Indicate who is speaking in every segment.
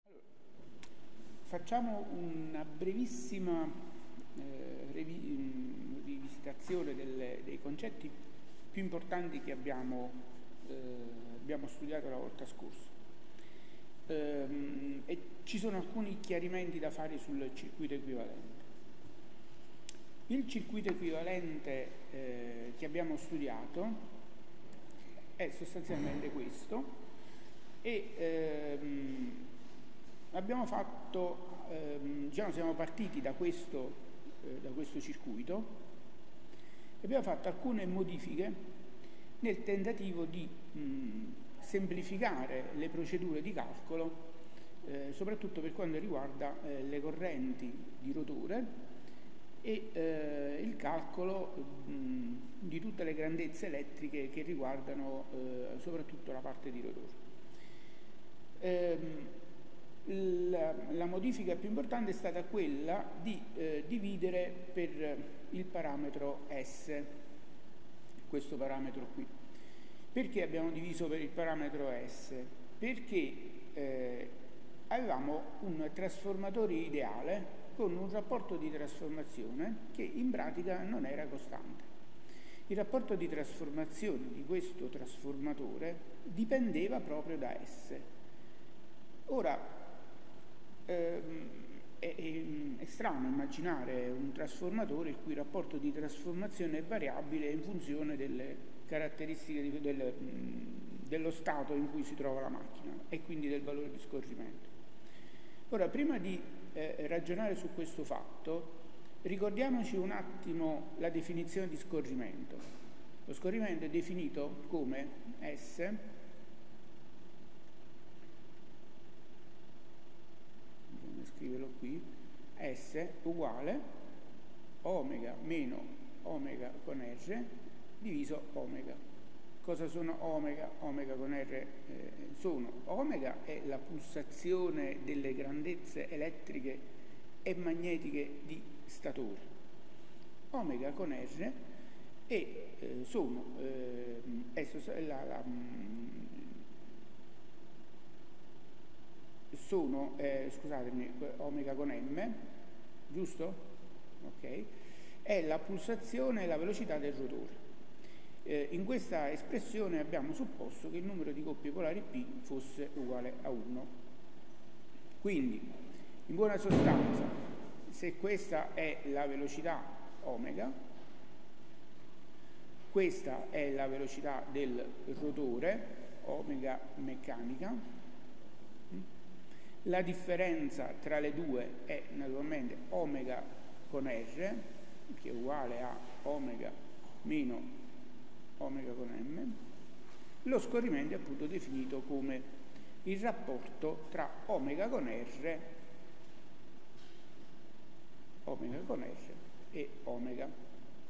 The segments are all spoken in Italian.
Speaker 1: Allora, facciamo una brevissima rivisitazione dei concetti più importanti che abbiamo studiato la volta scorsa. E ci sono alcuni chiarimenti da fare sul circuito equivalente. Il circuito equivalente che abbiamo studiato è sostanzialmente questo e abbiamo fatto, diciamo, siamo partiti da questo circuito e abbiamo fatto alcune modifiche nel tentativo di semplificare le procedure di calcolo, soprattutto per quanto riguarda le correnti di rotore e il calcolo di tutte le grandezze elettriche che riguardano soprattutto la parte di rotore. La modifica più importante è stata quella di dividere per il parametro S, questo parametro qui. Perché abbiamo diviso per il parametro S? Perché avevamo un trasformatore ideale con un rapporto di trasformazione che in pratica non era costante. Il rapporto di trasformazione di questo trasformatore dipendeva proprio da S. Ora, è strano immaginare un trasformatore il cui rapporto di trasformazione è variabile in funzione delle caratteristiche dello stato in cui si trova la macchina e quindi del valore di scorrimento. Ora, prima di ragionare su questo fatto, ricordiamoci un attimo la definizione di scorrimento. Lo scorrimento è definito come S scriverlo qui, S uguale omega meno omega con R diviso omega. Cosa sono omega? Omega con R sono omega è la pulsazione delle grandezze elettriche e magnetiche di statore. Omega con R e sono scusatemi, omega con M, giusto? Ok, è la pulsazione e la velocità del rotore. In questa espressione abbiamo supposto che il numero di coppie polari P fosse uguale a 1. Quindi, in buona sostanza, se questa è la velocità omega, questa è la velocità del rotore, omega meccanica. La differenza tra le due è naturalmente omega con R, che è uguale a omega meno omega con M. Lo scorrimento è appunto definito come il rapporto tra omega con R e omega.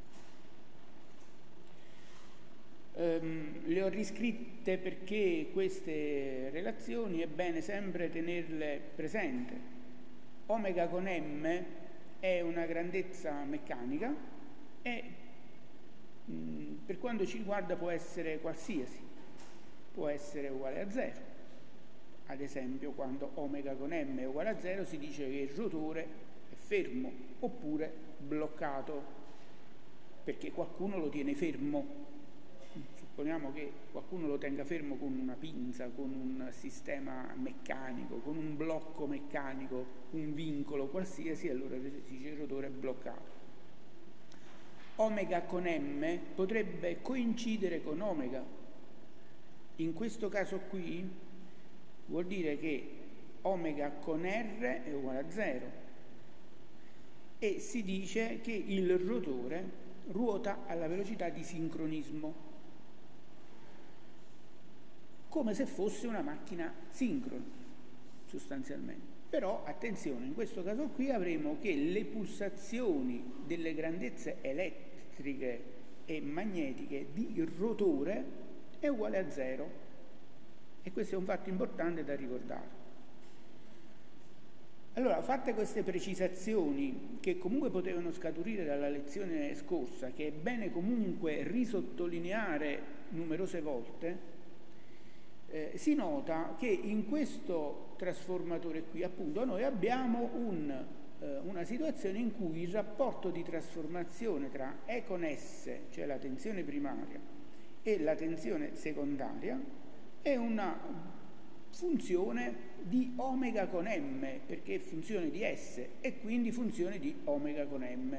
Speaker 1: Le ho riscritte perché queste relazioni è bene sempre tenerle presente. Omega con M è una grandezza meccanica e per quanto ci riguarda può essere qualsiasi, può essere uguale a 0. Ad esempio, quando omega con M è uguale a 0 si dice che il rotore è fermo oppure bloccato, perché qualcuno lo tiene fermo. Supponiamo che qualcuno lo tenga fermo con una pinza, con un sistema meccanico, con un blocco meccanico, un vincolo qualsiasi, allora si dice il rotore è bloccato. Omega con M potrebbe coincidere con omega. In questo caso qui vuol dire che omega con R è uguale a 0 e si dice che il rotore ruota alla velocità di sincronismo, come se fosse una macchina sincrona, sostanzialmente. Però, attenzione, in questo caso qui avremo che le pulsazioni delle grandezze elettriche e magnetiche di rotore è uguale a 0. E questo è un fatto importante da ricordare. Allora, fatte queste precisazioni, che comunque potevano scaturire dalla lezione scorsa, che è bene comunque risottolineare numerose volte, si nota che in questo trasformatore qui, appunto, noi abbiamo una situazione in cui il rapporto di trasformazione tra E con S, cioè la tensione primaria, e la tensione secondaria, è una funzione di omega con m, perché è funzione di S e quindi funzione di omega con m.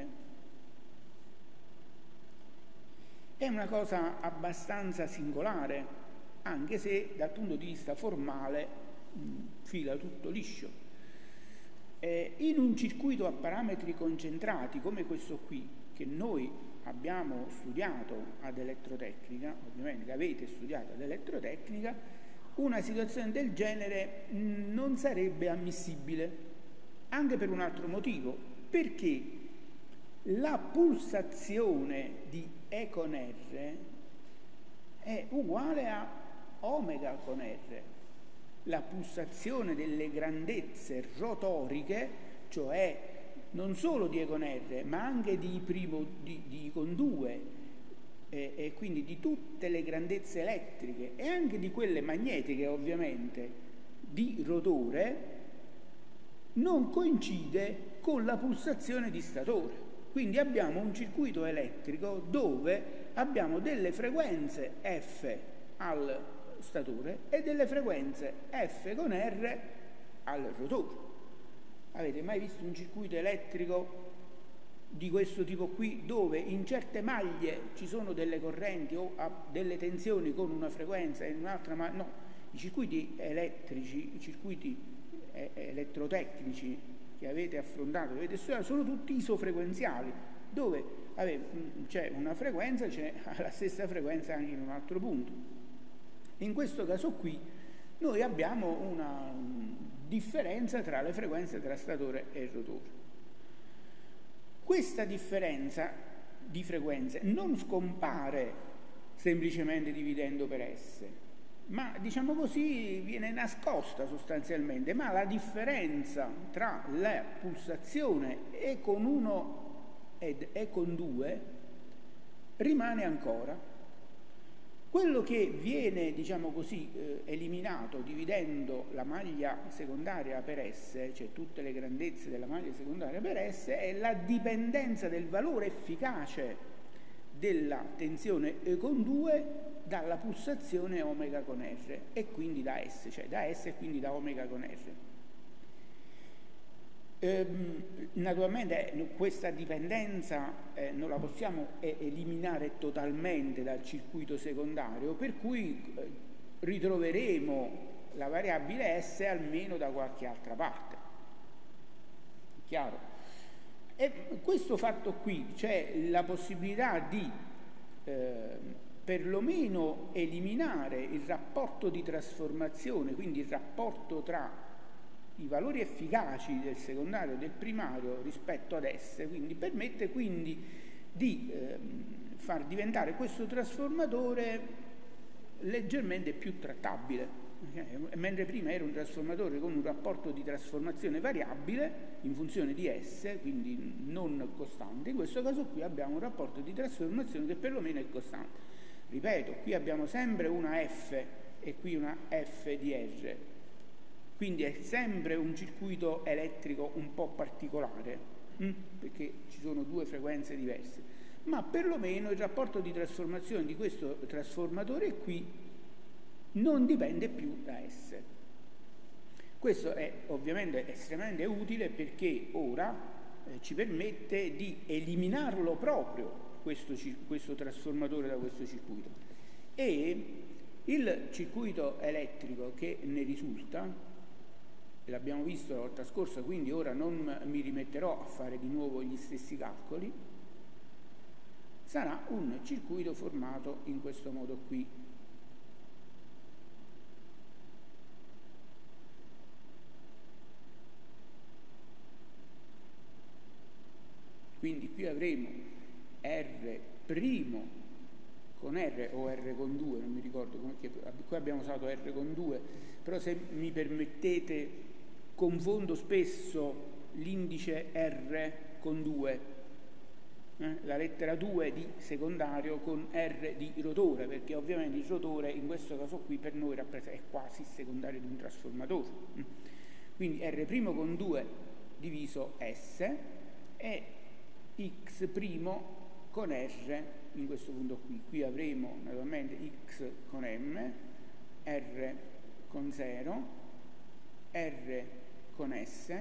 Speaker 1: È una cosa abbastanza singolare, anche se dal punto di vista formale fila tutto liscio. In un circuito a parametri concentrati come questo qui, che noi abbiamo studiato ad elettrotecnica, ovviamente che avete studiato ad elettrotecnica, una situazione del genere non sarebbe ammissibile, anche per un altro motivo, perché la pulsazione di E con R è uguale a omega con R. La pulsazione delle grandezze rotoriche, cioè non solo di E con R, ma anche di I con 2, e quindi di tutte le grandezze elettriche e anche di quelle magnetiche, ovviamente, di rotore, non coincide con la pulsazione di statore. Quindi abbiamo un circuito elettrico dove abbiamo delle frequenze F al statore e delle frequenze F con R al rotore. Avete mai visto un circuito elettrico di questo tipo qui, dove in certe maglie ci sono delle correnti o delle tensioni con una frequenza e in un'altra maglia? No, i circuiti elettrici, i circuiti elettrotecnici che avete affrontato, che avete studiato, sono tutti isofrequenziali, dove c'è una frequenza, c'è la stessa frequenza anche in un altro punto. In questo caso qui noi abbiamo una differenza tra le frequenze tra statore e rotore. Questa differenza di frequenze non scompare semplicemente dividendo per S, ma diciamo così viene nascosta sostanzialmente, ma la differenza tra la pulsazione E con 1 ed E con 2 rimane ancora. Quello che viene, diciamo così, eliminato dividendo la maglia secondaria per S, cioè tutte le grandezze della maglia secondaria per S, è la dipendenza del valore efficace della tensione E con 2 dalla pulsazione omega con R e quindi da S, cioè da S e quindi da omega con R. Naturalmente questa dipendenza non la possiamo eliminare totalmente dal circuito secondario, per cui ritroveremo la variabile S almeno da qualche altra parte. Chiaro? E questo fatto qui, cioè la possibilità di perlomeno eliminare il rapporto di trasformazione, quindi il rapporto tra i valori efficaci del secondario e del primario rispetto ad S, quindi permette quindi di far diventare questo trasformatore leggermente più trattabile, mentre prima era un trasformatore con un rapporto di trasformazione variabile in funzione di S, quindi non costante. In questo caso qui abbiamo un rapporto di trasformazione che perlomeno è costante. Ripeto, qui abbiamo sempre una F e qui una F di R. Quindi è sempre un circuito elettrico un po' particolare, perché ci sono due frequenze diverse, ma perlomeno il rapporto di trasformazione di questo trasformatore qui non dipende più da S. Questo è ovviamente estremamente utile perché ora ci permette di eliminarlo proprio questo trasformatore da questo circuito, e il circuito elettrico che ne risulta, l'abbiamo visto la volta scorsa, quindi ora non mi rimetterò a fare di nuovo gli stessi calcoli, sarà un circuito formato in questo modo qui. Quindi qui avremo R' con R o R con 2, non mi ricordo, qui abbiamo usato R con 2, però se mi permettete confondo spesso l'indice R con 2, la lettera 2 di secondario con R di rotore, perché ovviamente il rotore in questo caso qui per noi è quasi secondario di un trasformatore. Quindi R' con 2 diviso S e X' con R in questo punto qui. Qui avremo naturalmente X con M, R con 0, R con S,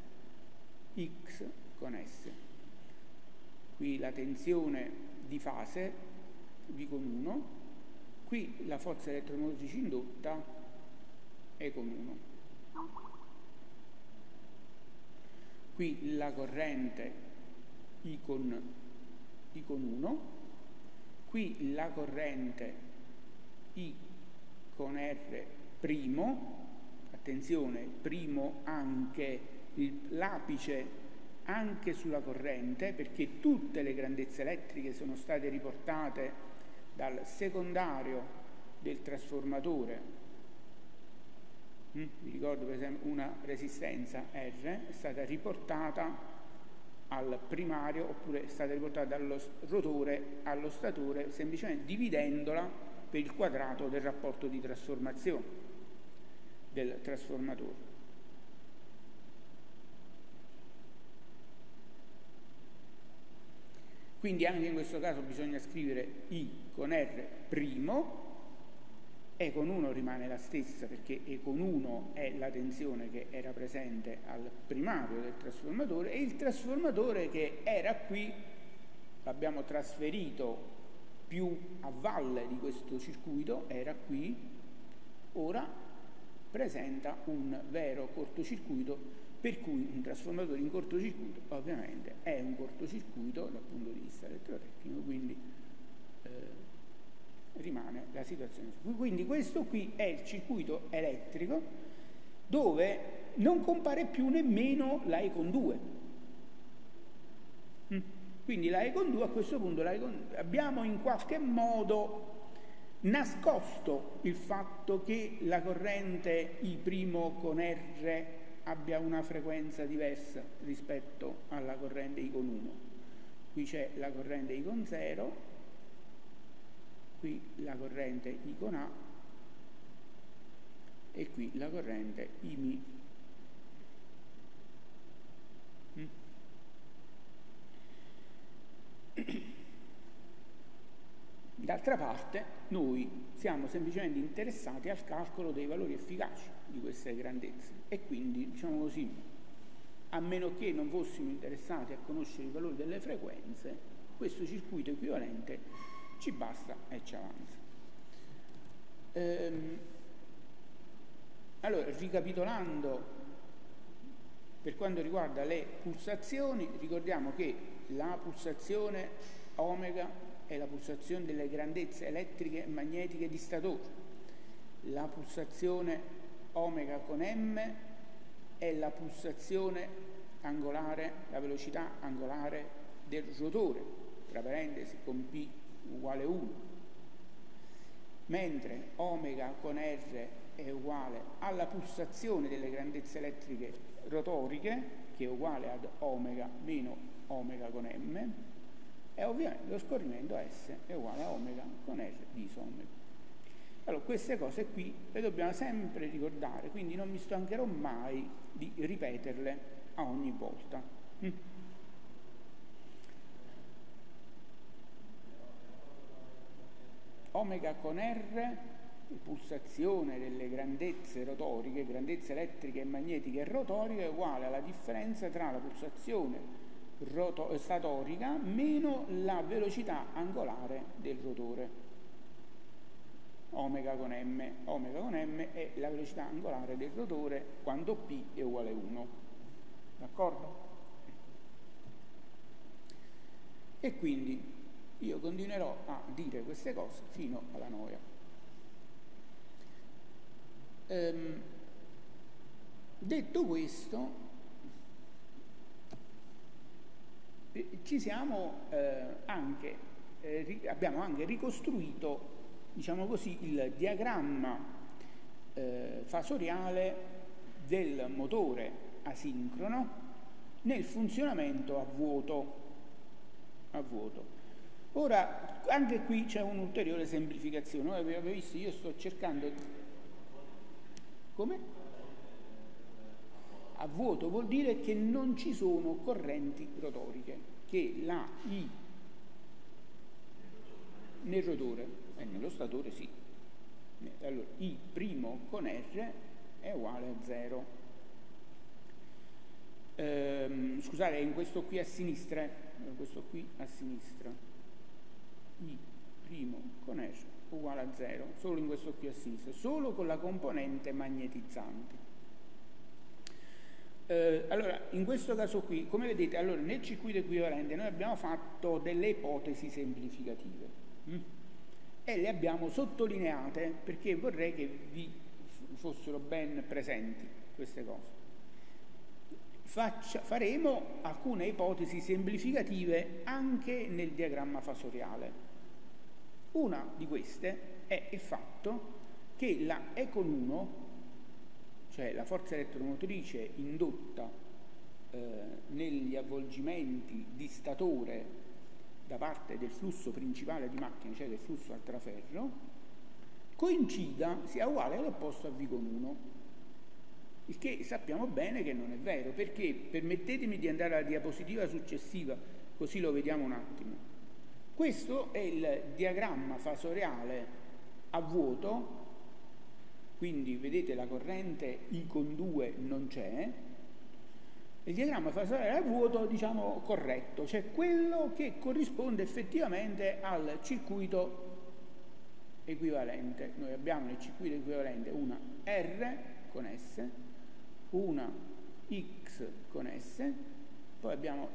Speaker 1: X con S. Qui la tensione di fase V con 1, qui la forza elettromotrice indotta E con 1. Qui la corrente I con 1, qui la corrente I con R', attenzione, primo anche l'apice anche sulla corrente, perché tutte le grandezze elettriche sono state riportate dal secondario del trasformatore. Vi ricordo per esempio una resistenza R è stata riportata al primario, oppure è stata riportata dallo rotore allo statore semplicemente dividendola per il quadrato del rapporto di trasformazione del trasformatore. Quindi anche in questo caso bisogna scrivere I con R', E con 1 rimane la stessa perché E con 1 è la tensione che era presente al primario del trasformatore, e il trasformatore che era qui l'abbiamo trasferito più a valle di questo circuito, era qui, ora presenta un vero cortocircuito, per cui un trasformatore in cortocircuito ovviamente è un cortocircuito dal punto di vista elettrotecnico, quindi rimane la situazione. Quindi questo qui è il circuito elettrico dove non compare più nemmeno la E con 2. Quindi la E con 2 a questo punto abbiamo in qualche modo nascosto il fatto che la corrente I' con R abbia una frequenza diversa rispetto alla corrente I con 1. Qui c'è la corrente I con 0, qui la corrente I con A e qui la corrente I'. D'altra parte noi siamo semplicemente interessati al calcolo dei valori efficaci di queste grandezze e quindi, diciamo così, a meno che non fossimo interessati a conoscere i valori delle frequenze, questo circuito equivalente ci basta e ci avanza. Allora, ricapitolando, per quanto riguarda le pulsazioni, ricordiamo che la pulsazione omega è la pulsazione delle grandezze elettriche e magnetiche di statore. La pulsazione omega con M è la pulsazione angolare, la velocità angolare del rotore, tra parentesi con P uguale 1, mentre omega con R è uguale alla pulsazione delle grandezze elettriche rotoriche, che è uguale ad omega meno omega con M, e ovviamente lo scorrimento S è uguale a omega con R diviso omega. Allora, queste cose qui le dobbiamo sempre ricordare, quindi non mi stancherò mai di ripeterle a ogni volta. Omega con R, pulsazione delle grandezze rotoriche, grandezze elettriche e magnetiche e rotoriche, è uguale alla differenza tra la pulsazione statorica meno la velocità angolare del rotore. Omega con M è la velocità angolare del rotore quando P è uguale a 1. D'accordo? E quindi io continuerò a dire queste cose fino alla noia. Detto questo, abbiamo anche ricostruito, diciamo così, il diagramma fasoriale del motore asincrono nel funzionamento a vuoto. a vuoto. Ora, anche qui c'è un'ulteriore semplificazione. Noi abbiamo visto, io sto cercando... Come? A vuoto vuol dire che non ci sono correnti rotoriche, che la I nel rotore e nello statore sì. Allora, I' con R è uguale a 0. Scusate, è in questo qui a sinistra, questo qui a sinistra. I' con R uguale a 0, solo in questo qui a sinistra, solo con la componente magnetizzante. Allora, in questo caso qui, come vedete, allora, nel circuito equivalente noi abbiamo fatto delle ipotesi semplificative e le abbiamo sottolineate perché vorrei che vi fossero ben presenti queste cose. Faremo alcune ipotesi semplificative anche nel diagramma fasoriale. Una di queste è il fatto che la E con 1, cioè la forza elettromotrice indotta negli avvolgimenti di statore da parte del flusso principale di macchina, cioè del flusso al traferro, coincida, sia uguale all'opposto a V con 1. Il che sappiamo bene che non è vero, perché permettetemi di andare alla diapositiva successiva, così lo vediamo un attimo. Questo è il diagramma fasoriale a vuoto, quindi vedete la corrente I con 2 non c'è, il diagramma fasoriale a vuoto, diciamo, corretto, cioè quello che corrisponde effettivamente al circuito equivalente. Noi abbiamo nel circuito equivalente una R con S, una X con S, poi abbiamo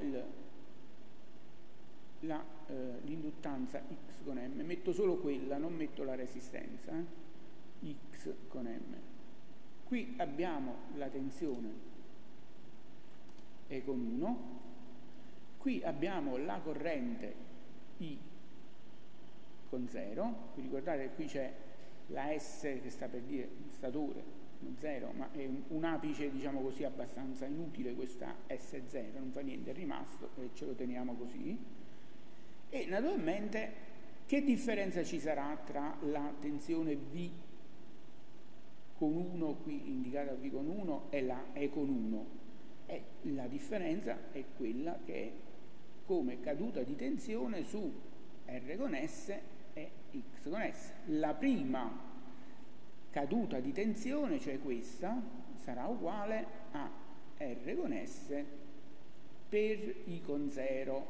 Speaker 1: l'induttanza X con M, metto solo quella, non metto la resistenza, X con M. Qui abbiamo la tensione E con 1, qui abbiamo la corrente I con 0, vi ricordate che qui c'è la S che sta per dire statore, 0, ma è un apice, diciamo così, abbastanza inutile, questa S0, non fa niente, è rimasto e ce lo teniamo così. E naturalmente che differenza ci sarà tra la tensione V con 1, qui indicata V con 1, e la E con 1? La differenza è quella che è come caduta di tensione su R con S e X con S. La prima caduta di tensione, cioè questa, sarà uguale a R con S per I con 0,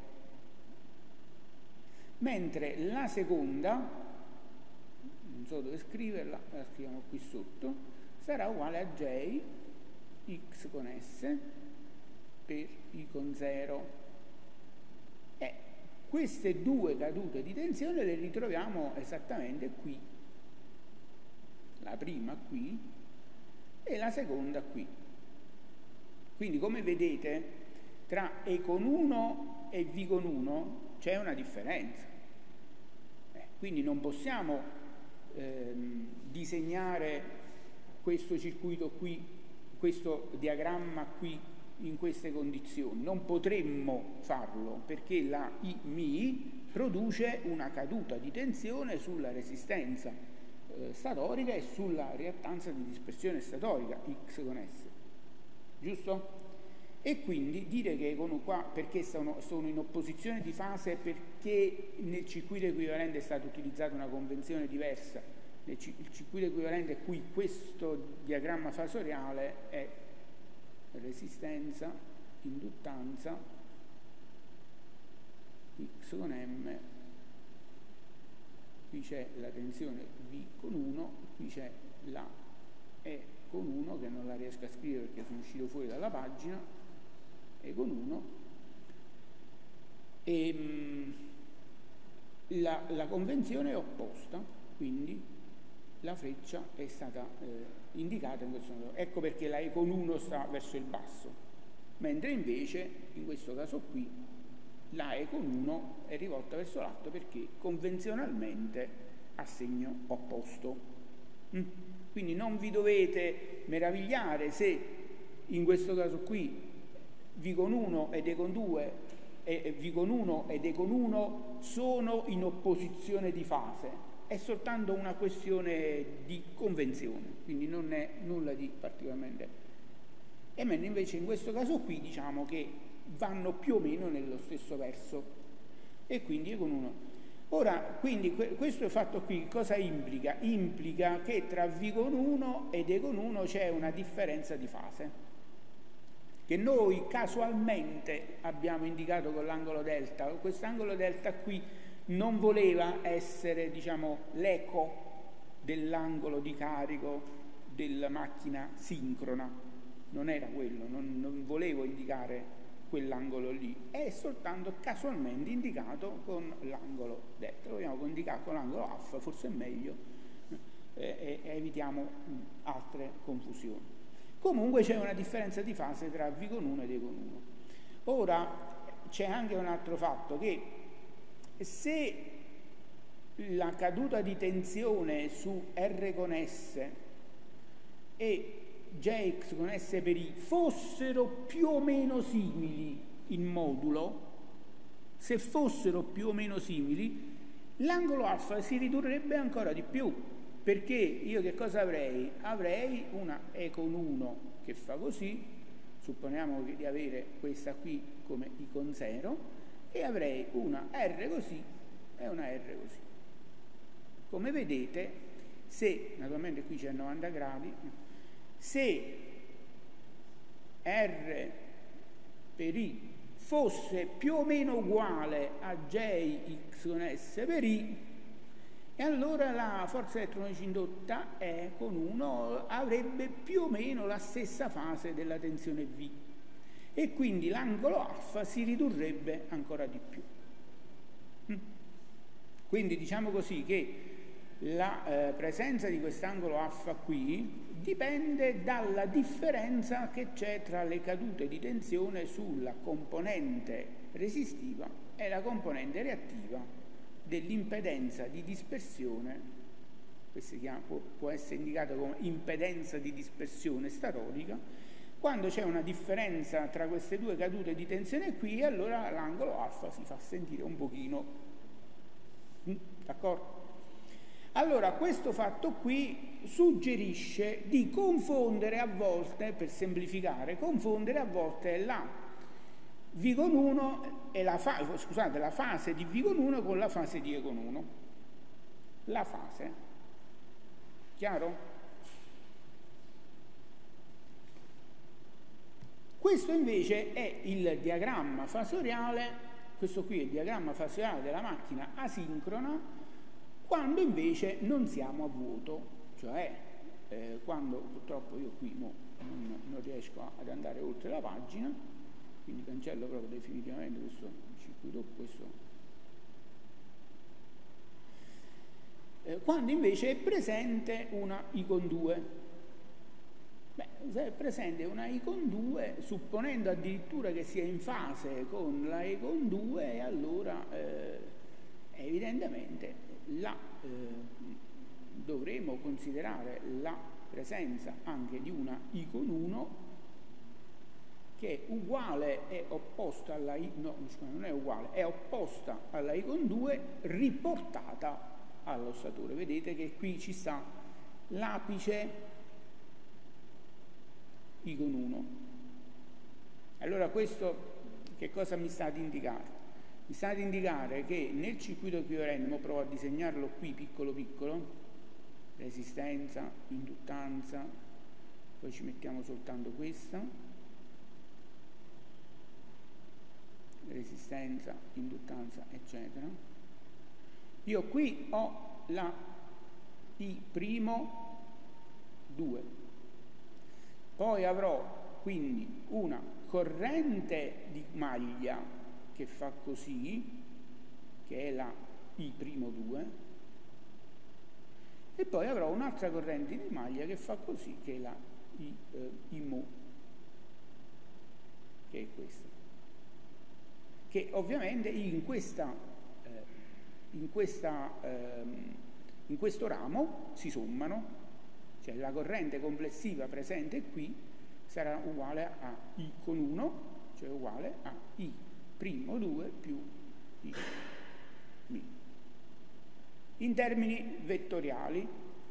Speaker 1: mentre la seconda, non so dove scriverla, la scriviamo qui sotto, sarà uguale a J X con S per I con 0. E queste due cadute di tensione le ritroviamo esattamente qui, la prima qui e la seconda qui. Quindi, come vedete, tra E con 1 e V con 1 c'è una differenza. Quindi non possiamo disegnare questo circuito qui, questo diagramma qui in queste condizioni. Non potremmo farlo perché la IMI produce una caduta di tensione sulla resistenza statorica e sulla reattanza di dispersione statorica X con S, giusto? E quindi dire che qua, perché sono in opposizione di fase, perché nel circuito equivalente è stata utilizzata una convenzione diversa. Il circuito equivalente qui questo diagramma fasoriale è resistenza, induttanza, X con M, qui c'è la tensione V con 1, qui c'è la E con 1 che non la riesco a scrivere perché sono uscito fuori dalla pagina, E con 1, e la convenzione è opposta, quindi la freccia è stata indicata in questo modo. Ecco perché la E con 1 sta verso il basso, mentre invece in questo caso qui la E con 1 è rivolta verso l'alto perché convenzionalmente ha segno opposto. Quindi non vi dovete meravigliare se in questo caso qui V con 1 ed E con 2 V con 1 ed E con 1 sono in opposizione di fase, è soltanto una questione di convenzione, quindi non è nulla di particolarmente. E mentre invece in questo caso qui diciamo che vanno più o meno nello stesso verso, e quindi E con 1. Ora, quindi questo fatto qui cosa implica? Implica che tra V con 1 ed E con 1 c'è una differenza di fase, che noi casualmente abbiamo indicato con l'angolo delta. Quest'angolo delta qui non voleva essere, diciamo, l'eco dell'angolo di carico della macchina sincrona, non era quello, non volevo indicare quell'angolo lì, è soltanto casualmente indicato con l'angolo delta. Lo vogliamo indicare con l'angolo alfa, forse è meglio, e evitiamo altre confusioni. Comunque c'è una differenza di fase tra V con 1 ed E con 1. Ora c'è anche un altro fatto, che se la caduta di tensione su R con S e Jx con S per I fossero più o meno simili in modulo, se fossero più o meno simili, l'angolo alfa si ridurrebbe ancora di più, perché io che cosa avrei? Avrei una E con 1 che fa così, supponiamo di avere questa qui come I con 0, e avrei una R così e una R così. Come vedete, se, naturalmente qui c'è 90 gradi, se R per I fosse più o meno uguale a Jx con S per I, e allora la forza elettromotrice indotta E con 1 avrebbe più o meno la stessa fase della tensione V, e quindi l'angolo alfa si ridurrebbe ancora di più. Quindi diciamo così che la presenza di quest'angolo alfa qui dipende dalla differenza che c'è tra le cadute di tensione sulla componente resistiva e la componente reattiva dell'impedenza di dispersione. Questo può essere indicato come impedenza di dispersione statorica. Quando c'è una differenza tra queste due cadute di tensione qui, allora l'angolo alfa si fa sentire un pochino, d'accordo? Allora questo fatto qui suggerisce di confondere a volte, per semplificare, confondere a volte la V con 1 e la fase di V con 1 con la fase di E con 1. La fase. Chiaro? Questo invece è il diagramma fasoriale, questo qui è il diagramma fasoriale della macchina asincrona, quando invece non siamo a vuoto, cioè quando purtroppo io qui non riesco ad andare oltre la pagina, quindi cancello proprio definitivamente questo circuito, quando invece è presente una I con 2. Se è presente una I con 2, supponendo addirittura che sia in fase con la E con 2, allora evidentemente dovremo considerare la presenza anche di una I con 1 che è uguale e opposta alla I, no, non è uguale, è opposta alla I con 2 riportata all'osstatore. Vedete che qui ci sta l'apice I con 1. Allora questo che cosa mi sta ad indicare? Mi sta ad indicare che nel circuito equivalente, provo a disegnarlo qui piccolo piccolo, resistenza, induttanza, poi ci mettiamo soltanto questa, resistenza, induttanza, eccetera. Io qui ho la I' 2, poi avrò quindi una corrente di maglia che fa così, che è la I'2, e poi avrò un'altra corrente di maglia che fa così, che è la IMO, che è questa, che ovviamente in questo ramo si sommano, cioè la corrente complessiva presente qui sarà uguale a I con 1, cioè uguale a I primo 2 più I mi. In termini vettoriali,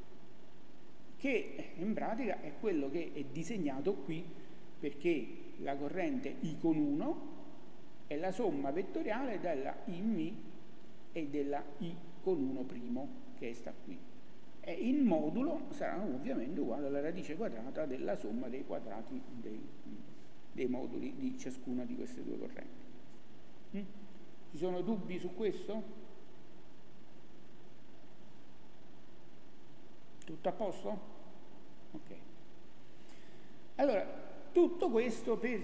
Speaker 1: che in pratica è quello che è disegnato qui, perché la corrente I con 1 è la somma vettoriale della I mi e della I con 1 primo, che sta qui. E in modulo saranno ovviamente uguali alla radice quadrata della somma dei quadrati dei moduli di ciascuna di queste due correnti. Ci sono dubbi su questo? Tutto a posto? Ok. Allora, tutto questo per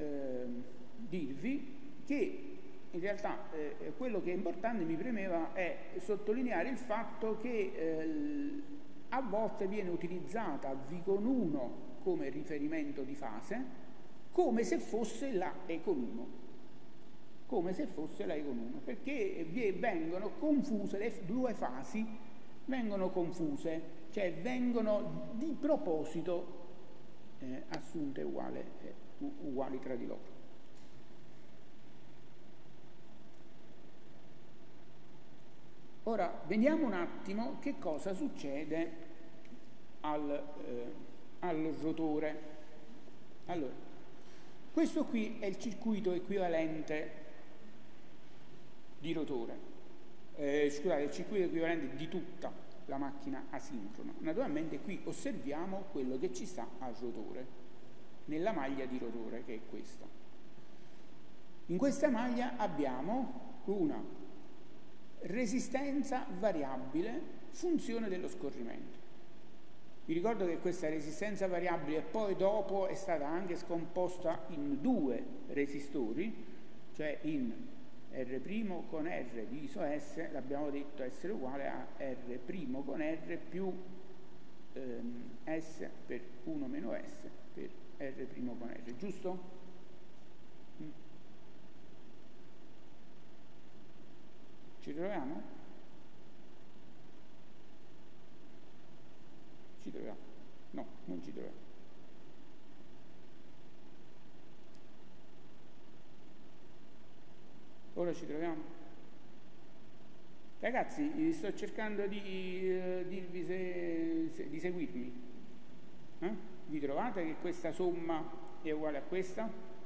Speaker 1: dirvi che in realtà quello che è importante, mi premeva, è sottolineare il fatto che a volte viene utilizzata V con 1 come riferimento di fase, come se fosse la E con 1. Come se fosse la E con 1, perché vengono confuse, le due fasi vengono confuse, cioè vengono di proposito assunte uguali tra di loro. Ora, vediamo un attimo che cosa succede al rotore. Allora, questo qui è il circuito equivalente di rotore. Scusate, il circuito equivalente di tutta la macchina asincrona. Naturalmente qui osserviamo quello che ci sta al rotore, nella maglia di rotore, che è questa. In questa maglia abbiamo una resistenza variabile, funzione dello scorrimento. Vi ricordo che questa resistenza variabile poi dopo è stata anche scomposta in due resistori, cioè in R' con R diviso S, l'abbiamo detto essere uguale a R' con R più S per 1 meno S per R' con R, giusto? Ci troviamo? Ci troviamo? No, non ci troviamo. Ora ci troviamo? Ragazzi, sto cercando di dirvi di seguirmi. Vi trovate che questa somma è uguale a questa?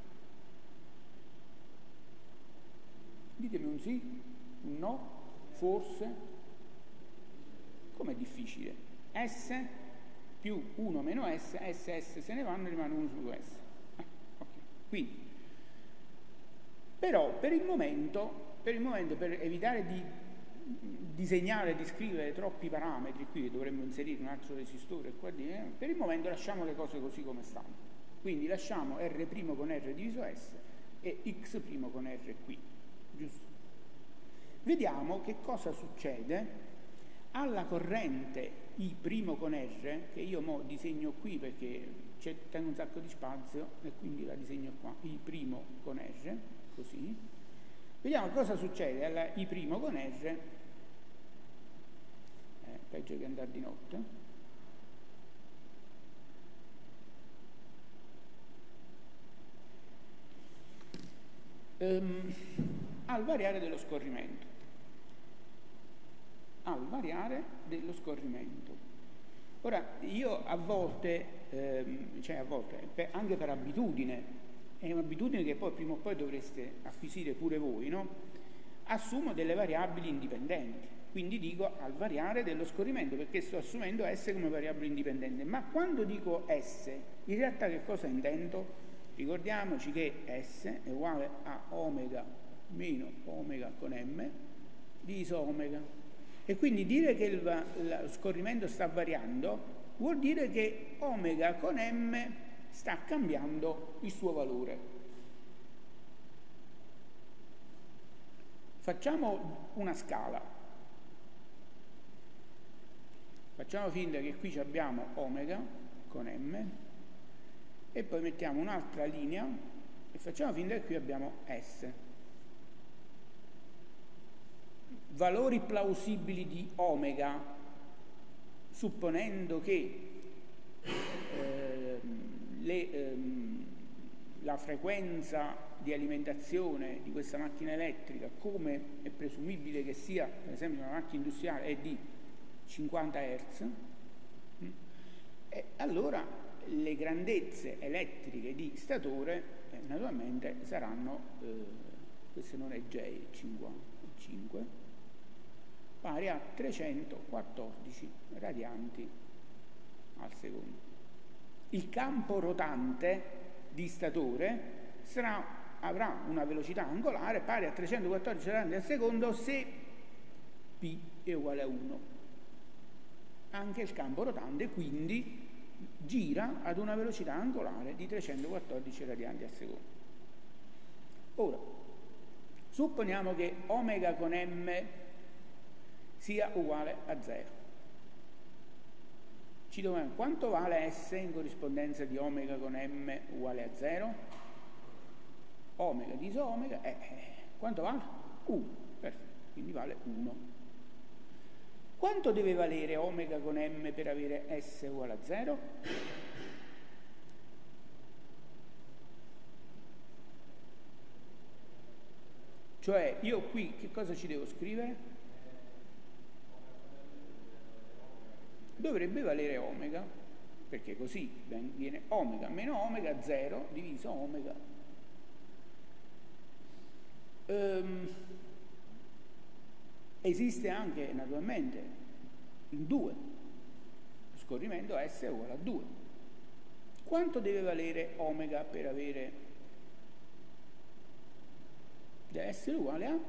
Speaker 1: Ditemi un sì, un no, forse. Com'è difficile? S più 1 meno S, S se ne vanno, rimane 1 su S. Okay. Quindi, però per il momento, per evitare di disegnare, di scrivere troppi parametri, qui dovremmo inserire un altro resistore qua di, per il momento lasciamo le cose così come stanno. Quindi lasciamo R' con R diviso S e X' con R qui, giusto? Vediamo che cosa succede alla corrente I' con R, che io mo disegno qui perché tengo un sacco di spazio e quindi la disegno qua, I' con R, così. Vediamo cosa succede alla I' con R, peggio che andare di notte. Al variare dello scorrimento. Ora, io a volte, anche per abitudine, è un'abitudine che poi prima o poi dovreste acquisire pure voi, no? Assumo delle variabili indipendenti, quindi dico al variare dello scorrimento, perché sto assumendo S come variabile indipendente. Ma quando dico S, in realtà che cosa intendo? Ricordiamoci che S è uguale a omega meno omega con M diviso omega. E quindi dire che lo scorrimento sta variando vuol dire che omega con M sta cambiando il suo valore. Facciamo una scala. Facciamo finta che qui abbiamo omega con M e poi mettiamo un'altra linea e facciamo finta che qui abbiamo S. Valori plausibili di omega, supponendo che la frequenza di alimentazione di questa macchina elettrica, come è presumibile che sia per esempio una macchina industriale, è di 50 Hz, e allora le grandezze elettriche di statore naturalmente saranno, questo non è J55, pari a 314 radianti al secondo. Il campo rotante di statore avrà una velocità angolare pari a 314 radianti al secondo se P è uguale a 1. Anche il campo rotante quindi gira ad una velocità angolare di 314 radianti al secondo. Ora, supponiamo che omega con m sia uguale a 0. Ci domandiamo quanto vale S in corrispondenza di omega con m uguale a 0? Omega diviso omega quanto vale? 1. Perfetto, quindi vale 1. Quanto deve valere omega con m per avere S uguale a 0? Cioè io qui che cosa ci devo scrivere? Dovrebbe valere omega, perché così viene omega meno omega 0 diviso omega. Esiste anche naturalmente il 2, lo scorrimento S è uguale a 2. Quanto deve valere omega per avere, deve essere uguale a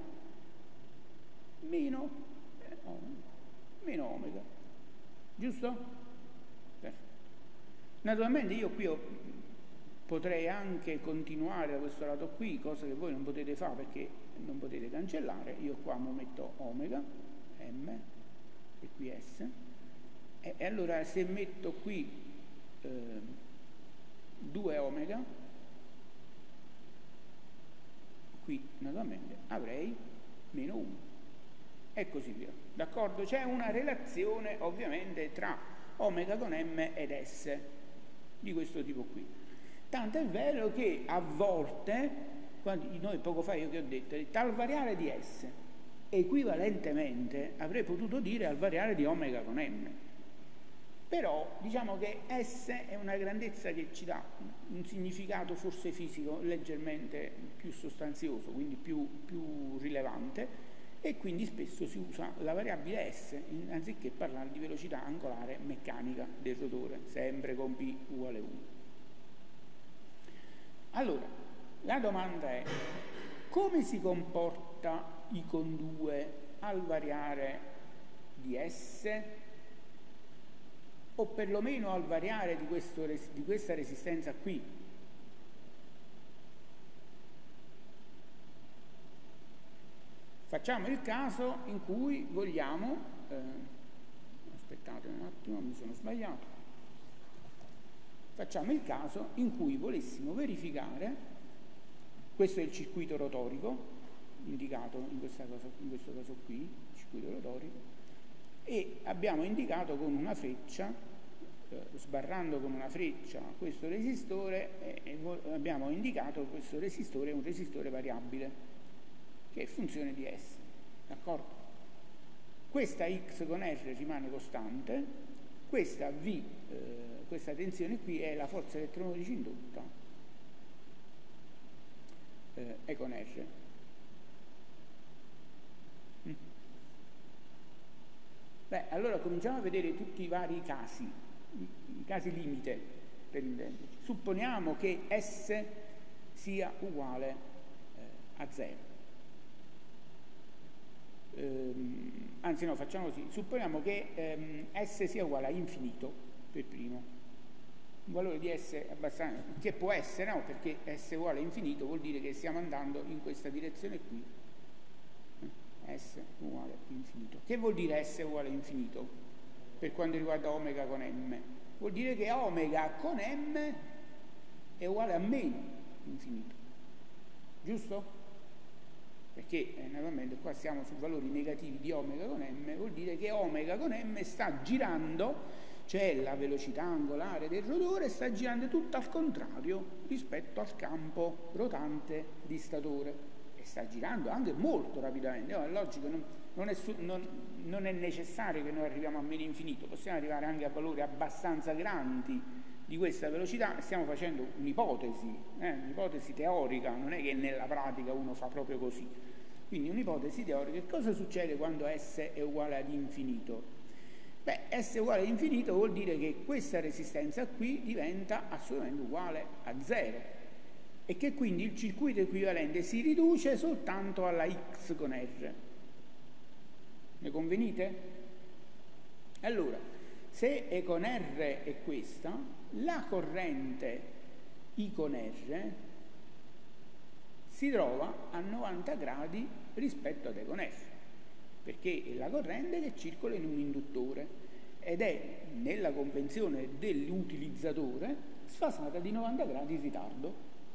Speaker 1: meno omega, giusto? Perfetto. Naturalmente io qui potrei anche continuare da questo lato qui, cosa che voi non potete fare perché non potete cancellare. Io qua metto omega, m, e qui s, e allora se metto qui 2 omega, qui naturalmente avrei meno 1 e così via, d'accordo? C'è una relazione ovviamente tra omega con m ed s di questo tipo qui, tanto è vero che a volte, noi poco fa io che ho detto, al variare di S equivalentemente avrei potuto dire al variare di omega con m, però diciamo che S è una grandezza che ci dà un significato forse fisico leggermente più sostanzioso, quindi più rilevante, e quindi spesso si usa la variabile S anziché parlare di velocità angolare meccanica del rotore, sempre con P uguale 1. Allora, la domanda è: come si comporta I con 2 al variare di S, o perlomeno al variare di questa resistenza qui? Facciamo il caso in cui vogliamo, aspettate un attimo, mi sono sbagliato, facciamo il caso in cui volessimo verificare, questo è il circuito rotorico, indicato in questo caso qui, circuito rotorico, e abbiamo indicato con una freccia, sbarrando con una freccia questo resistore, e abbiamo indicato che questo resistore è un resistore variabile, che è funzione di S, d'accordo? Questa X con R rimane costante, questa V, questa tensione qui è la forza elettromotrice indotta, E con R. Beh, allora cominciamo a vedere tutti i vari casi, i casi limite per intenderci. Supponiamo che S sia uguale a 0. Anzi no, facciamo così, supponiamo che S sia uguale a infinito per primo, un valore di S abbastanza, che può essere, no? Perché S uguale a infinito vuol dire che stiamo andando in questa direzione qui, S uguale a infinito. Che vuol dire S uguale a infinito per quanto riguarda omega con m? Vuol dire che omega con m è uguale a meno infinito, giusto? Perché naturalmente qua siamo su valori negativi di omega con m, vuol dire che omega con m sta girando c'è la velocità angolare del rotore, sta girando tutto al contrario rispetto al campo rotante di statore, e sta girando anche molto rapidamente. È logico, non è necessario che noi arriviamo a meno infinito, possiamo arrivare anche a valori abbastanza grandi di questa velocità. Stiamo facendo un'ipotesi teorica, non è che nella pratica uno fa proprio così. Quindi un'ipotesi teorica. Che cosa succede quando S è uguale ad infinito? Beh, S uguale ad infinito vuol dire che questa resistenza qui diventa assolutamente uguale a 0 e che quindi il circuito equivalente si riduce soltanto alla X con R. Ne convenite? Allora, se E con R è questa, la corrente I con R si trova a 90 gradi rispetto ad E con R, perché è la corrente che circola in un induttore ed è, nella convenzione dell'utilizzatore, sfasata di 90 gradi in ritardo.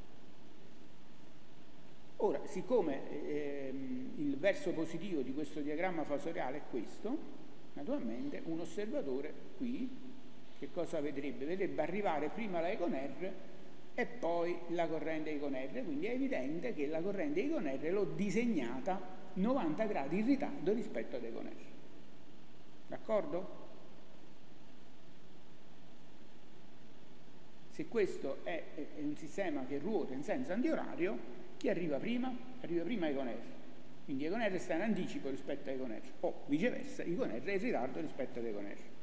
Speaker 1: Ora, siccome il verso positivo di questo diagramma fasoriale è questo, naturalmente un osservatore qui che cosa vedrebbe? Vedrebbe arrivare prima la E con R e poi la corrente I con R, quindi è evidente che la corrente I con R l'ho disegnata 90 gradi in ritardo rispetto ad E con R. D'accordo? Se questo è un sistema che ruota in senso antiorario, chi arriva prima? Arriva prima I con R. Quindi E con R sta in anticipo rispetto a E con R, o viceversa, I con R è in ritardo rispetto ad E con R.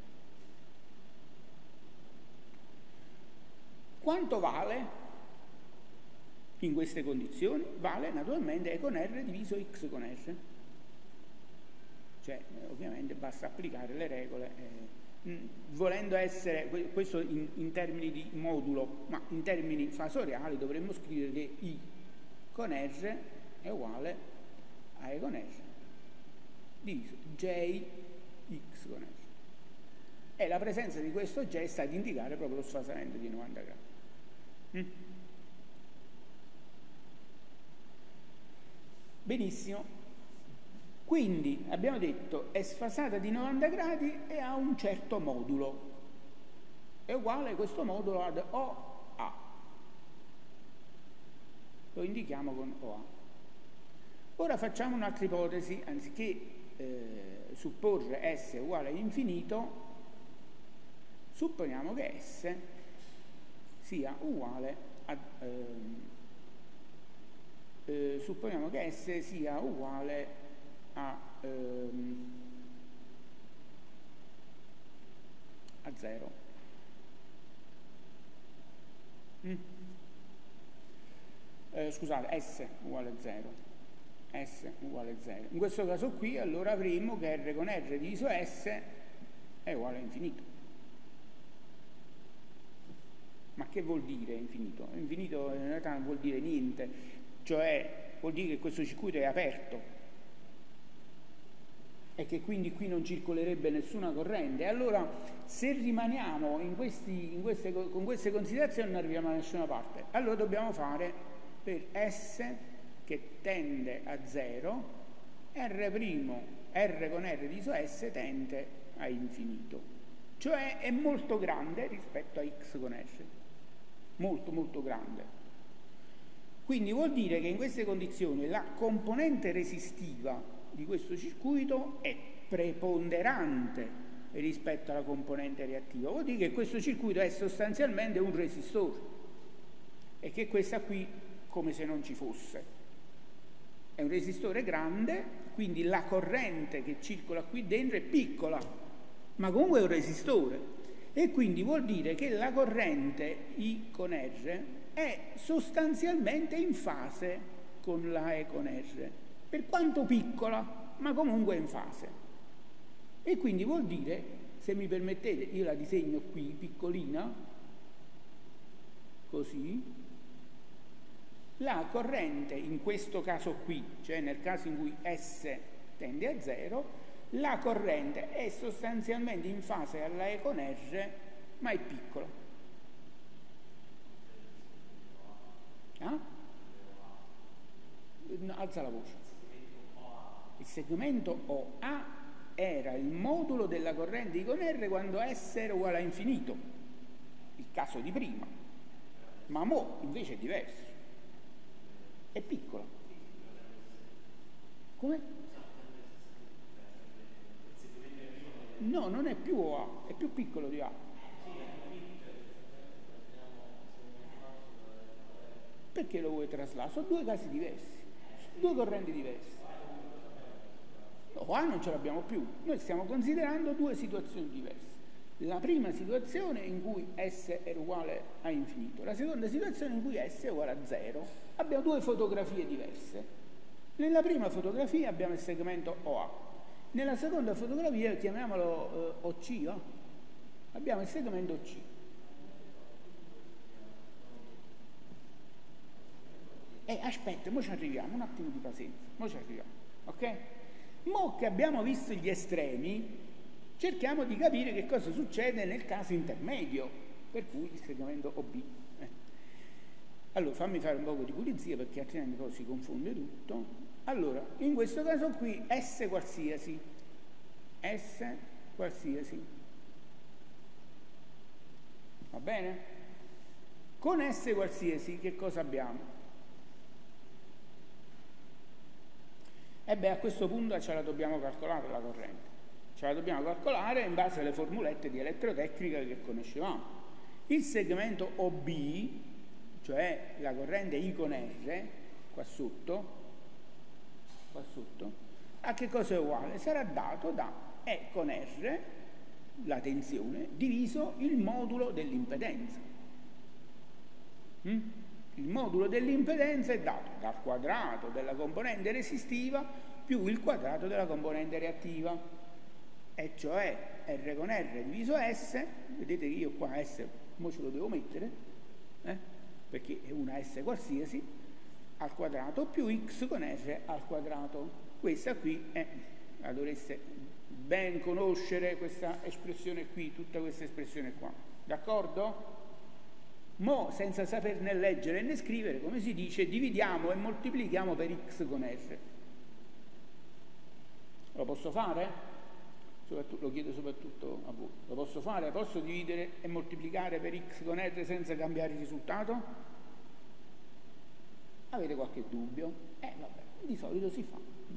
Speaker 1: Quanto vale in queste condizioni? Vale naturalmente E con R diviso X con R. Cioè, ovviamente basta applicare le regole, volendo essere, questo in termini di modulo, ma in termini fasoriali dovremmo scrivere che I con R è uguale a E con R diviso J X con R. E la presenza di questo J sta ad indicare proprio lo sfasamento di 90 gradi. Benissimo, quindi abbiamo detto è sfasata di 90 gradi e ha un certo modulo, è uguale questo modulo ad OA, lo indichiamo con OA. Ora facciamo un'altra ipotesi, anziché supporre S uguale all'infinito, supponiamo che S sia uguale a supponiamo che S sia uguale a 0. Scusate, S uguale a 0. S uguale a 0. In questo caso qui allora avremo che R con R diviso S è uguale a infinito. Ma che vuol dire infinito? Infinito in realtà non vuol dire niente, cioè vuol dire che questo circuito è aperto e che quindi qui non circolerebbe nessuna corrente. Allora, se rimaniamo con queste considerazioni non arriviamo da nessuna parte. Allora dobbiamo fare per S che tende a 0, R' R con R diviso S tende a infinito. Cioè è molto grande rispetto a X con R. Molto molto grande. Quindi vuol dire che in queste condizioni la componente resistiva di questo circuito è preponderante rispetto alla componente reattiva. Vuol dire che questo circuito è sostanzialmente un resistore e che questa qui come se non ci fosse. È un resistore grande, quindi la corrente che circola qui dentro è piccola, ma comunque è un resistore. E quindi vuol dire che la corrente I con R è sostanzialmente in fase con la E con R, per quanto piccola, ma comunque in fase. E quindi vuol dire, se mi permettete, io la disegno qui, piccolina, così, la corrente in questo caso qui, cioè nel caso in cui S tende a 0, la corrente è sostanzialmente in fase alla E con R, ma è piccola. No, alza la voce. Il segmento OA era il modulo della corrente I con R quando S era uguale a infinito, il caso di prima, ma mo invece è diverso, è piccolo. Come? No, non è più OA, è più piccolo di A. Perché lo vuoi traslare? Sono due casi diversi, sono due correnti diverse. OA non ce l'abbiamo più, noi stiamo considerando due situazioni diverse. La prima situazione in cui S era uguale a infinito, la seconda situazione in cui S è uguale a 0. Abbiamo due fotografie diverse. Nella prima fotografia abbiamo il segmento OA, nella seconda fotografia, chiamiamolo OC, abbiamo il segmento OC. Aspetta, mo ci arriviamo, un attimo di pazienza, mo ci arriviamo, ok? Mo che abbiamo visto gli estremi, cerchiamo di capire che cosa succede nel caso intermedio, per cui il segmento OB. Allora, fammi fare un po' di pulizia perché altrimenti poi si confonde tutto. Allora, in questo caso qui S qualsiasi, va bene? Con S qualsiasi che cosa abbiamo? A questo punto ce la dobbiamo calcolare la corrente. Ce la dobbiamo calcolare in base alle formulette di elettrotecnica che conoscevamo. Il segmento OB, cioè la corrente I con R, qua sotto, a che cosa è uguale? Sarà dato da E con R, la tensione, diviso il modulo dell'impedenza. Il modulo dell'impedenza è dato dal quadrato della componente resistiva più il quadrato della componente reattiva, e cioè R con R diviso S. Vedete che io qua S mo ce lo devo mettere, perché è una S qualsiasi, al quadrato più X con R al quadrato. Questa qui la dovreste ben conoscere, questa espressione qui, tutta questa espressione qua, d'accordo? Mo, senza saperne leggere né scrivere, come si dice, dividiamo e moltiplichiamo per X con R. Lo posso fare? Lo chiedo soprattutto a voi. Lo posso fare? Posso dividere e moltiplicare per X con R senza cambiare il risultato? Avete qualche dubbio? Vabbè, di solito si fa.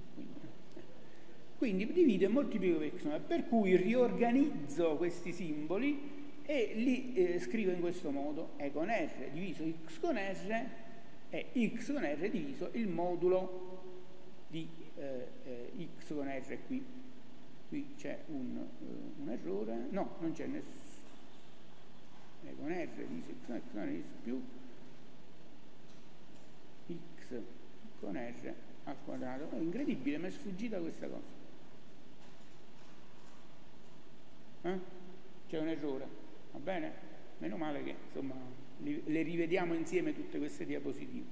Speaker 1: Quindi divido e moltiplico per X con R, per cui riorganizzo questi simboli e li scrivo in questo modo: E con R diviso X con R è X con R diviso il modulo di X con R qui. Qui c'è un errore, no, non c'è nessuno. E con R diviso X con R più X con R al quadrato. È incredibile, mi è sfuggita questa cosa. C'è un errore, va bene? Meno male che insomma le rivediamo insieme tutte queste diapositive.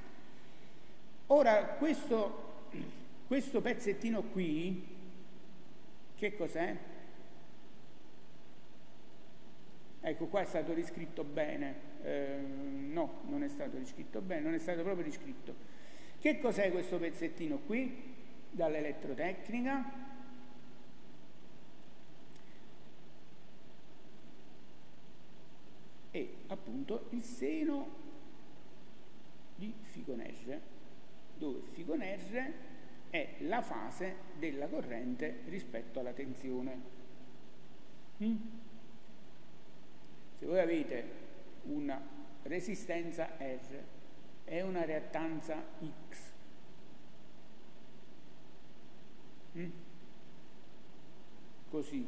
Speaker 1: Ora questo pezzettino qui che cos'è? Ecco, qua è stato riscritto bene. No, non è stato riscritto bene, non è stato proprio riscritto. Che cos'è questo pezzettino qui dall'elettrotecnica? È appunto il seno di Φ con R, dove Φ con R è la fase della corrente rispetto alla tensione. Se voi avete una resistenza R e una reattanza X, così,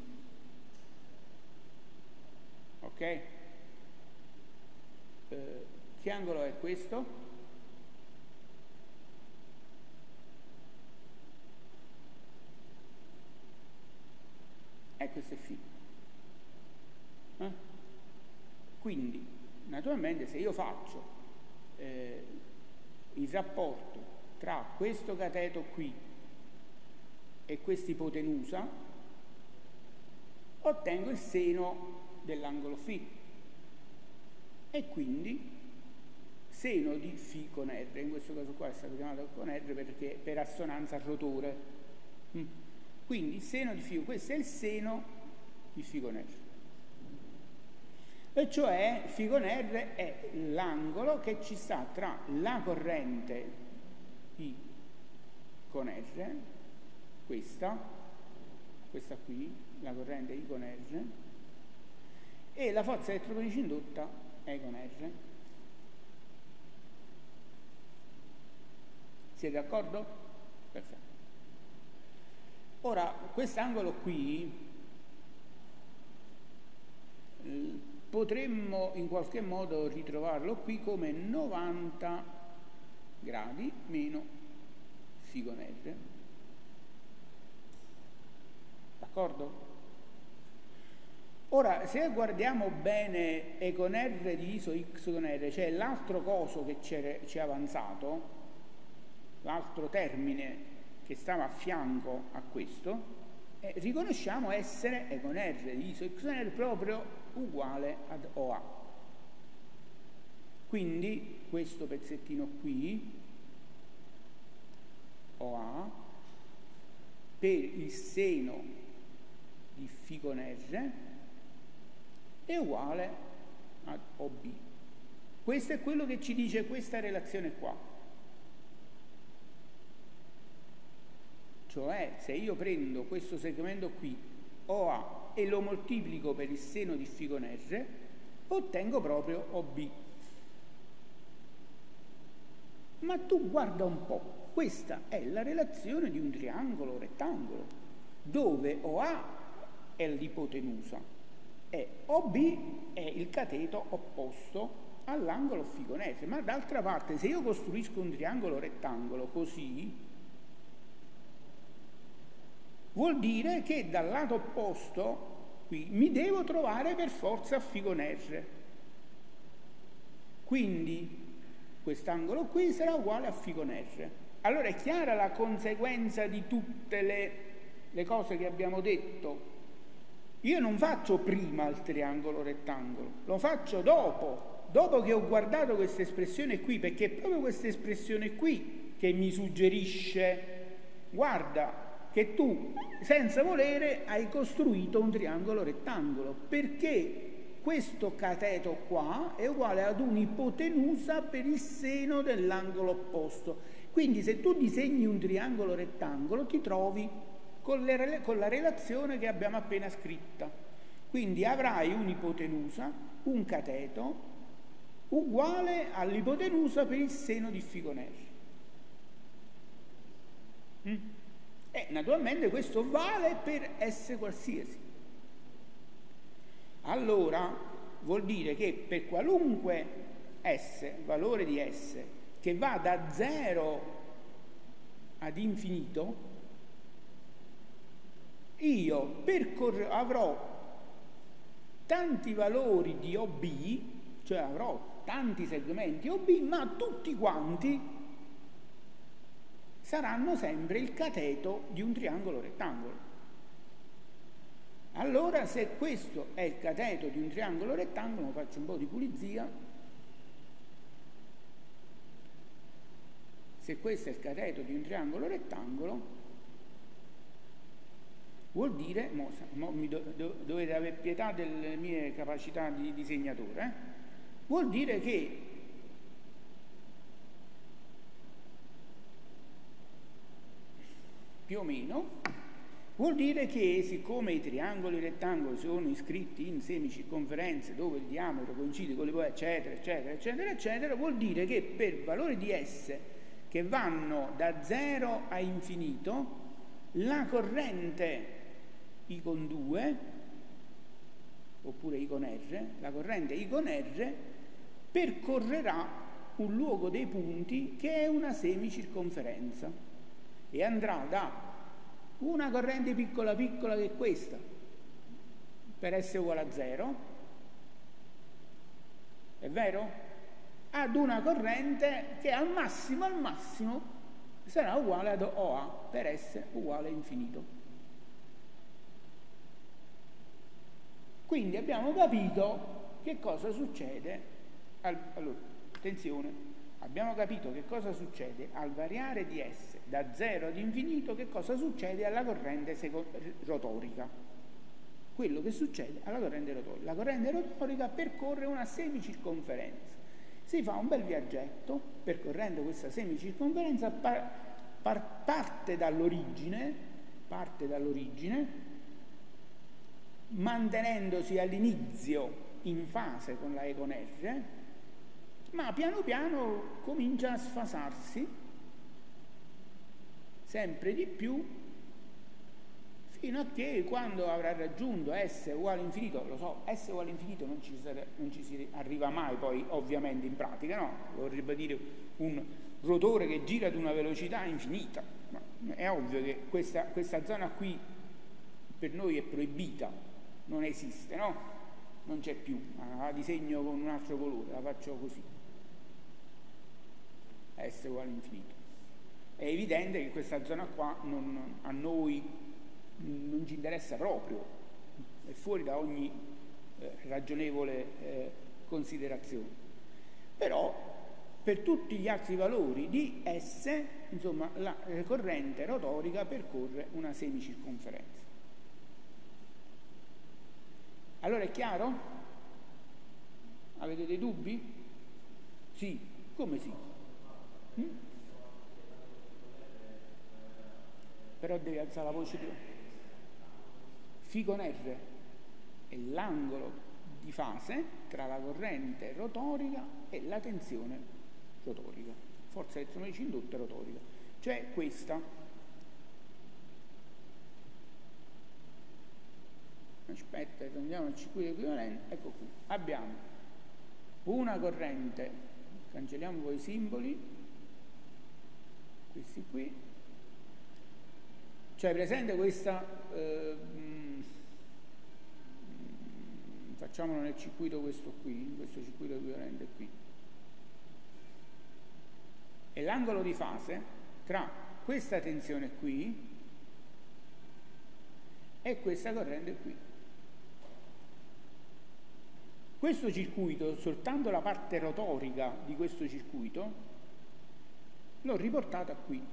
Speaker 1: ok? Che angolo è questo? Questo è Φ. Quindi, naturalmente, se io faccio il rapporto tra questo cateto qui e quest'ipotenusa, ottengo il seno dell'angolo Φ. E quindi seno di Φ con R, in questo caso qua è stato chiamato con R perché per assonanza al rotore. Quindi il seno di φ, questo è il seno di φ con R. E cioè φ con R è l'angolo che ci sta tra la corrente I con R, questa qui, la corrente I con R, e la forza elettromotrice indotta E con R. Siete d'accordo? Perfetto. Ora, quest'angolo qui potremmo in qualche modo ritrovarlo qui come 90 gradi meno φ con R. D'accordo? Ora, se guardiamo bene E con R diviso X con R, cioè l'altro coso che ci è avanzato, l'altro termine che stava a fianco a questo, riconosciamo essere E con R diviso X con R proprio uguale ad OA. Quindi questo pezzettino qui, OA, per il seno di φ con R è uguale ad OB. Questo è quello che ci dice questa relazione qua. Cioè, se io prendo questo segmento qui, OA, e lo moltiplico per il seno di φ con R, ottengo proprio OB. Ma tu guarda un po', questa è la relazione di un triangolo rettangolo, dove OA è l'ipotenusa e OB è il cateto opposto all'angolo φ con R. Ma d'altra parte, se io costruisco un triangolo rettangolo così, vuol dire che dal lato opposto qui mi devo trovare per forza φ con R. Quindi quest'angolo qui sarà uguale a φ con R. Allora è chiara la conseguenza di tutte le cose che abbiamo detto. Io non faccio prima il triangolo rettangolo, lo faccio dopo che ho guardato questa espressione qui, perché è proprio questa espressione qui che mi suggerisce, guarda, che tu senza volere hai costruito un triangolo rettangolo, perché questo cateto qua è uguale ad un'ipotenusa per il seno dell'angolo opposto. Quindi se tu disegni un triangolo rettangolo ti trovi con la relazione che abbiamo appena scritta. Quindi avrai un'ipotenusa, un cateto, uguale all'ipotenusa per il seno di φ con R. E naturalmente questo vale per S qualsiasi. Allora vuol dire che per qualunque S, valore di S, che va da 0 ad infinito, io avrò tanti valori di OB, cioè avrò tanti segmenti OB, ma tutti quanti saranno sempre il cateto di un triangolo rettangolo. Allora, se questo è il cateto di un triangolo rettangolo, faccio un po' di pulizia. Se questo è il cateto di un triangolo rettangolo, vuol dire, dovete avere pietà delle mie capacità di disegnatore, vuol dire che più o meno, vuol dire che siccome i triangoli rettangoli sono iscritti in semicirconferenze dove il diametro coincide con le eccetera, eccetera, eccetera, eccetera, vuol dire che per valori di S che vanno da 0 a infinito, la corrente I con 2, oppure I con R, la corrente I con R percorrerà un luogo dei punti che è una semicirconferenza e andrà da una corrente piccola piccola che è questa, per S uguale a 0, è vero? Ad una corrente che al massimo sarà uguale ad OA per S uguale a infinito. Quindi abbiamo capito che cosa succede. Allora, attenzione, abbiamo capito che cosa succede al variare di S da 0 ad infinito, che cosa succede alla corrente rotorica. Quello che succede alla corrente rotorica. La corrente rotorica percorre una semicirconferenza. Si fa un bel viaggetto percorrendo questa semicirconferenza, parte dall'origine, mantenendosi all'inizio in fase con la E con R, ma piano piano comincia a sfasarsi sempre di più, fino a che quando avrà raggiunto S uguale infinito, lo so, S uguale infinito non ci si arriva mai poi ovviamente in pratica, no? Vorrebbe dire un rotore che gira ad una velocità infinita, ma è ovvio che questa zona qui per noi è proibita, non esiste, no? Non c'è più, la disegno con un altro colore, la faccio così, S uguale infinito. È evidente che questa zona qua a noi non ci interessa proprio, è fuori da ogni ragionevole considerazione. Però per tutti gli altri valori di S, insomma, la corrente rotorica percorre una semicirconferenza. Allora è chiaro? Avete dei dubbi? Sì, come sì? Però devi alzare la voce più. Φ con R è l'angolo di fase tra la corrente rotorica e la tensione rotorica, forza elettromotrice indotta rotorica, cioè questa. Aspetta, andiamo al circuito equivalente, ecco qui. Abbiamo una corrente, cancelliamo poi i simboli, questi qui, cioè presente questa, facciamolo nel circuito questo qui, questo circuito equivalente qui. E l'angolo di fase tra questa tensione qui e questa corrente qui. Questo circuito, soltanto la parte rotorica di questo circuito, l'ho riportata qui.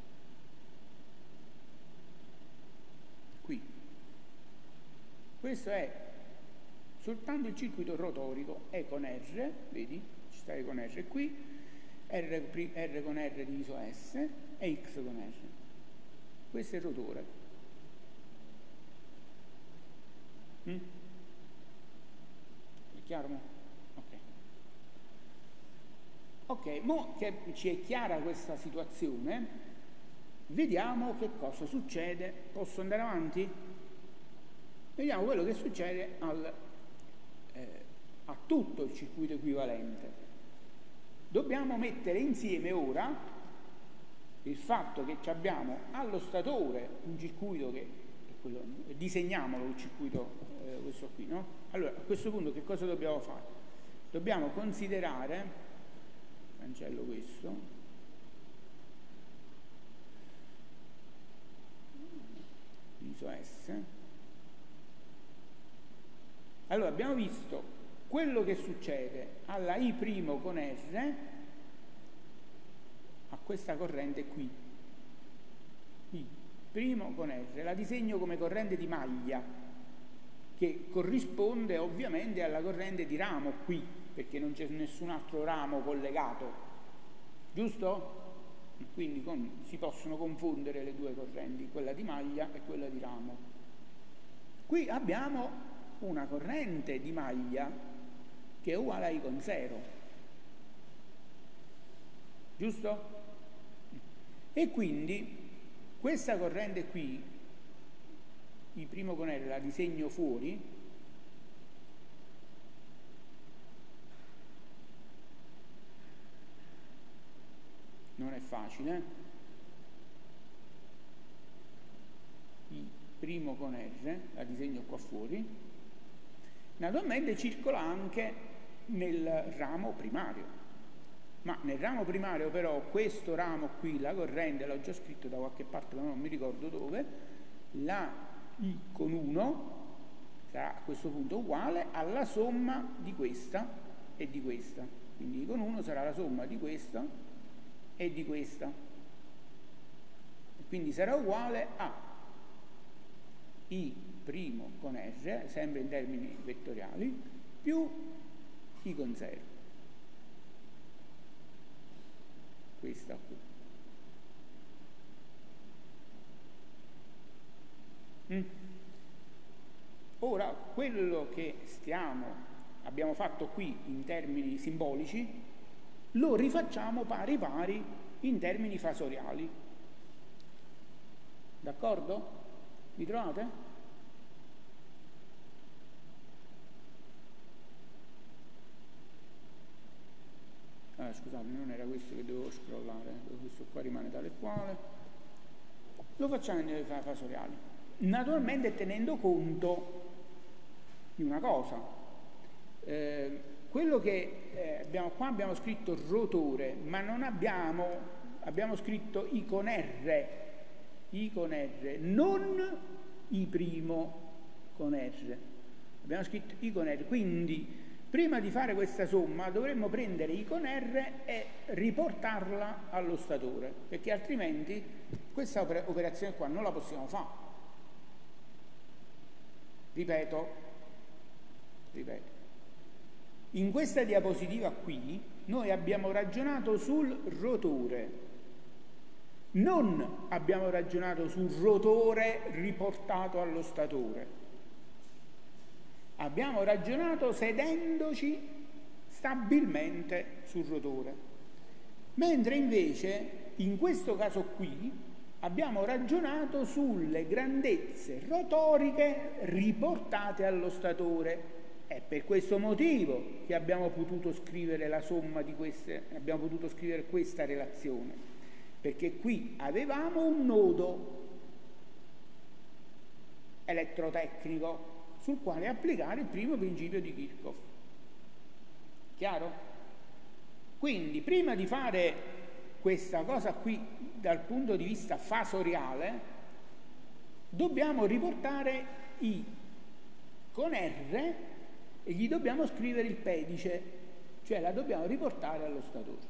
Speaker 1: Qui. Questo è soltanto il circuito rotorico, E con R, vedi? Ci sta E con R qui, R con R diviso S e X con R. Questo è il rotore. È chiaro? Ok, mo che ci è chiara questa situazione, vediamo che cosa succede. Posso andare avanti? Vediamo quello che succede a tutto il circuito equivalente. Dobbiamo mettere insieme ora il fatto che abbiamo allo statore un circuito che è quello, disegniamolo il circuito questo qui, no? Allora, a questo punto che cosa dobbiamo fare? Dobbiamo considerare, cancello questo, diviso S. Allora, abbiamo visto quello che succede alla I' con R a questa corrente qui. I' con R, la disegno come corrente di maglia, che corrisponde ovviamente alla corrente di ramo qui, perché non c'è nessun altro ramo collegato, giusto? Quindi si possono confondere le due correnti, quella di maglia e quella di ramo. Qui abbiamo una corrente di maglia che è uguale a I con 0, giusto? E quindi questa corrente qui, I' con R, la disegno fuori, non è facile, I' con R, la disegno qua fuori, naturalmente circola anche nel ramo primario, ma nel ramo primario però questo ramo qui, la corrente, l'ho già scritto da qualche parte ma non mi ricordo dove, la I con 1 sarà a questo punto uguale alla somma di questa e di questa. Quindi I con 1 sarà la somma di questa e di questa. Quindi sarà uguale a I' con R, sempre in termini vettoriali, più I con 0. Questa qui. Ora, quello che abbiamo fatto qui in termini simbolici, lo rifacciamo pari pari in termini fasoriali. D'accordo? Vi trovate? Scusate, non era questo che dovevo scrollare, questo qua rimane tale e quale. Lo facciamo in fasoriali. Naturalmente tenendo conto di una cosa. Quello che qua abbiamo scritto rotore, ma non abbiamo scritto I con R, non I' con R. Abbiamo scritto I con R, quindi prima di fare questa somma dovremmo prendere I con R e riportarla allo statore, perché altrimenti questa operazione qua non la possiamo fare. Ripeto. In questa diapositiva qui noi abbiamo ragionato sul rotore, non abbiamo ragionato sul rotore riportato allo statore. Abbiamo ragionato sedendoci stabilmente sul rotore, mentre invece in questo caso qui abbiamo ragionato sulle grandezze rotoriche riportate allo statore. È per questo motivo che abbiamo potuto scrivere la somma di queste, abbiamo potuto scrivere questa relazione, perché qui avevamo un nodo elettrotecnico sul quale applicare il primo principio di Kirchhoff. Chiaro? Quindi prima di fare questa cosa qui dal punto di vista fasoriale dobbiamo riportare I con R e gli dobbiamo scrivere il pedice, cioè la dobbiamo riportare allo statore.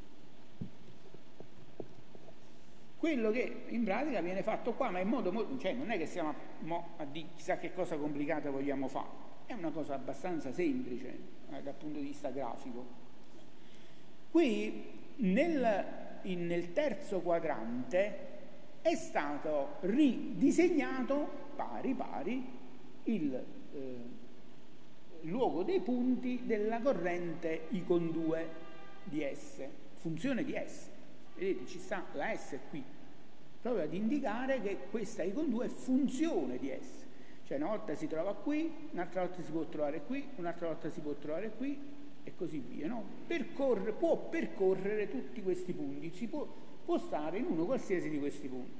Speaker 1: Quello che in pratica viene fatto qua, ma in modo molto, cioè non è che stiamo a dire chissà che cosa complicata vogliamo fare, è una cosa abbastanza semplice dal punto di vista grafico. Qui nel terzo quadrante è stato ridisegnato pari pari il luogo dei punti della corrente I con 2 di S, funzione di S. Vedete, ci sta la S qui, proprio ad indicare che questa I con 2 è funzione di S. Cioè una volta si trova qui, un'altra volta si può trovare qui, un'altra volta si può trovare qui e così via, no? Può percorrere tutti questi punti, può stare in uno qualsiasi di questi punti.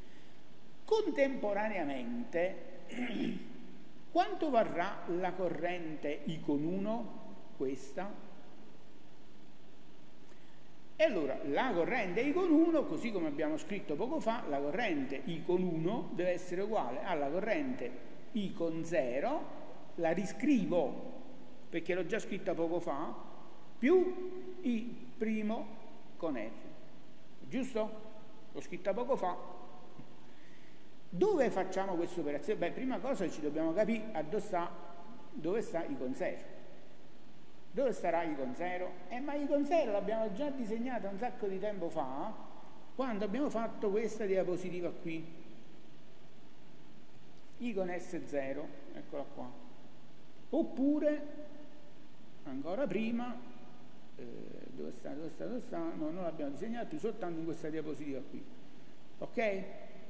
Speaker 1: Contemporaneamente, quanto varrà la corrente I con 1? Questa. E allora la corrente I con 1, così come abbiamo scritto poco fa, la corrente I con 1 deve essere uguale alla corrente I con 0, la riscrivo perché l'ho già scritta poco fa, più I' con R. Giusto? L'ho scritta poco fa. Dove facciamo questa operazione? Beh, prima cosa ci dobbiamo capire dove sta I con 0. Dove starà I con 0? Ma I con 0 l'abbiamo già disegnata un sacco di tempo fa, quando abbiamo fatto questa diapositiva qui. I con S0, eccola qua. Oppure, ancora prima, dove sta? No, non l'abbiamo disegnata più, soltanto in questa diapositiva qui. Ok?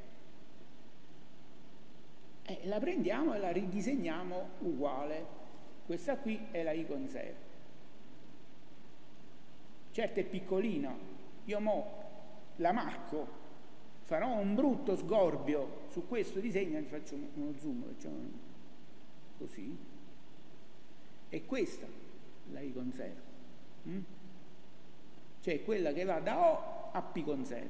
Speaker 1: La prendiamo e la ridisegniamo uguale. Questa qui è la I con 0. Certo è piccolina, io la marco, farò un brutto sgorbio su questo disegno, faccio uno zoom, facciamo così, e questa la I con 0, cioè quella che va da O a P con 0.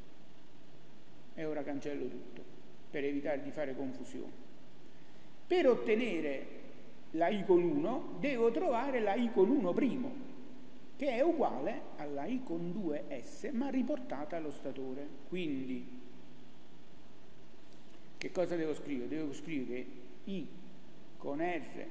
Speaker 1: E ora cancello tutto per evitare di fare confusione. Per ottenere la I con 1 devo trovare la I con 1 primo. che è uguale alla I con 2S ma riportata allo statore. Quindi che cosa devo scrivere? Devo scrivere che I con R'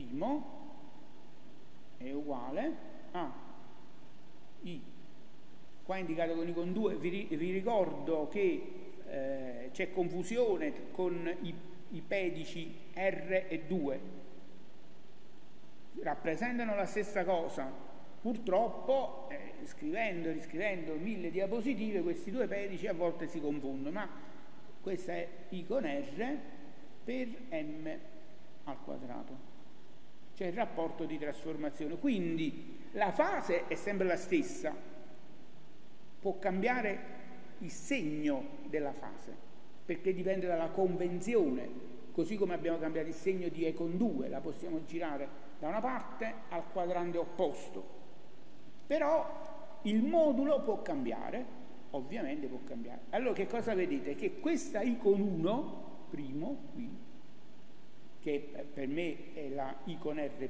Speaker 1: è uguale a I, qua indicato con I con 2, vi ricordo che c'è confusione con i pedici R e 2, rappresentano la stessa cosa, purtroppo scrivendo e riscrivendo 1000 diapositive questi due pedici a volte si confondono, ma questa è I con R per M al quadrato. C'è il rapporto di trasformazione, quindi la fase è sempre la stessa, può cambiare il segno della fase, perché dipende dalla convenzione, così come abbiamo cambiato il segno di E con 2, la possiamo girare da una parte al quadrante opposto, però il modulo può cambiare, ovviamente può cambiare. Allora che cosa vedete? Che questa I con 1, primo, qui, che per me è la I con R',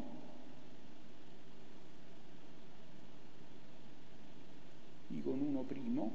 Speaker 1: I con 1 primo,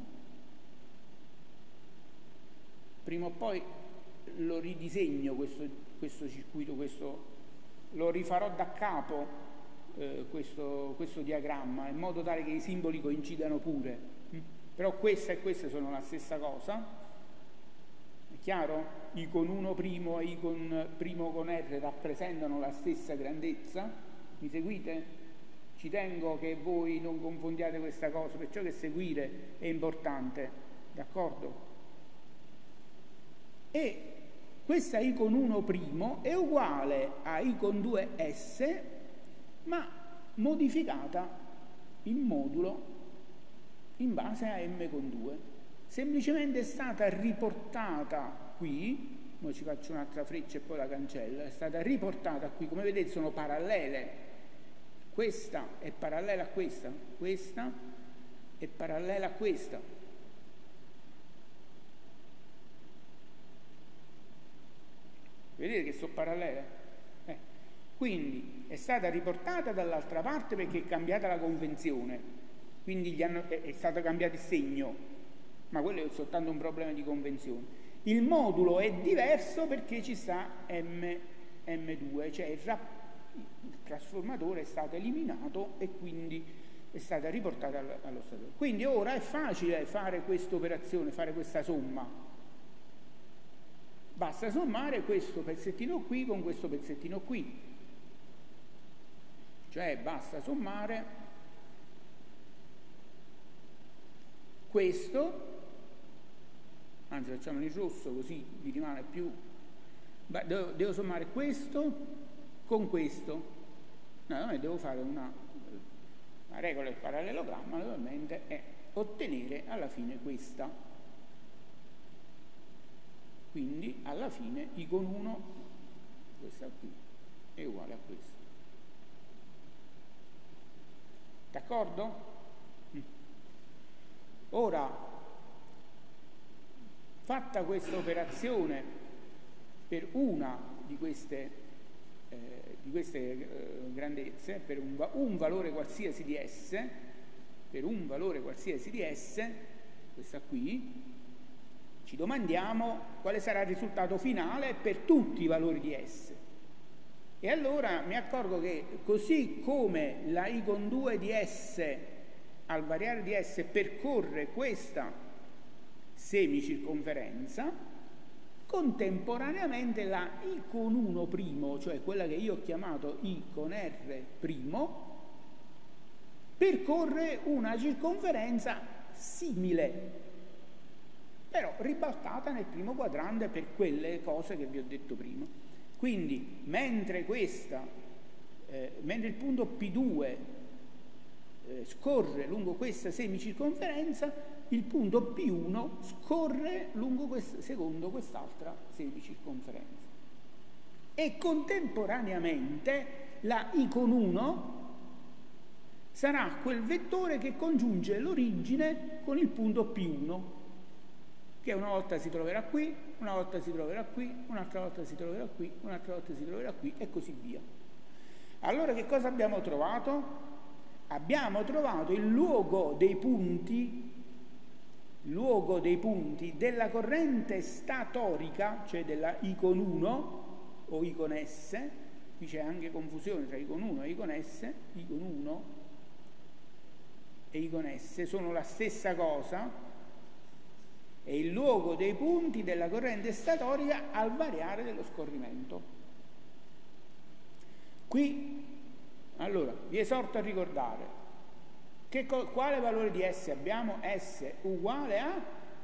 Speaker 1: prima o poi lo ridisegno questo circuito, lo rifarò da capo questo diagramma, in modo tale che i simboli coincidano pure, però questa e questa sono la stessa cosa. Chiaro? I con 1 primo e I con primo con R rappresentano la stessa grandezza, mi seguite? Ci tengo che voi non confondiate questa cosa, perciò che seguire è importante, d'accordo? E questa I con 1 primo è uguale a I con 2S, ma modificata in modulo in base a M con 2. Semplicemente è stata riportata qui, ora ci faccio un'altra freccia e poi la cancello, è stata riportata qui, come vedete sono parallele, questa è parallela a questa, questa è parallela a questa. Vedete che sono parallele? Quindi è stata riportata dall'altra parte perché è cambiata la convenzione, quindi è stato cambiato il segno, ma quello è soltanto un problema di convenzione. Il modulo è diverso perché ci sta M2, cioè il trasformatore è stato eliminato e quindi è stata riportata allo statore. Quindi ora è facile fare questa operazione, fare questa somma. Basta sommare questo pezzettino qui con questo pezzettino qui. Cioè basta sommare questo, anzi facciamolo in rosso così mi rimane più, devo sommare questo con questo, no, devo fare una regola del parallelogramma, naturalmente è ottenere alla fine questa, quindi alla fine I con 1, questa qui, è uguale a questa. D'accordo? Ora, fatta questa operazione per una di queste grandezze, per un valore qualsiasi di S, questa qui, ci domandiamo quale sarà il risultato finale per tutti i valori di S. E allora mi accorgo che così come la I con 2 di S al variare di S percorre questa semicirconferenza, contemporaneamente la I con 1 primo, cioè quella che io ho chiamato I con R primo, percorre una circonferenza simile, però ribaltata nel primo quadrante per quelle cose che vi ho detto prima. Quindi mentre il punto P2 scorre lungo questa semicirconferenza, il punto P1 scorre lungo secondo quest'altra semicirconferenza. E contemporaneamente la I con 1 sarà quel vettore che congiunge l'origine con il punto P1, che una volta si troverà qui, una volta si troverà qui, un'altra volta si troverà qui, un'altra volta si troverà qui e così via. Allora che cosa abbiamo trovato? abbiamo trovato il luogo dei punti della corrente statorica, cioè della I con 1 o I con S, qui c'è anche confusione tra I con 1 e I con S, I con 1 e I con S sono la stessa cosa, è il luogo dei punti della corrente statorica al variare dello scorrimento. Qui, allora, vi esorto a ricordare quale valore di S abbiamo? S uguale a,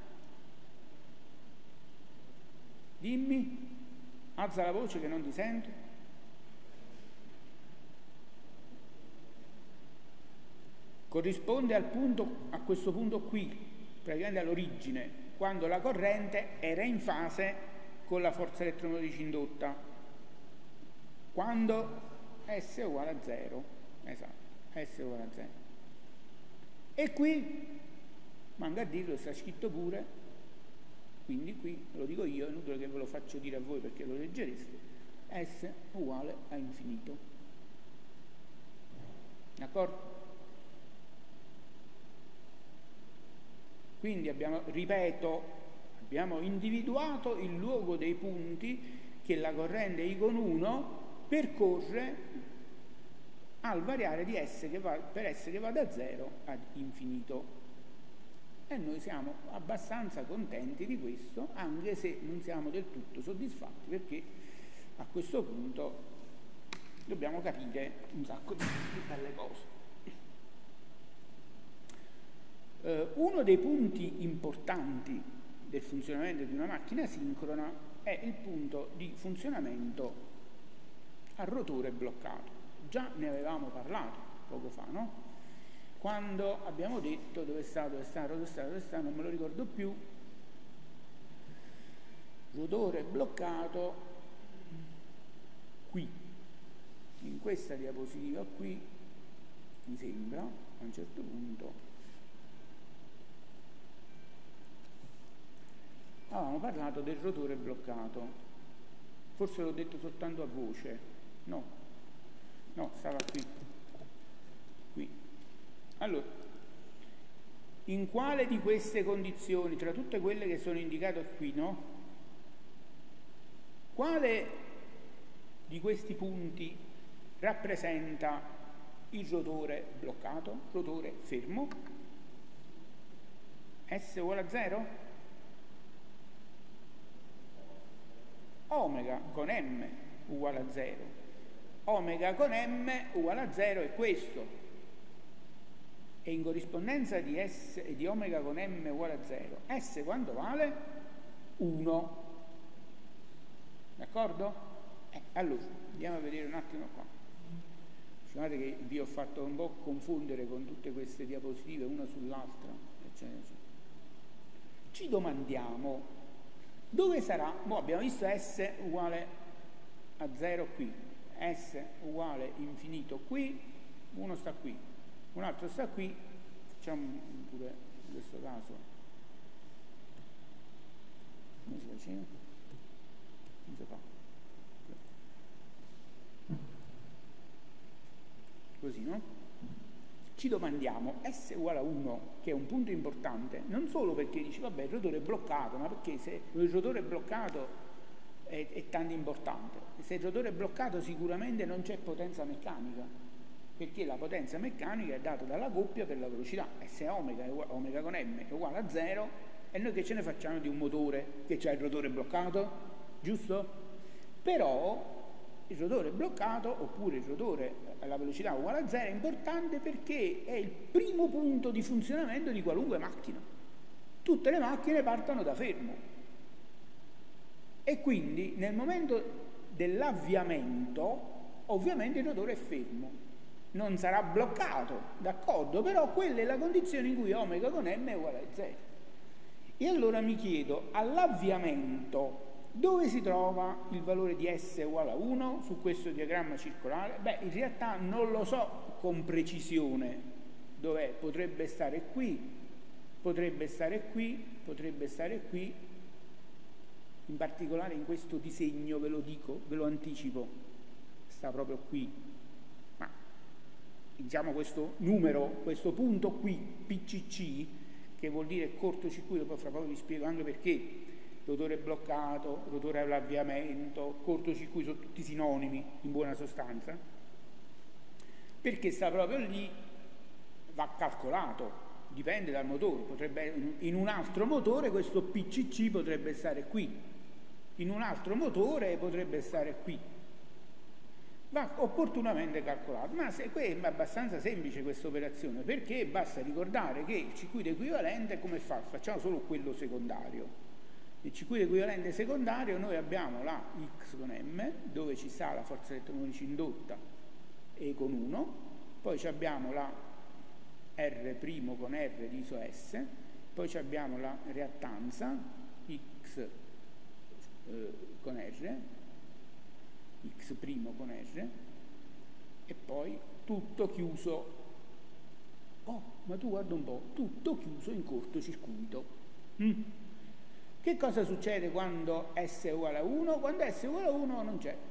Speaker 1: dimmi, alza la voce che non ti sento. Corrisponde al punto, a questo punto qui, praticamente all'origine, quando la corrente era in fase con la forza elettromotrice indotta, quando S è uguale a 0, esatto, S è uguale a 0. E qui, manca a dirlo, sta scritto pure, quindi qui, lo dico io, è inutile che ve lo faccio dire a voi perché lo leggereste, S uguale a infinito. D'accordo? Quindi ripeto, abbiamo individuato il luogo dei punti che la corrente I con 1 percorre al variare di S per S che va da 0 ad infinito. E noi siamo abbastanza contenti di questo, anche se non siamo del tutto soddisfatti, perché a questo punto dobbiamo capire un sacco di belle cose. Uno dei punti importanti del funzionamento di una macchina sincrona è il punto di funzionamento a rotore bloccato. Già ne avevamo parlato poco fa, no? Quando abbiamo detto dove sta, non me lo ricordo più, rotore bloccato qui, in questa diapositiva qui, mi sembra, a un certo punto, avevamo parlato del rotore bloccato, forse l'ho detto soltanto a voce, no, stava qui. Allora, in quale di queste condizioni, tra tutte quelle che sono indicate qui, no? Quale di questi punti rappresenta il rotore bloccato, rotore fermo? S uguale a 0? Omega con M uguale a 0. Omega con M uguale a 0 è questo. E in corrispondenza di S e di omega con M uguale a 0, S quanto vale? 1. D'accordo? Allora, andiamo a vedere un attimo qua. Guardate che vi ho fatto un po' confondere con tutte queste diapositive una sull'altra, eccetera, eccetera. Ci domandiamo dove sarà? Abbiamo visto S uguale a 0 qui, S uguale infinito qui, uno sta qui, un altro sta qui, facciamo pure in questo caso, come si faceva? Non si fa. Così, no? Ci domandiamo, S uguale a 1, che è un punto importante, non solo perché dici, vabbè, il rotore è bloccato, ma perché se il rotore è bloccato è tanto importante? Se il rotore è bloccato sicuramente non c'è potenza meccanica, perché la potenza meccanica è data dalla coppia per la velocità, e se omega con M è uguale a 0, e noi che ce ne facciamo di un motore che ha il rotore bloccato? Giusto? Però il rotore bloccato, oppure il rotore alla velocità uguale a 0, è importante perché è il primo punto di funzionamento di qualunque macchina. Tutte le macchine partono da fermo. E quindi nel momento dell'avviamento, ovviamente il rotore è fermo. Non sarà bloccato, d'accordo? Però quella è la condizione in cui omega con M è uguale a 0. E allora mi chiedo, all'avviamento, dove si trova il valore di S uguale a 1 su questo diagramma circolare? Beh, in realtà non lo so con precisione dov'è, potrebbe stare qui, potrebbe stare qui, potrebbe stare qui, in particolare in questo disegno ve lo dico, ve lo anticipo, sta proprio qui, ma diciamo questo numero, questo punto qui, PCC, che vuol dire cortocircuito, poi fra poco vi spiego anche perché rotore bloccato, rotore all'avviamento, cortocircuito sono tutti sinonimi in buona sostanza, perché sta proprio lì, va calcolato, dipende dal motore, potrebbe, in un altro motore questo PCC potrebbe stare qui, in un altro motore potrebbe stare qui, va opportunamente calcolato, ma è abbastanza semplice questa operazione, perché basta ricordare che il circuito equivalente come fa? Facciamo solo quello secondario. Nel circuito equivalente secondario noi abbiamo la X con M, dove ci sta la forza elettromotrice indotta E con 1, poi abbiamo la R' con R diviso S, poi abbiamo la reattanza X con R, X' con R, e poi tutto chiuso. Oh, ma tu guarda un po', tutto chiuso in cortocircuito. Che cosa succede quando S è uguale a 1? Quando S è uguale a 1 non c'è.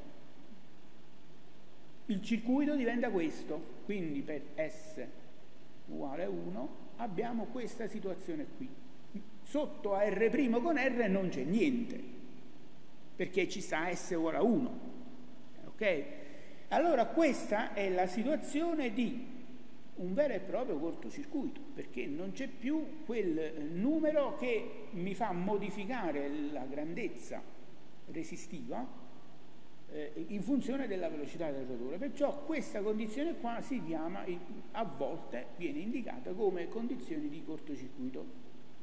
Speaker 1: Il circuito diventa questo, quindi per S uguale a 1 abbiamo questa situazione qui. Sotto a R' con R non c'è niente, perché ci sta S uguale a 1. Ok? Allora questa è la situazione di un vero e proprio cortocircuito, perché non c'è più quel numero che mi fa modificare la grandezza resistiva in funzione della velocità del rotore. Perciò questa condizione qua si chiama, a volte viene indicata come condizioni di cortocircuito.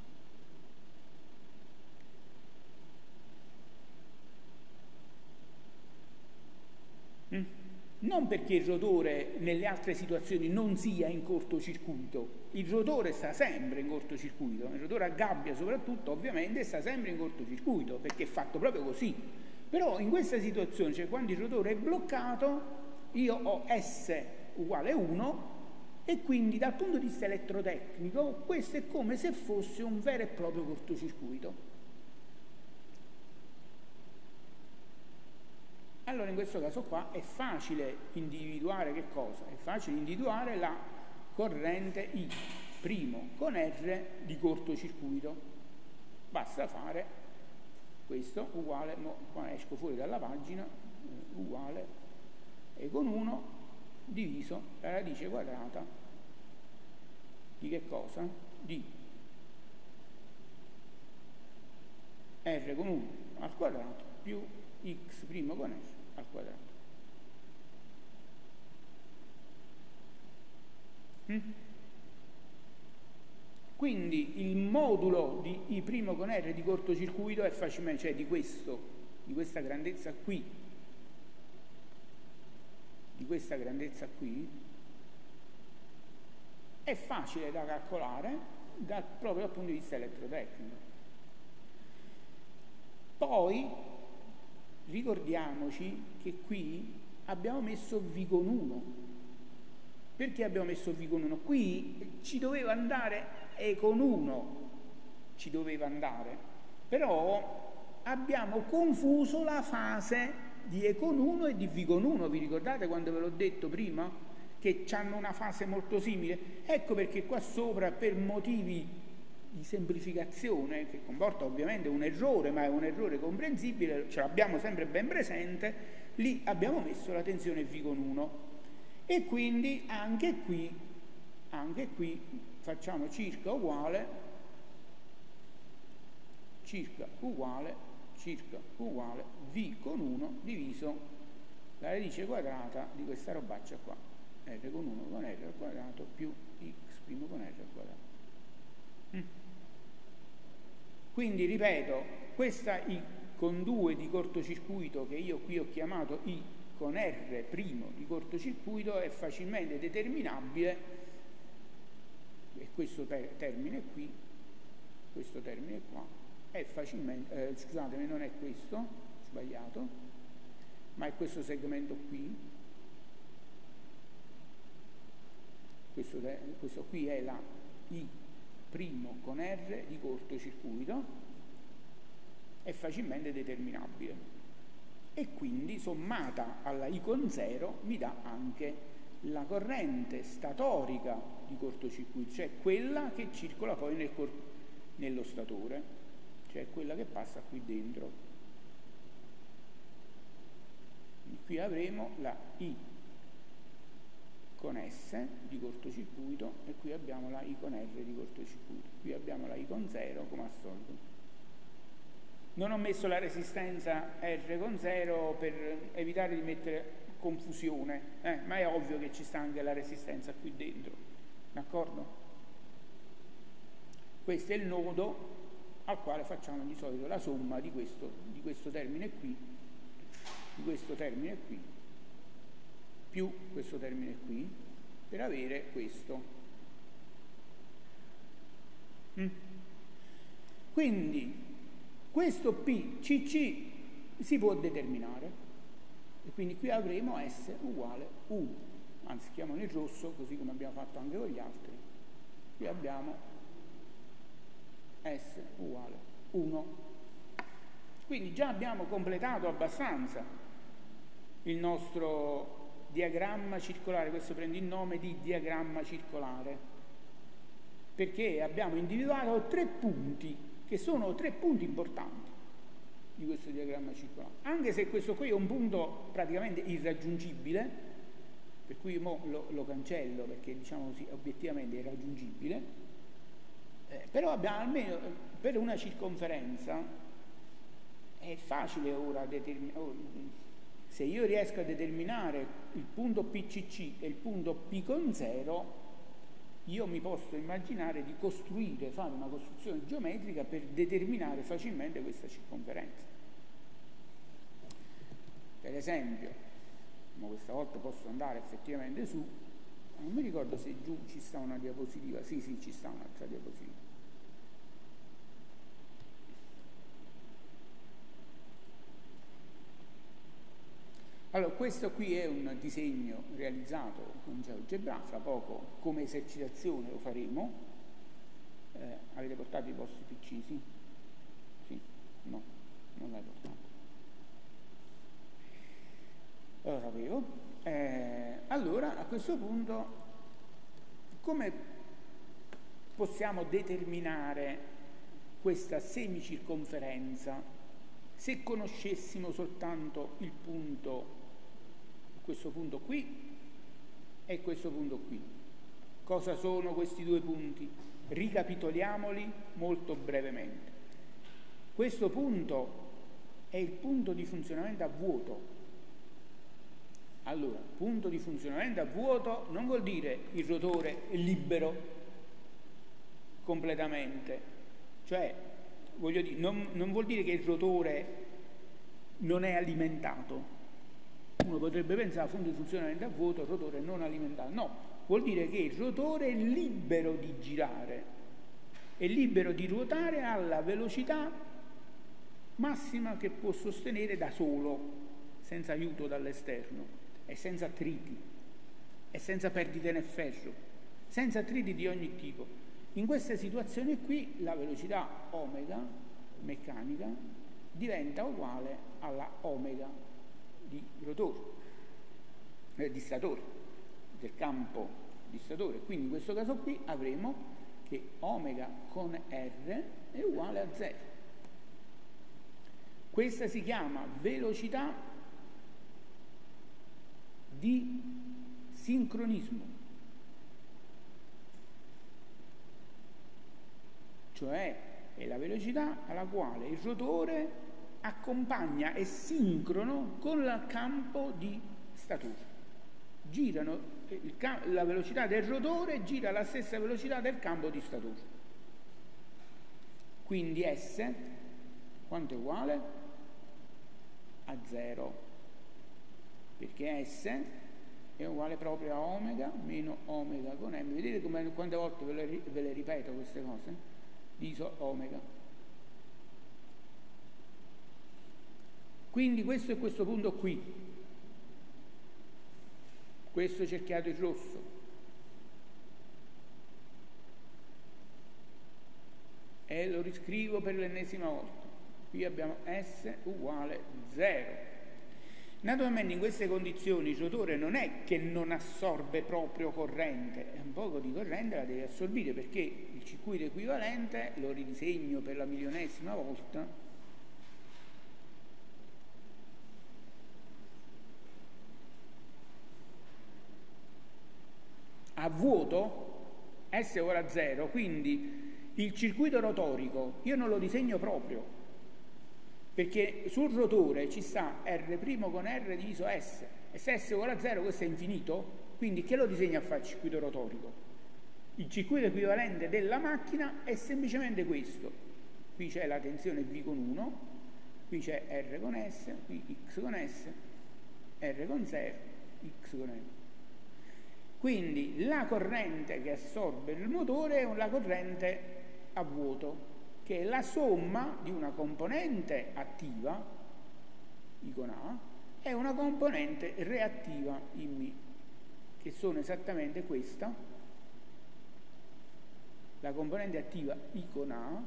Speaker 1: Non perché il rotore nelle altre situazioni non sia in cortocircuito, il rotore sta sempre in cortocircuito, il rotore a gabbia soprattutto ovviamente sta sempre in cortocircuito, perché è fatto proprio così. Però in questa situazione, cioè quando il rotore è bloccato, io ho S uguale 1 e quindi dal punto di vista elettrotecnico questo è come se fosse un vero e proprio cortocircuito. Allora in questo caso qua è facile individuare che cosa? È facile individuare la corrente I' con R di cortocircuito. Basta fare questo uguale, qua esco fuori dalla pagina, uguale E con 1 diviso la radice quadrata di che cosa? Di R con 1 al quadrato più X' con R al quadrato. Quindi il modulo di I' con R di cortocircuito è facilmente, cioè di questa grandezza qui, è facile da calcolare proprio dal punto di vista elettrotecnico. Poi ricordiamoci che qui abbiamo messo V con 1. Perché abbiamo messo V con 1? Qui ci doveva andare E con 1, ci doveva andare, però abbiamo confuso la fase di E con 1 e di V con 1. Vi ricordate quando ve l'ho detto prima? Che hanno una fase molto simile? Ecco perché qua sopra, per motivi di semplificazione, che comporta ovviamente un errore, ma è un errore comprensibile, ce l'abbiamo sempre ben presente, lì abbiamo messo la tensione V con 1. E quindi anche qui facciamo circa uguale V con 1 diviso la radice quadrata di questa robaccia qua, R con 1 con R al quadrato più X' con R al quadrato. Quindi ripeto, questa I con 2 di cortocircuito che io qui ho chiamato I con R' di cortocircuito è facilmente determinabile, e questo termine qui, questo termine qua è facilmente, scusatemi, non è questo, sbagliato, ma è questo segmento qui, questo qui è la I' con R di cortocircuito, è facilmente determinabile, e quindi sommata alla I con 0 mi dà anche la corrente statorica di cortocircuito, cioè quella che circola poi nello statore, cioè quella che passa qui dentro. Quindi qui avremo la I con S di cortocircuito e qui abbiamo la I con R di cortocircuito. Qui abbiamo la I con 0 come al solito. Non ho messo la resistenza R con 0 per evitare di mettere confusione, ma è ovvio che ci sta anche la resistenza qui dentro, d'accordo? Questo è il nodo al quale facciamo di solito la somma di questo termine qui, di questo termine qui, più questo termine qui, per avere questo. Quindi questo PCC si può determinare e quindi qui avremo S uguale 1, anzi chiamano il rosso così come abbiamo fatto anche con gli altri. Qui abbiamo S uguale 1. Quindi già abbiamo completato abbastanza il nostro diagramma circolare. Questo prende il nome di diagramma circolare perché abbiamo individuato 3 punti che sono 3 punti importanti di questo diagramma circolare, anche se questo qui è un punto praticamente irraggiungibile, per cui io lo cancello perché diciamo così obiettivamente è irraggiungibile, però abbiamo almeno per una circonferenza è facile ora determinare. Se io riesco a determinare il punto PCC e il punto P con 0, io mi posso immaginare di fare una costruzione geometrica per determinare facilmente questa circonferenza. Per esempio, questa volta posso andare effettivamente su, non mi ricordo se giù ci sta una diapositiva, sì ci sta un'altra diapositiva. Allora, questo qui è un disegno realizzato con GeoGebra, fra poco come esercitazione lo faremo. Avete portato i vostri PC? Sì? No, non l'hai portato. Lo sapevo. Allora, a questo punto, come possiamo determinare questa semicirconferenza se conoscessimo soltanto il punto, questo punto qui e questo punto qui? Cosa sono questi 2 punti? Ricapitoliamoli molto brevemente. Questo punto è il punto di funzionamento a vuoto. Allora, punto di funzionamento a vuoto non vuol dire il rotore è libero completamente, cioè voglio dire, non vuol dire che il rotore non è alimentato. Uno potrebbe pensare punto di funzionamento a vuoto, il rotore non alimentato. No, vuol dire che il rotore è libero di girare, è libero di ruotare alla velocità massima che può sostenere da solo, senza aiuto dall'esterno, e senza attriti, e senza perdite nel ferro, senza attriti di ogni tipo. In queste situazioni qui la velocità omega meccanica diventa uguale alla omega di rotore, di statore, del campo di statore. Quindi in questo caso qui avremo che omega con R è uguale a 0. Questa si chiama velocità di sincronismo, cioè è la velocità alla quale il rotore accompagna, è sincrono con il campo di statura. Girano, la velocità del rotore gira alla stessa velocità del campo di statura. Quindi S quanto è uguale? A 0, perché S è uguale proprio a omega meno omega con M. Vedete come, quante volte ve le ripeto queste cose? Diso omega. Quindi questo è questo punto qui, questo cerchiato in rosso, e lo riscrivo per l'ennesima volta. Qui abbiamo S uguale 0. Naturalmente in queste condizioni il rotore non è che non assorbe proprio corrente, un poco di corrente la deve assorbire, perché il circuito equivalente, lo ridisegno per la milionesima volta, a vuoto S uguale a 0, quindi il circuito rotorico io non lo disegno proprio, perché sul rotore ci sta R' con R diviso S, e se S uguale a 0 questo è infinito, quindi che lo disegna a fare il circuito rotorico? Il circuito equivalente della macchina è semplicemente questo. Qui c'è la tensione V con 1, qui c'è R con S, qui X con S, R con 0, X con N. Quindi la corrente che assorbe il motore è la corrente a vuoto, che è la somma di una componente attiva, I con A, e una componente reattiva, in B, che sono esattamente questa, la componente attiva I con A,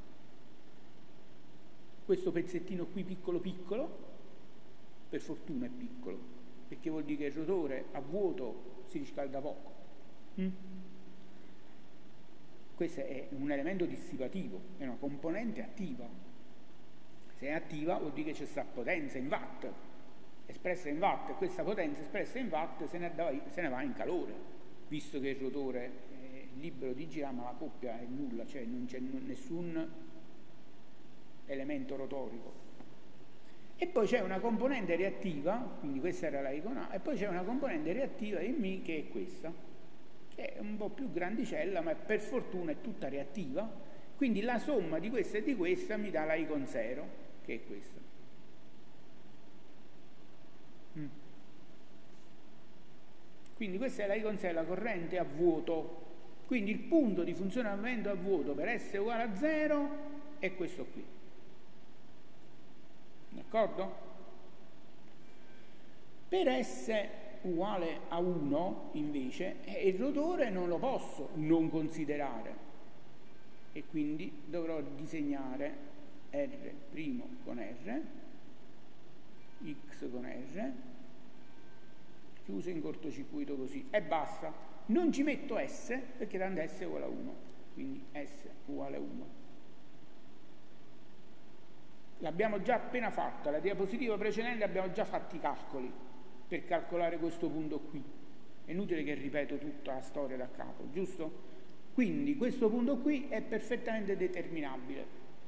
Speaker 1: questo pezzettino qui piccolo piccolo, per fortuna è piccolo, perché vuol dire che il rotore a vuoto si riscalda poco. Questo è un elemento dissipativo, è una componente attiva. Se è attiva vuol dire che c'è sta potenza in watt, espressa in watt, e questa potenza espressa in watt se ne va in calore, visto che il rotore è libero di girare, ma la coppia è nulla, cioè non c'è nessun elemento rotorico. E poi c'è una componente reattiva, quindi questa era la I con A, e poi c'è una componente reattiva in Mi che è questa, che è un po' più grandicella, ma per fortuna è tutta reattiva, quindi la somma di questa e di questa mi dà la I con 0, che è questa. Quindi questa è la I con 0, la corrente a vuoto, quindi il punto di funzionamento a vuoto per S uguale a 0 è questo qui. D'accordo? Per S uguale a 1 invece il rotore non lo posso non considerare, e quindi dovrò disegnare R' con R, X con R, chiuso in cortocircuito così, e basta. Non ci metto S perché tanto S è uguale a 1, quindi S uguale a 1. L'abbiamo già appena fatta, la diapositiva precedente abbiamo già fatto i calcoli per calcolare questo punto qui. È inutile che ripeto tutta la storia da capo, giusto? Quindi questo punto qui è perfettamente determinabile.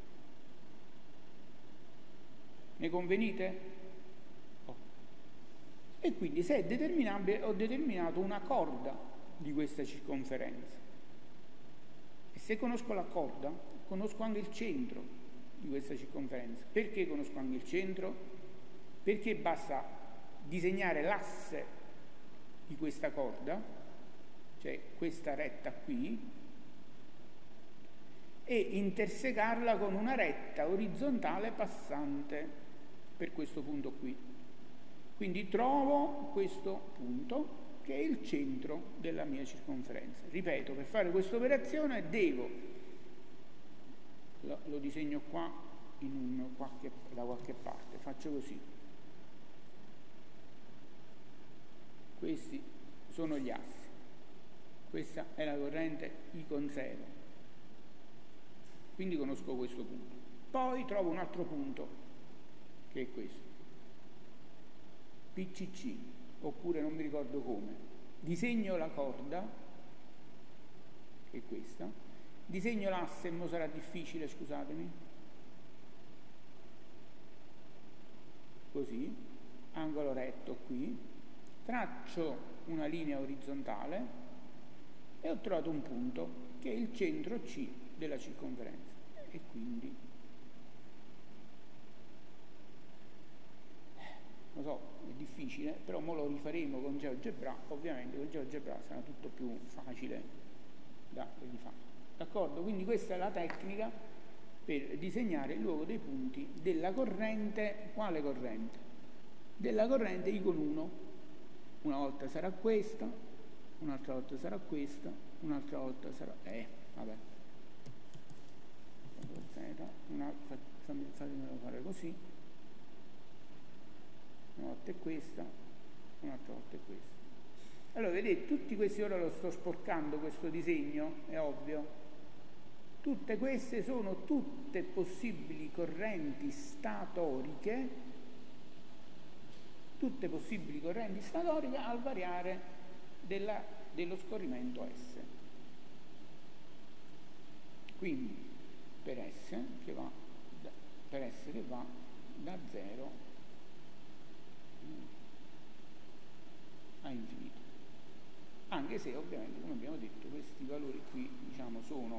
Speaker 1: Ne convenite? Oh. E quindi se è determinabile ho determinato una corda di questa circonferenza. E se conosco la corda, conosco anche il centro di questa circonferenza. Perché conosco anche il centro? Perché basta disegnare l'asse di questa corda, cioè questa retta qui, e intersecarla con una retta orizzontale passante per questo punto qui. Quindi trovo questo punto che è il centro della mia circonferenza. Ripeto, per fare questa operazione devo, lo disegno qua da qualche parte, faccio così. Questi sono gli assi, questa è la corrente I con 0, quindi conosco questo punto. Poi trovo un altro punto che è questo, PCC, oppure non mi ricordo come. Disegno la corda, che è questa, disegno l'asse, ma sarà difficile, scusatemi, così, angolo retto qui, traccio una linea orizzontale e ho trovato un punto che è il centro C della circonferenza, e quindi lo so, è difficile, però mo lo rifaremo con GeoGebra. Ovviamente con GeoGebra sarà tutto più facile da rifare. D'accordo? Quindi questa è la tecnica per disegnare il luogo dei punti della corrente. Quale corrente? Della corrente I con 1. Una volta sarà questa, un'altra volta sarà questa, un'altra volta sarà... vabbè. Fatemelo fare così. una volta è questa, un'altra volta è questa. Allora vedete, tutti questi, ora lo sto sporcando questo disegno, è ovvio, tutte queste sono tutte possibili correnti statoriche, al variare dello scorrimento S. Quindi per S che va da 0 a infinito. Anche se ovviamente, come abbiamo detto, questi valori qui, diciamo, sono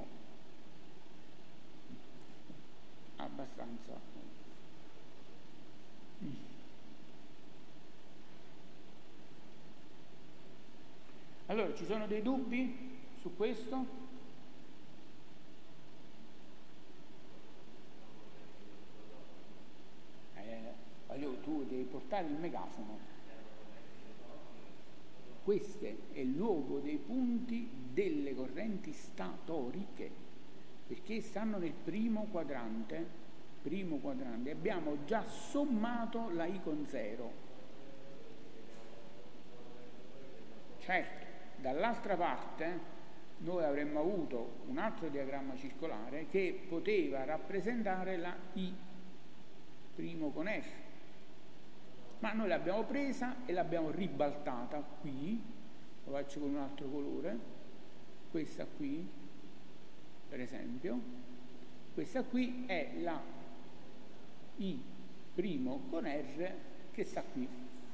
Speaker 1: abbastanza allora, ci sono dei dubbi su questo? Tu devi portare il megafono. Questo è il luogo dei punti delle correnti statoriche, perché stanno nel primo quadrante, abbiamo già sommato la I con 0. Certo, dall'altra parte noi avremmo avuto un altro diagramma circolare che poteva rappresentare la I primo con R, ma noi l'abbiamo presa e l'abbiamo ribaltata qui, lo faccio con un altro colore, questa qui per esempio, questa qui è la I primo con R che sta qui.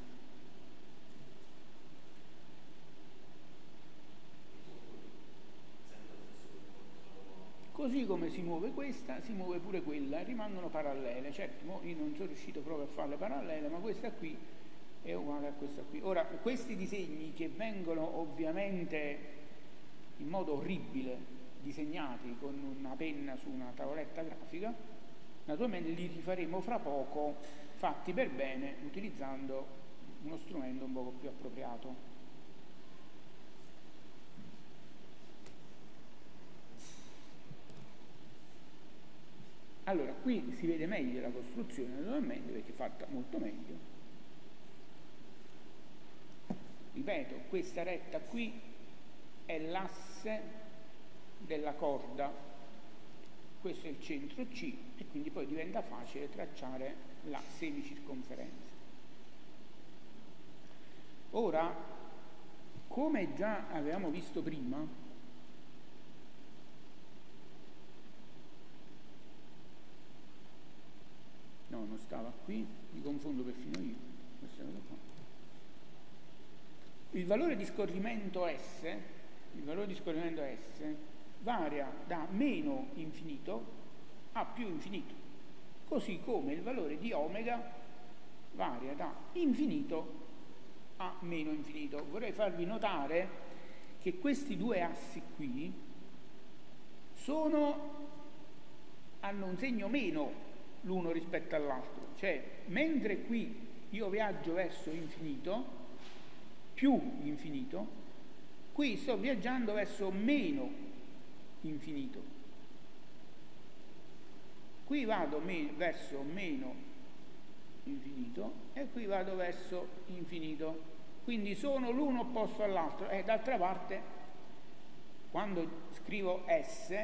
Speaker 1: Così come si muove questa, si muove pure quella, rimangono parallele. Certo, io non sono riuscito proprio a farle parallele, ma questa qui è uguale a questa qui. Ora, questi disegni che vengono ovviamente in modo orribile disegnati con una penna su una tavoletta grafica, naturalmente li rifaremo fra poco fatti per bene utilizzando uno strumento un poco più appropriato. Allora, qui si vede meglio la costruzione naturalmente perché è fatta molto meglio. Ripeto, questa retta qui è l'asse della corda, questo è il centro C e quindi poi diventa facile tracciare la semicirconferenza. Ora, come già avevamo visto prima, no, non stava qui, mi confondo perfino io. Il valore di scorrimento S, varia da meno infinito a più infinito, così come il valore di omega varia da infinito a meno infinito. Vorrei farvi notare che questi due assi qui hanno un segno meno l'uno rispetto all'altro, cioè mentre qui io viaggio verso infinito, più infinito, qui sto viaggiando verso meno infinito. Qui vado verso meno infinito e qui vado verso infinito. Quindi sono l'uno opposto all'altro e d'altra parte quando scrivo S,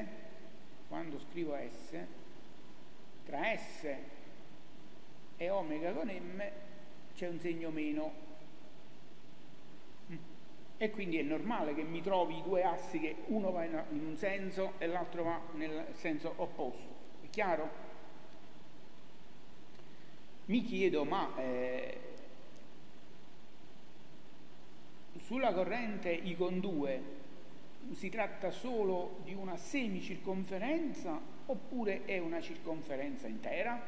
Speaker 1: tra S e omega con M c'è un segno meno e quindi è normale che mi trovi i due assi che uno va in un senso e l'altro va nel senso opposto. È chiaro? Mi chiedo, ma sulla corrente I con 2 si tratta solo di una semicirconferenza oppure è una circonferenza intera?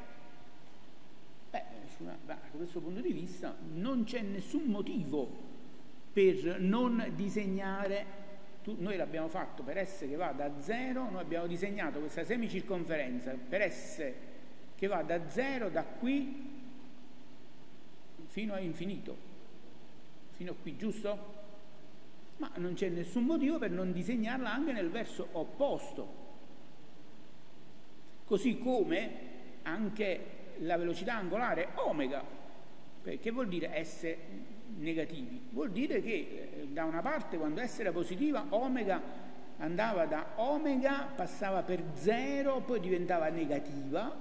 Speaker 1: Da questo punto di vista non c'è nessun motivo per non disegnare, noi l'abbiamo fatto per S che va da 0, noi abbiamo disegnato questa semicirconferenza per S che va da 0 da qui fino a infinito, fino a qui, giusto? Ma non c'è nessun motivo per non disegnarla anche nel verso opposto. Così come anche la velocità angolare omega Che vuol dire S negativi? Vuol dire che da una parte, quando S era positiva, omega andava da omega, passava per 0, poi diventava negativa,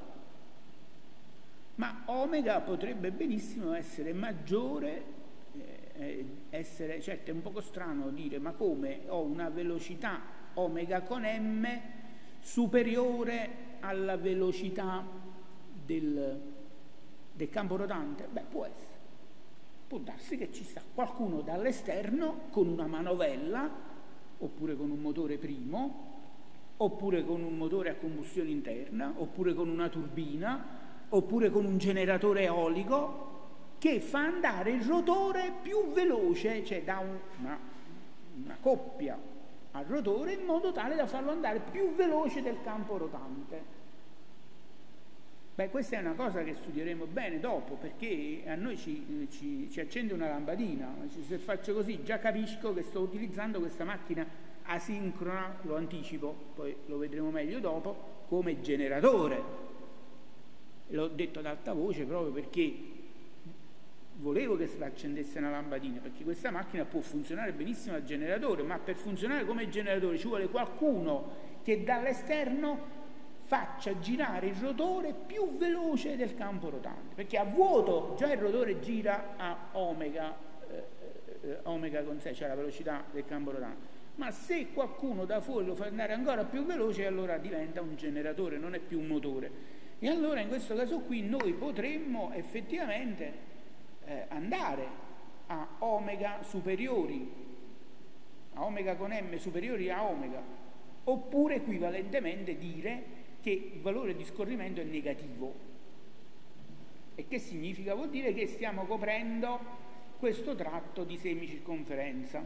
Speaker 1: ma omega potrebbe benissimo essere maggiore, certo è un poco strano dire, ma come ho una velocità omega con m superiore alla velocità del campo rotante? Beh, può essere. Può darsi che ci sta qualcuno dall'esterno con una manovella, oppure con un motore primo, oppure con un motore a combustione interna, oppure con una turbina, oppure con un generatore eolico, che fa andare il rotore più veloce, cioè da una coppia al rotore, in modo tale da farlo andare più veloce del campo rotante. Beh, questa è una cosa che studieremo bene dopo, perché a noi ci accende una lampadina. Se faccio così già capisco che sto utilizzando questa macchina asincrona, lo anticipo, poi lo vedremo meglio dopo, come generatore. L'ho detto ad alta voce proprio perché volevo che si accendesse una lampadina, perché questa macchina può funzionare benissimo al generatore, ma per funzionare come generatore ci vuole qualcuno che dall'esterno faccia girare il rotore più veloce del campo rotante, perché a vuoto già il rotore gira a omega con 6, cioè la velocità del campo rotante, ma se qualcuno da fuori lo fa andare ancora più veloce, allora diventa un generatore, non è più un motore. E allora in questo caso qui noi potremmo effettivamente andare a omega superiori, a omega con m superiori a omega, oppure equivalentemente dire che il valore di scorrimento è negativo. E che significa? Vuol dire che stiamo coprendo questo tratto di semicirconferenza,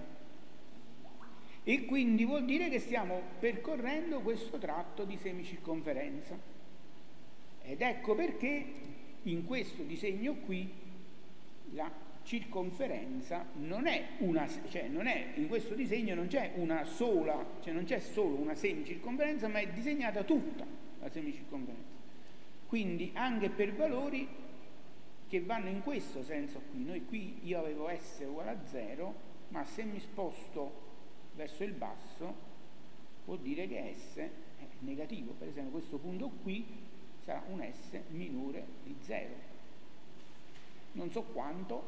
Speaker 1: e quindi vuol dire che stiamo percorrendo questo tratto di semicirconferenza. Ed ecco perché in questo disegno qui la circonferenza non è una, cioè non è, in questo disegno non c'è una sola, cioè non c'è solo una semicirconferenza, ma è disegnata tutta la semicirconferenza. Quindi anche per valori che vanno in questo senso qui, io avevo S uguale a 0, ma se mi sposto verso il basso vuol dire che S è negativo. Per esempio questo punto qui sarà un S minore di 0. Non so quanto,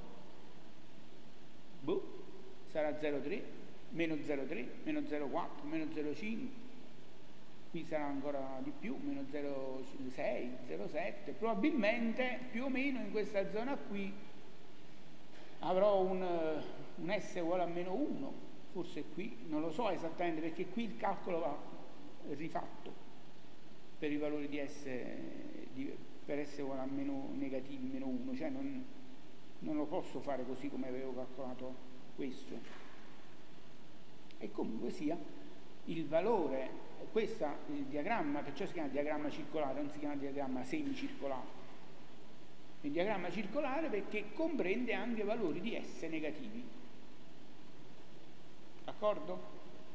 Speaker 1: sarà 0,3, meno 0,3, meno 0,4, meno 0,5, qui sarà ancora di più, meno 0,6, 0,7, probabilmente più o meno in questa zona qui avrò un S uguale a meno 1, forse qui, non lo so esattamente, perché qui il calcolo va rifatto per i valori di S, per S uguale a meno negativi, meno 1, cioè non lo posso fare così come avevo calcolato questo. E comunque sia, il valore, il diagramma, perciò si chiama diagramma circolare, non si chiama diagramma semicircolare. Il diagramma circolare perché comprende anche valori di S negativi. D'accordo?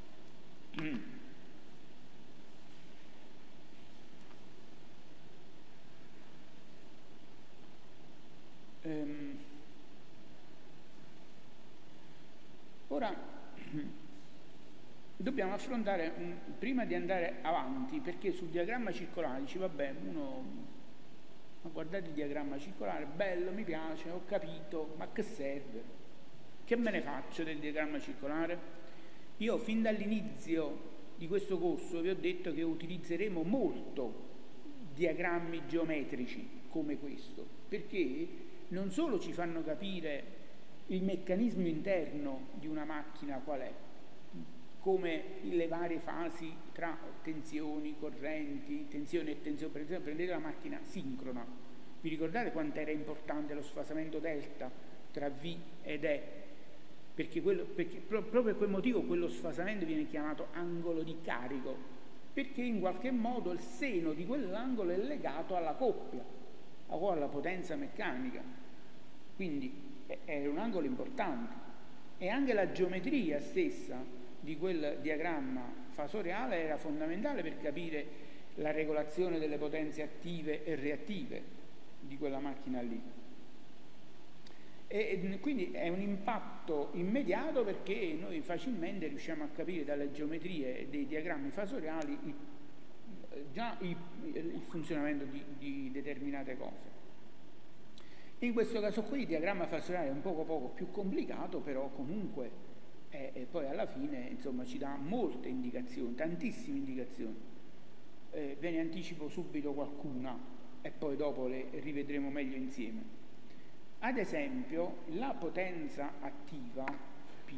Speaker 1: Ora dobbiamo affrontare, prima di andare avanti, perché sul diagramma circolare dici vabbè, ma guardate il diagramma circolare, bello, mi piace, ho capito, ma che serve? Che me ne faccio del diagramma circolare? Io fin dall'inizio di questo corso vi ho detto che utilizzeremo molto diagrammi geometrici come questo, perché non solo ci fanno capire il meccanismo interno di una macchina qual è, come le varie fasi tra tensioni, correnti, tensione e tensione. Per esempio prendete la macchina sincrona, vi ricordate quanto era importante lo sfasamento delta tra V ed E? Perché proprio per quel motivo quello sfasamento viene chiamato angolo di carico, perché in qualche modo il seno di quell'angolo è legato alla coppia o alla potenza meccanica, quindi è un angolo importante. E anche la geometria stessa di quel diagramma fasoriale era fondamentale per capire la regolazione delle potenze attive e reattive di quella macchina lì. E quindi è un impatto immediato, perché noi facilmente riusciamo a capire dalle geometrie dei diagrammi fasoriali già il funzionamento di determinate cose. In questo caso qui il diagramma fasoriale è un poco più complicato, però comunque poi alla fine insomma ci dà molte indicazioni, tantissime indicazioni. Ve ne anticipo subito qualcuna e poi dopo le rivedremo meglio insieme. Ad esempio, la potenza attiva P,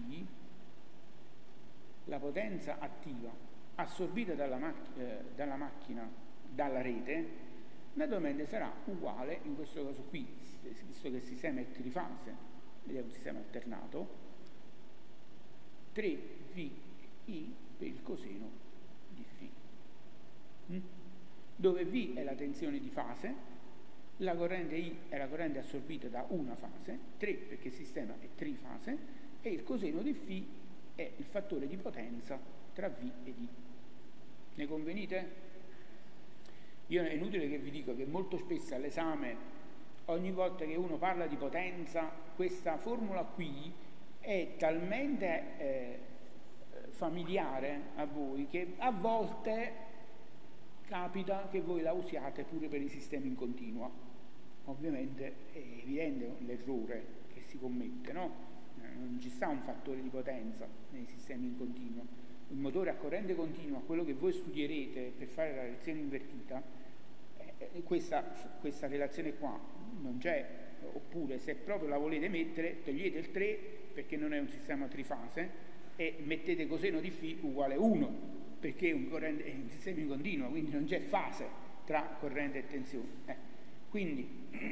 Speaker 1: la potenza attiva assorbita dalla macchina, dalla rete, naturalmente sarà uguale, in questo caso qui, visto che il sistema è trifase, ed è un sistema alternato, 3VI per il coseno di φ, dove V è la tensione di fase, la corrente I è la corrente assorbita da una fase, 3 perché il sistema è trifase, e il coseno di φ è il fattore di potenza tra V ed I. Ne convenite? Io è inutile che vi dico che molto spesso all'esame, ogni volta che uno parla di potenza, questa formula qui è talmente familiare a voi che a volte capita che voi la usiate pure per i sistemi in continua. Ovviamente è evidente l'errore che si commette, no? Non ci sta un fattore di potenza nei sistemi in continua. Il motore a corrente continua, quello che voi studierete per fare la reazione invertita, questa relazione qua non c'è. Oppure, se proprio la volete mettere, togliete il 3 perché non è un sistema trifase e mettete coseno di φ uguale 1, perché è un sistema in continua, quindi non c'è fase tra corrente e tensione. Quindi,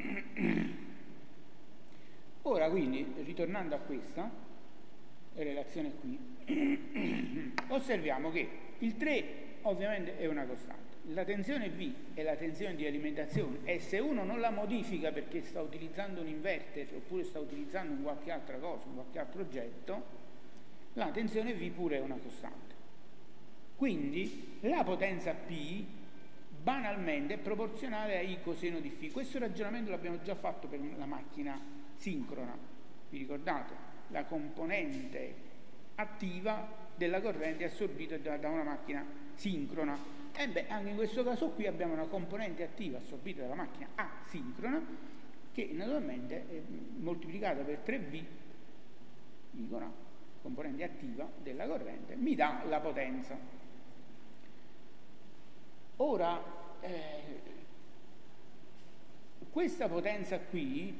Speaker 1: ora ritornando a questa relazione qui, osserviamo che il 3 ovviamente è una costante, la tensione V è la tensione di alimentazione, e se uno non la modifica perché sta utilizzando un inverter oppure sta utilizzando qualche altra cosa, qualche altro oggetto, la tensione V pure è una costante. Quindi la potenza P banalmente è proporzionale a I coseno di φ. Questo ragionamento l'abbiamo già fatto per la macchina sincrona, vi ricordate? La componente attiva della corrente assorbita da una macchina sincrona. Anche in questo caso qui abbiamo una componente attiva assorbita dalla macchina asincrona, che naturalmente è moltiplicata per 3V, dico no, componente attiva della corrente, mi dà la potenza. Ora, questa potenza qui,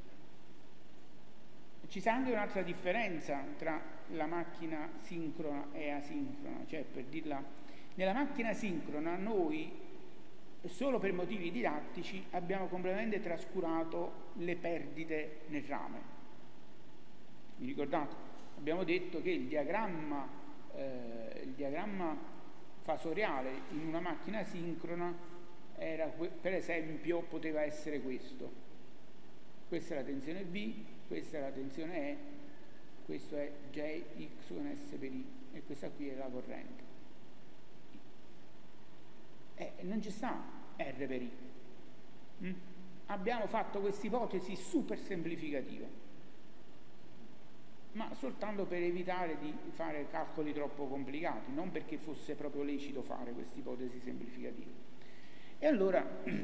Speaker 1: ci sta anche un'altra differenza tra la macchina sincrona e asincrona, cioè, per dirla, nella macchina sincrona noi, solo per motivi didattici, abbiamo completamente trascurato le perdite nel rame. Vi ricordate? Abbiamo detto che il diagramma fasoriale in una macchina sincrona era, per esempio, poteva essere questo. Questa è la tensione V, questa è la tensione E, questo è Jx con S per I, e questa qui è la corrente. Non ci sta R per I. Abbiamo fatto questa ipotesi super semplificativa, ma soltanto per evitare di fare calcoli troppo complicati, non perché fosse proprio lecito fare questa ipotesi semplificativa. E allora,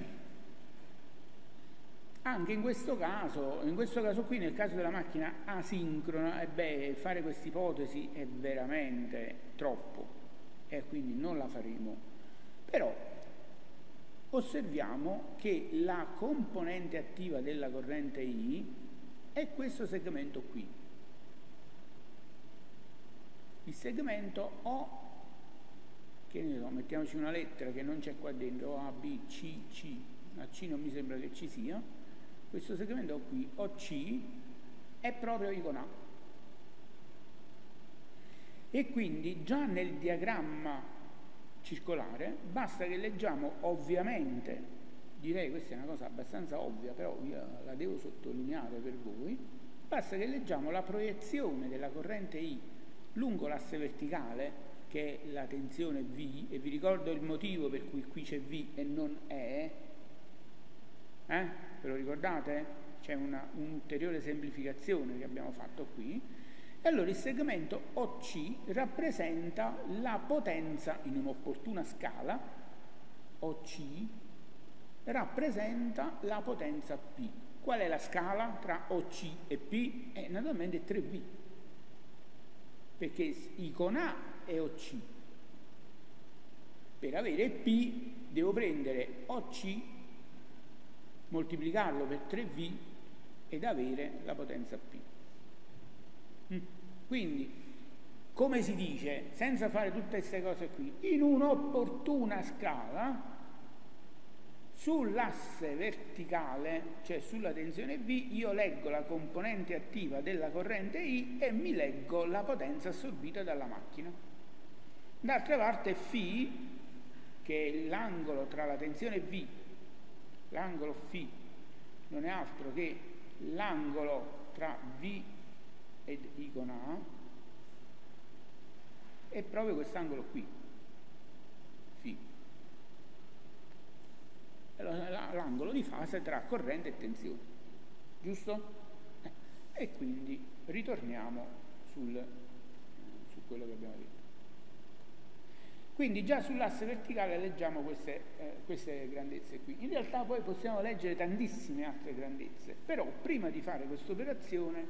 Speaker 1: anche in questo caso qui, nel caso della macchina asincrona, fare questa ipotesi è veramente troppo, e quindi non la faremo. Però osserviamo che la componente attiva della corrente I è questo segmento qui. Il segmento O, che ne so, mettiamoci una lettera che non c'è qua dentro, A, B, C, C, a C non mi sembra che ci sia, questo segmento qui, OC, è proprio I con A. E quindi già nel diagramma circolare basta che leggiamo, ovviamente, direi questa è una cosa abbastanza ovvia, però io la devo sottolineare per voi, basta che leggiamo la proiezione della corrente I lungo l'asse verticale, che è la tensione V, e vi ricordo il motivo per cui qui c'è V e non E, ve lo ricordate? c'è un'ulteriore semplificazione che abbiamo fatto qui, e allora il segmento OC rappresenta la potenza in un'opportuna scala, OC rappresenta la potenza P. Qual è la scala tra OC e P? Naturalmente 3V, perché I con A è OC. Per avere P devo prendere OC, moltiplicarlo per 3V ed avere la potenza P. Quindi, come si dice, senza fare tutte queste cose qui, in un'opportuna scala, sull'asse verticale, cioè sulla tensione V, io leggo la componente attiva della corrente I e mi leggo la potenza assorbita dalla macchina. D'altra parte φ, che è l'angolo tra la tensione V, l'angolo φ non è altro che l'angolo tra V ed I con A, è proprio quest'angolo qui, φ. L'angolo di fase tra corrente e tensione, giusto? E quindi ritorniamo su quello che abbiamo detto. Quindi già sull'asse verticale leggiamo queste grandezze qui. In realtà poi possiamo leggere tantissime altre grandezze, però prima di fare questa operazione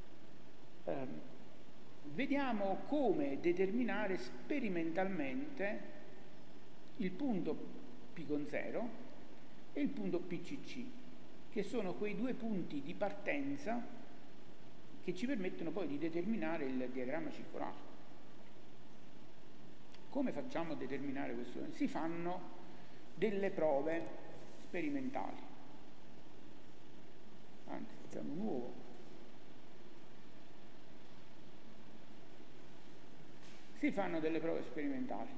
Speaker 1: vediamo come determinare sperimentalmente il punto P con 0 e il punto PCC, che sono quei due punti di partenza che ci permettono poi di determinare il diagramma circolare. Come facciamo a determinare questo? Si fanno delle prove sperimentali. Anzi, facciamo un nuovo. Si fanno delle prove sperimentali.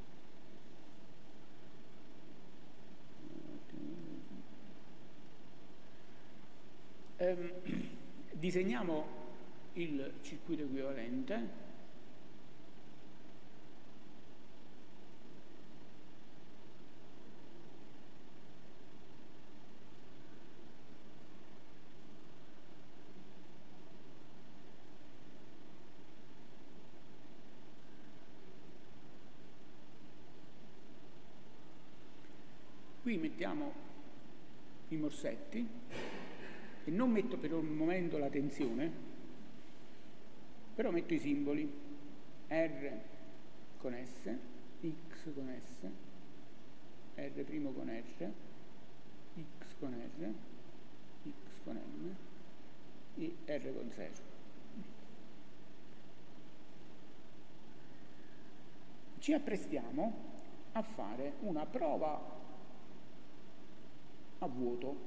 Speaker 1: Disegniamo il circuito equivalente. Qui mettiamo i morsetti e non metto per un momento la tensione, però metto i simboli R con S, X con S, R' con R, X con R, X con M e R con 0. Ci apprestiamo a fare una prova a vuoto.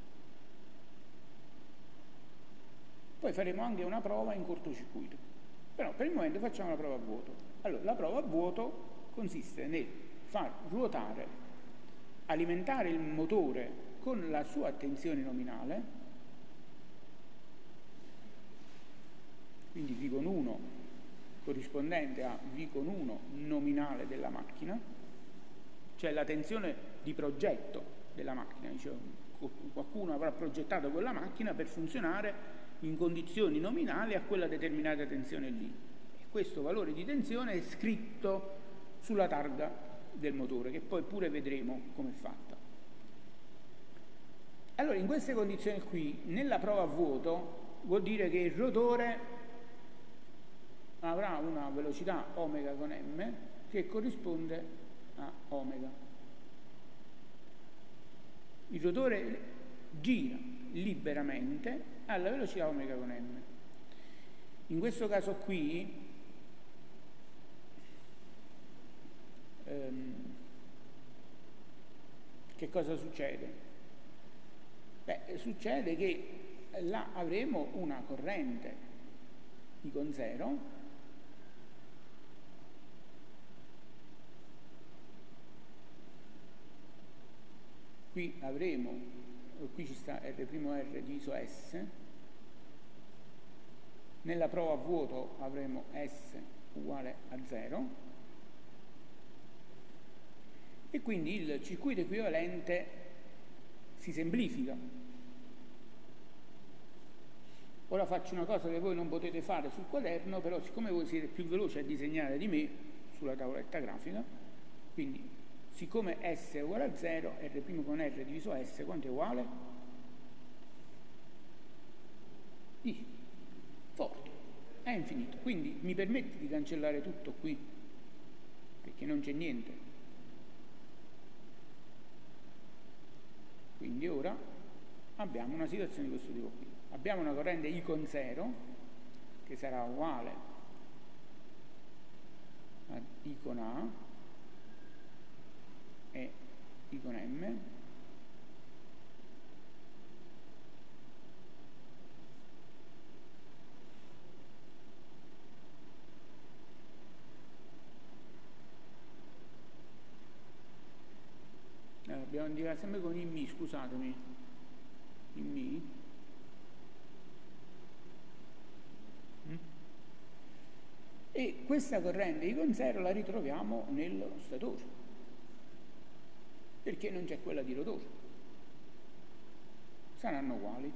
Speaker 1: Poi faremo anche una prova in cortocircuito, però per il momento facciamo la prova a vuoto. Allora, la prova a vuoto consiste nel far ruotare, alimentare il motore con la sua tensione nominale, quindi V con 1 corrispondente a V con 1 nominale della macchina, cioè la tensione di progetto della macchina. Diciamo, qualcuno avrà progettato quella macchina per funzionare in condizioni nominali a quella determinata tensione lì, e questo valore di tensione è scritto sulla targa del motore, che poi pure vedremo come è fatta. Allora, in queste condizioni qui, nella prova a vuoto, vuol dire che il rotore avrà una velocità omega con m che corrisponde a omega. Il rotore gira liberamente alla velocità omega con m. In questo caso qui che cosa succede? Succede che là avremo una corrente I con 0 qui avremo, qui ci sta R' diviso S, nella prova a vuoto avremo S uguale a 0 e quindi il circuito equivalente si semplifica. Ora faccio una cosa che voi non potete fare sul quaderno, però siccome voi siete più veloci a disegnare di me sulla tavoletta grafica, quindi siccome S è uguale a 0, R' con R diviso S, quanto è uguale? 10. Forte, è infinito. Quindi mi permette di cancellare tutto qui, perché non c'è niente. Quindi ora abbiamo una situazione di questo tipo qui. Abbiamo una corrente I con 0 che sarà uguale a I con A e I con M abbiamo indicato sempre con IMI, scusatemi, IMI. E questa corrente I con 0 la ritroviamo nello statore, perché non c'è quella di rotore. Saranno uguali.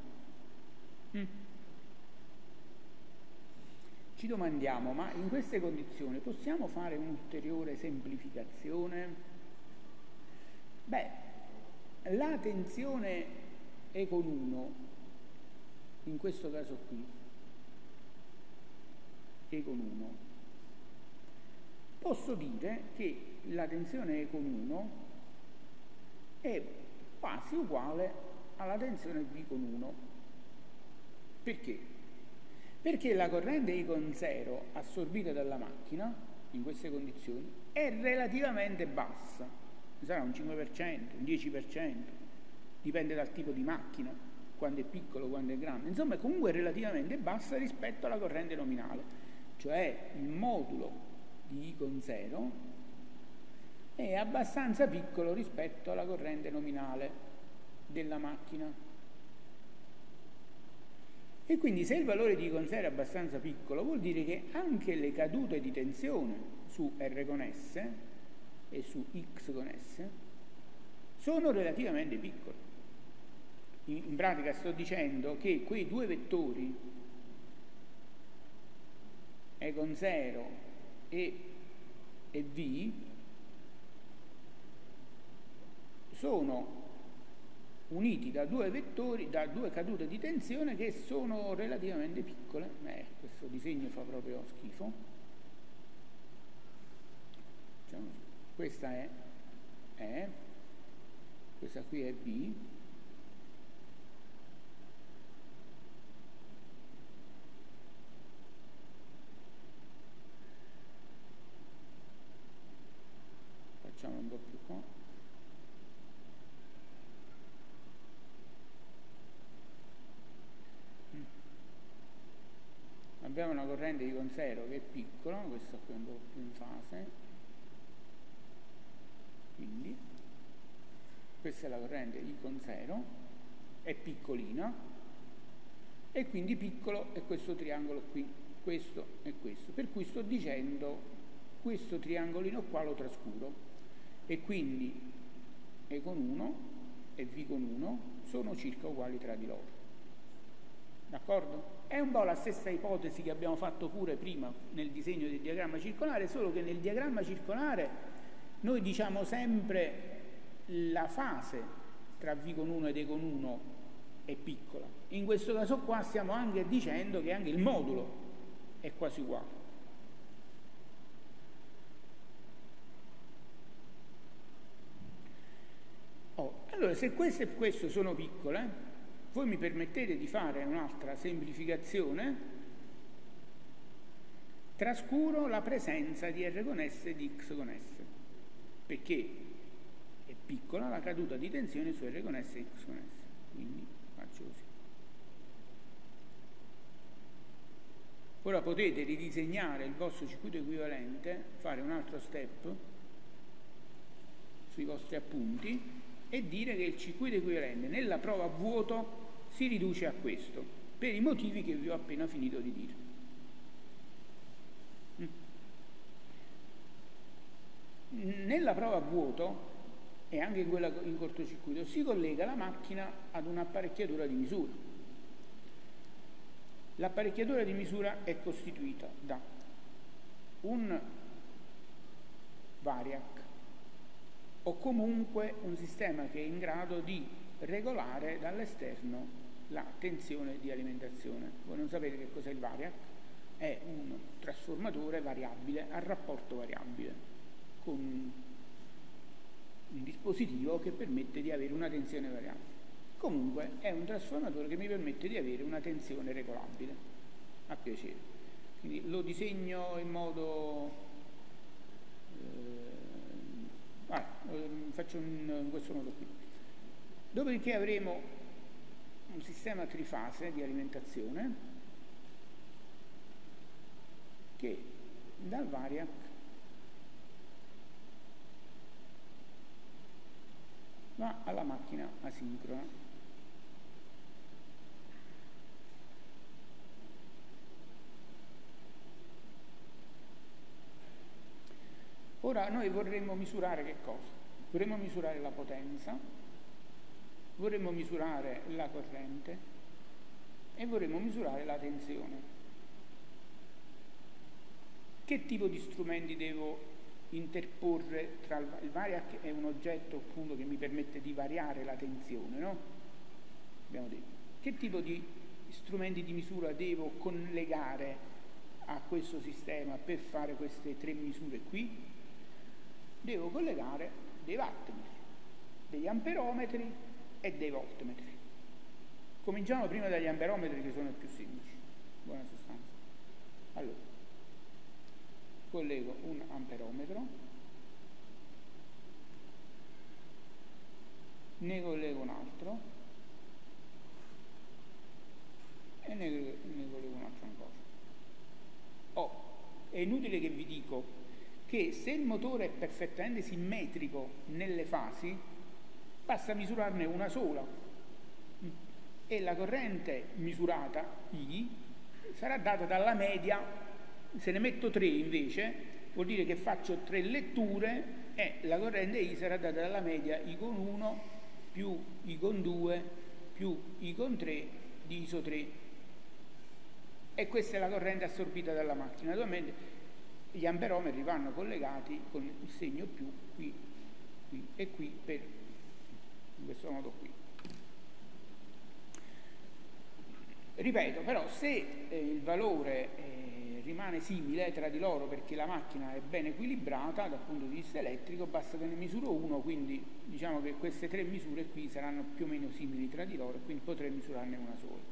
Speaker 1: Ci domandiamo, ma in queste condizioni possiamo fare un'ulteriore semplificazione? Beh, la tensione E con 1, in questo caso qui, E con 1, posso dire che la tensione E con 1 è quasi uguale alla tensione V con 1. Perché? Perché la corrente I con 0 assorbita dalla macchina, in queste condizioni, è relativamente bassa. Sarà un 5%, un 10%, dipende dal tipo di macchina, quando è piccolo, quando è grande. Insomma, è comunque relativamente bassa rispetto alla corrente nominale. Cioè, il modulo di I con 0 è abbastanza piccolo rispetto alla corrente nominale della macchina. E quindi se il valore di I con 0 è abbastanza piccolo, vuol dire che anche le cadute di tensione su R con S e su X con S sono relativamente piccole. In pratica sto dicendo che quei due vettori E con 0 e V sono uniti da due vettori, da due cadute di tensione che sono relativamente piccole. Questo disegno fa proprio schifo. Diciamo, questa è E, questa qui è V. Facciamo un po' più qua. Abbiamo una corrente I con 0 che è piccola, questa qui è un po' più in fase, quindi questa è la corrente I con 0, è piccolina, e quindi piccolo è questo triangolo qui, questo e questo, per cui sto dicendo questo triangolino qua lo trascuro, e quindi E con 1 e V con 1 sono circa uguali tra di loro. D'accordo? È un po' la stessa ipotesi che abbiamo fatto pure prima nel disegno del diagramma circolare, solo che nel diagramma circolare noi diciamo sempre la fase tra V con 1 ed E con 1 è piccola. In questo caso qua stiamo anche dicendo che anche il modulo è quasi uguale. Allora, se questo e questo sono piccole, voi mi permettete di fare un'altra semplificazione, trascuro la presenza di R con S e di X con S, perché è piccola la caduta di tensione su R con S e X con S, quindi faccio così. Ora potete ridisegnare il vostro circuito equivalente, fare un altro step sui vostri appunti e dire che il circuito equivalente nella prova a vuoto si riduce a questo, per i motivi che vi ho appena finito di dire. Nella prova a vuoto, e anche in quella in cortocircuito, si collega la macchina ad un'apparecchiatura di misura. L'apparecchiatura di misura è costituita da un variac o comunque un sistema che è in grado di regolare dall'esterno la tensione di alimentazione. Voi non sapete che cos'è il variac? È un trasformatore variabile a rapporto variabile con un dispositivo che permette di avere una tensione variabile. Comunque è un trasformatore che mi permette di avere una tensione regolabile, a piacere. Quindi lo disegno in modo... faccio in questo modo qui. Dopodiché avremo un sistema trifase di alimentazione che dal variac va alla macchina asincrona. Ora noi vorremmo misurare che cosa? Vorremmo misurare la potenza, vorremmo misurare la corrente e vorremmo misurare la tensione. Che tipo di strumenti devo interporre tra il variac è un oggetto appunto che mi permette di variare la tensione, no? Abbiamo detto. Che tipo di strumenti di misura devo collegare a questo sistema per fare queste tre misure qui? Devo collegare dei wattmetri, degli amperometri e dei voltmetri. Cominciamo prima dagli amperometri che sono i più semplici, in buona sostanza. Allora, collego un amperometro, ne collego un altro e ne collego un'altra ancora. È inutile che vi dico che se il motore è perfettamente simmetrico nelle fasi, basta misurarne una sola e la corrente misurata, I, sarà data dalla media. Se ne metto 3 invece, vuol dire che faccio 3 letture e la corrente I sarà data dalla media I con 1 più I con 2 più I con 3 di ISO 3. E questa è la corrente assorbita dalla macchina. Naturalmente gli amperometri vanno collegati con il segno più qui e qui per in questo modo qui. Ripeto, però se il valore rimane simile tra di loro perché la macchina è ben equilibrata dal punto di vista elettrico, basta che ne misuro uno, quindi diciamo che queste tre misure qui saranno più o meno simili tra di loro e quindi potrei misurarne una sola.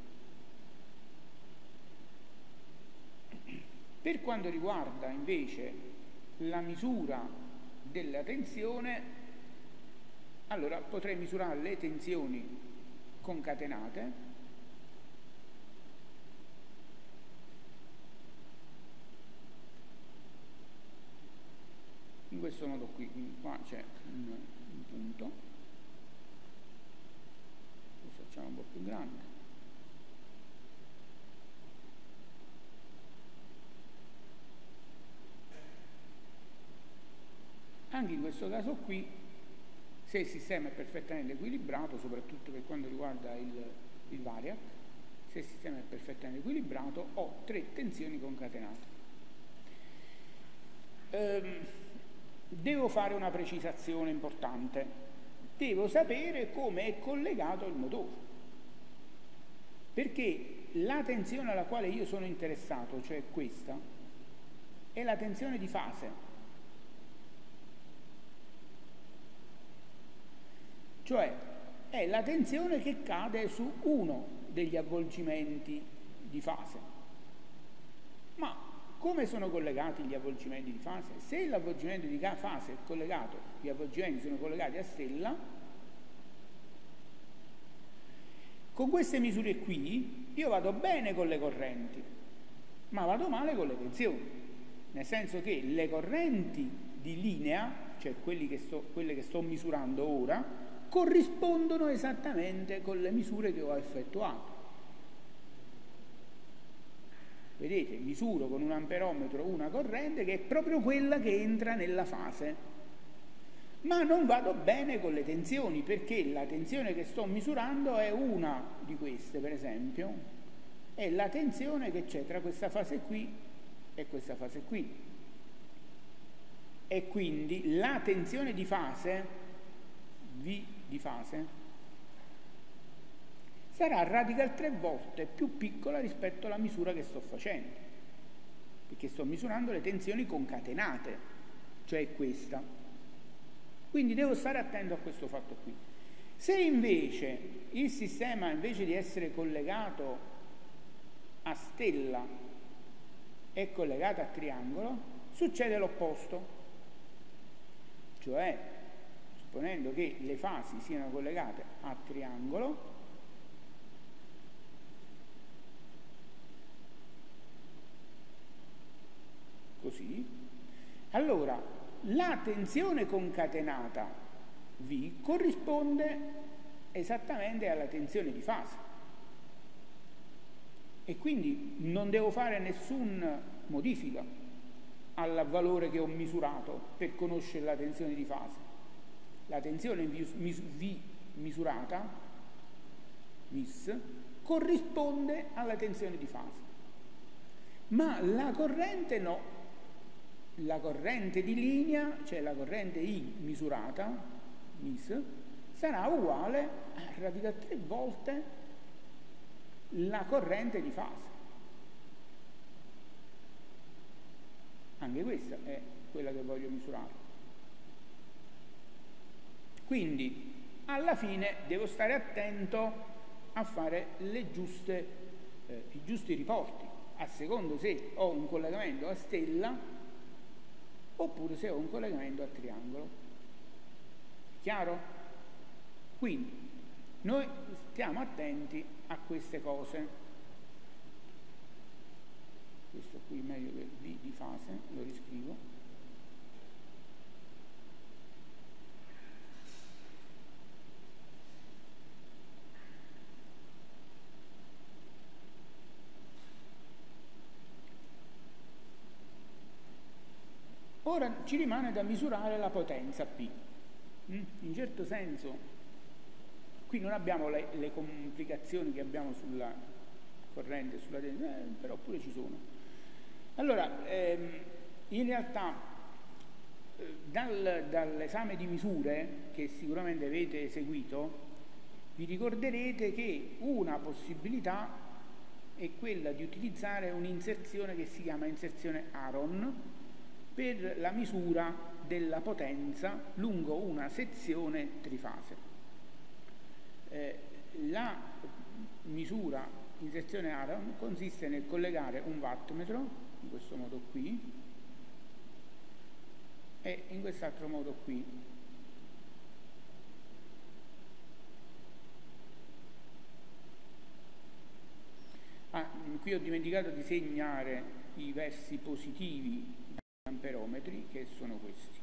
Speaker 1: Per quanto riguarda invece la misura della tensione, allora potrei misurare le tensioni concatenate in questo modo qui, quindi qua c'è un punto, lo facciamo un po' più grande. Anche in questo caso qui, se il sistema è perfettamente equilibrato, soprattutto per quanto riguarda il variac, se il sistema è perfettamente equilibrato, ho 3 tensioni concatenate. Devo fare una precisazione importante. Devo sapere come è collegato il motore. Perché la tensione alla quale io sono interessato, cioè questa, è la tensione di fase. Cioè è la tensione che cade su uno degli avvolgimenti di fase. Ma come sono collegati gli avvolgimenti di fase? Se l'avvolgimento di fase è collegato, gli avvolgimenti sono collegati a stella, con queste misure qui io vado bene con le correnti, ma vado male con le tensioni. Nel senso che le correnti di linea, cioè quelle che sto misurando ora, corrispondono esattamente con le misure che ho effettuato. Vedete, misuro con un amperometro una corrente che è proprio quella che entra nella fase, ma non vado bene con le tensioni perché la tensione che sto misurando è una di queste, per esempio, è la tensione che c'è tra questa fase qui e questa fase qui. E quindi la tensione di fase, V di fase, sarà radical 3 volte più piccola rispetto alla misura che sto facendo, perché sto misurando le tensioni concatenate, cioè questa. Quindi devo stare attento a questo fatto qui. Se invece il sistema, invece di essere collegato a stella, è collegato a triangolo, succede l'opposto. Cioè, supponendo che le fasi siano collegate a triangolo, così, allora la tensione concatenata V corrisponde esattamente alla tensione di fase e quindi non devo fare nessuna modifica al valore che ho misurato per conoscere la tensione di fase. La tensione V misurata, vis, corrisponde alla tensione di fase, ma la corrente no. La corrente di linea, cioè la corrente I misurata, vis, sarà uguale a radical 3 volte la corrente di fase. Anche questa è quella che voglio misurare. Quindi, alla fine, devo stare attento a fare i giusti riporti, a secondo se ho un collegamento a stella oppure se ho un collegamento a triangolo. Chiaro? Quindi noi stiamo attenti a queste cose. Questo qui meglio che V di fase, lo riscrivo. Ora ci rimane da misurare la potenza P. In certo senso, qui non abbiamo le complicazioni che abbiamo sulla corrente, sulla tensione, però pure ci sono. Allora, in realtà, dall'esame di misure che sicuramente avete eseguito, vi ricorderete che una possibilità è quella di utilizzare un'inserzione che si chiama inserzione Aron, per la misura della potenza lungo una sezione trifase. La misura inserzione Aron consiste nel collegare un wattmetro, in questo modo qui, e in quest'altro modo qui. Qui ho dimenticato di segnare i versi positivi amperometri, che sono questi.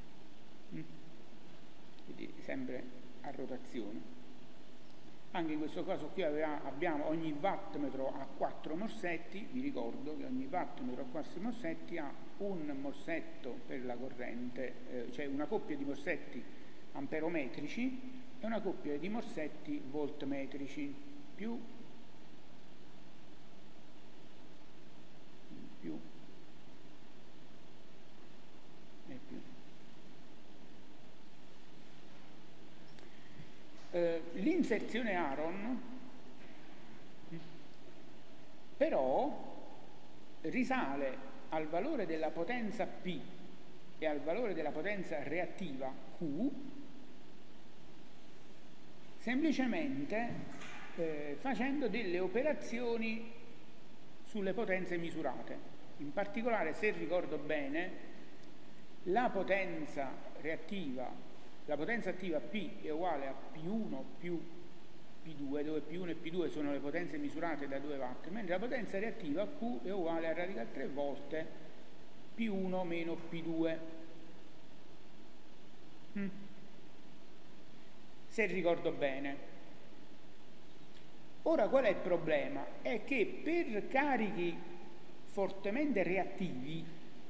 Speaker 1: Quindi sempre a rotazione. Anche in questo caso qui abbiamo ogni wattmetro a 4 morsetti. Vi ricordo che ogni wattmetro a 4 morsetti ha un morsetto per la corrente, cioè una coppia di morsetti amperometrici e una coppia di morsetti voltmetrici più l'inserzione Aron però risale al valore della potenza P e al valore della potenza reattiva Q semplicemente facendo delle operazioni sulle potenze misurate. In particolare, se ricordo bene, la potenza reattiva, la potenza attiva P è uguale a P1 più P2, dove P1 e P2 sono le potenze misurate da 2 watt, mentre la potenza reattiva Q è uguale a radical 3 volte P1 meno P2. Se ricordo bene. Ora qual è il problema? È che per carichi fortemente reattivi,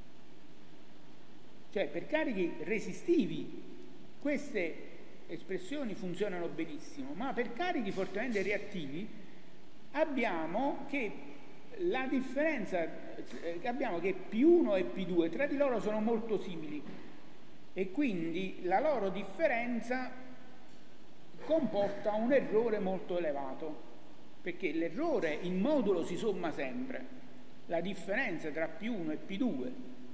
Speaker 1: cioè per carichi resistivi, queste espressioni funzionano benissimo, ma per carichi fortemente reattivi abbiamo che la differenza che abbiamo che P1 e P2 tra di loro sono molto simili e quindi la loro differenza comporta un errore molto elevato, perché l'errore in modulo si somma sempre. La differenza tra P1 e P2,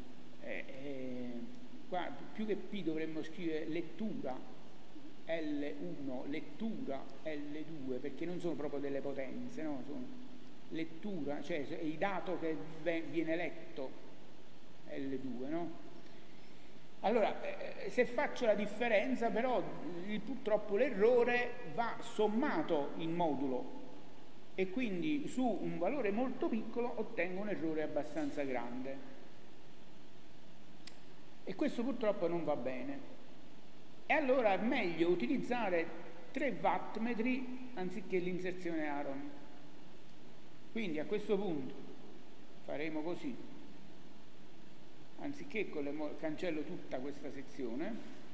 Speaker 1: qua più che P dovremmo scrivere lettura L1, lettura L2, perché non sono proprio delle potenze, no? Sono lettura, cioè il dato che viene letto L2, no? Allora, se faccio la differenza, però purtroppo l'errore va sommato in modulo e quindi su un valore molto piccolo ottengo un errore abbastanza grande. E questo purtroppo non va bene. E allora è meglio utilizzare 3 wattmetri anziché l'inserzione Aron. Quindi a questo punto faremo così. Anziché cancello tutta questa sezione,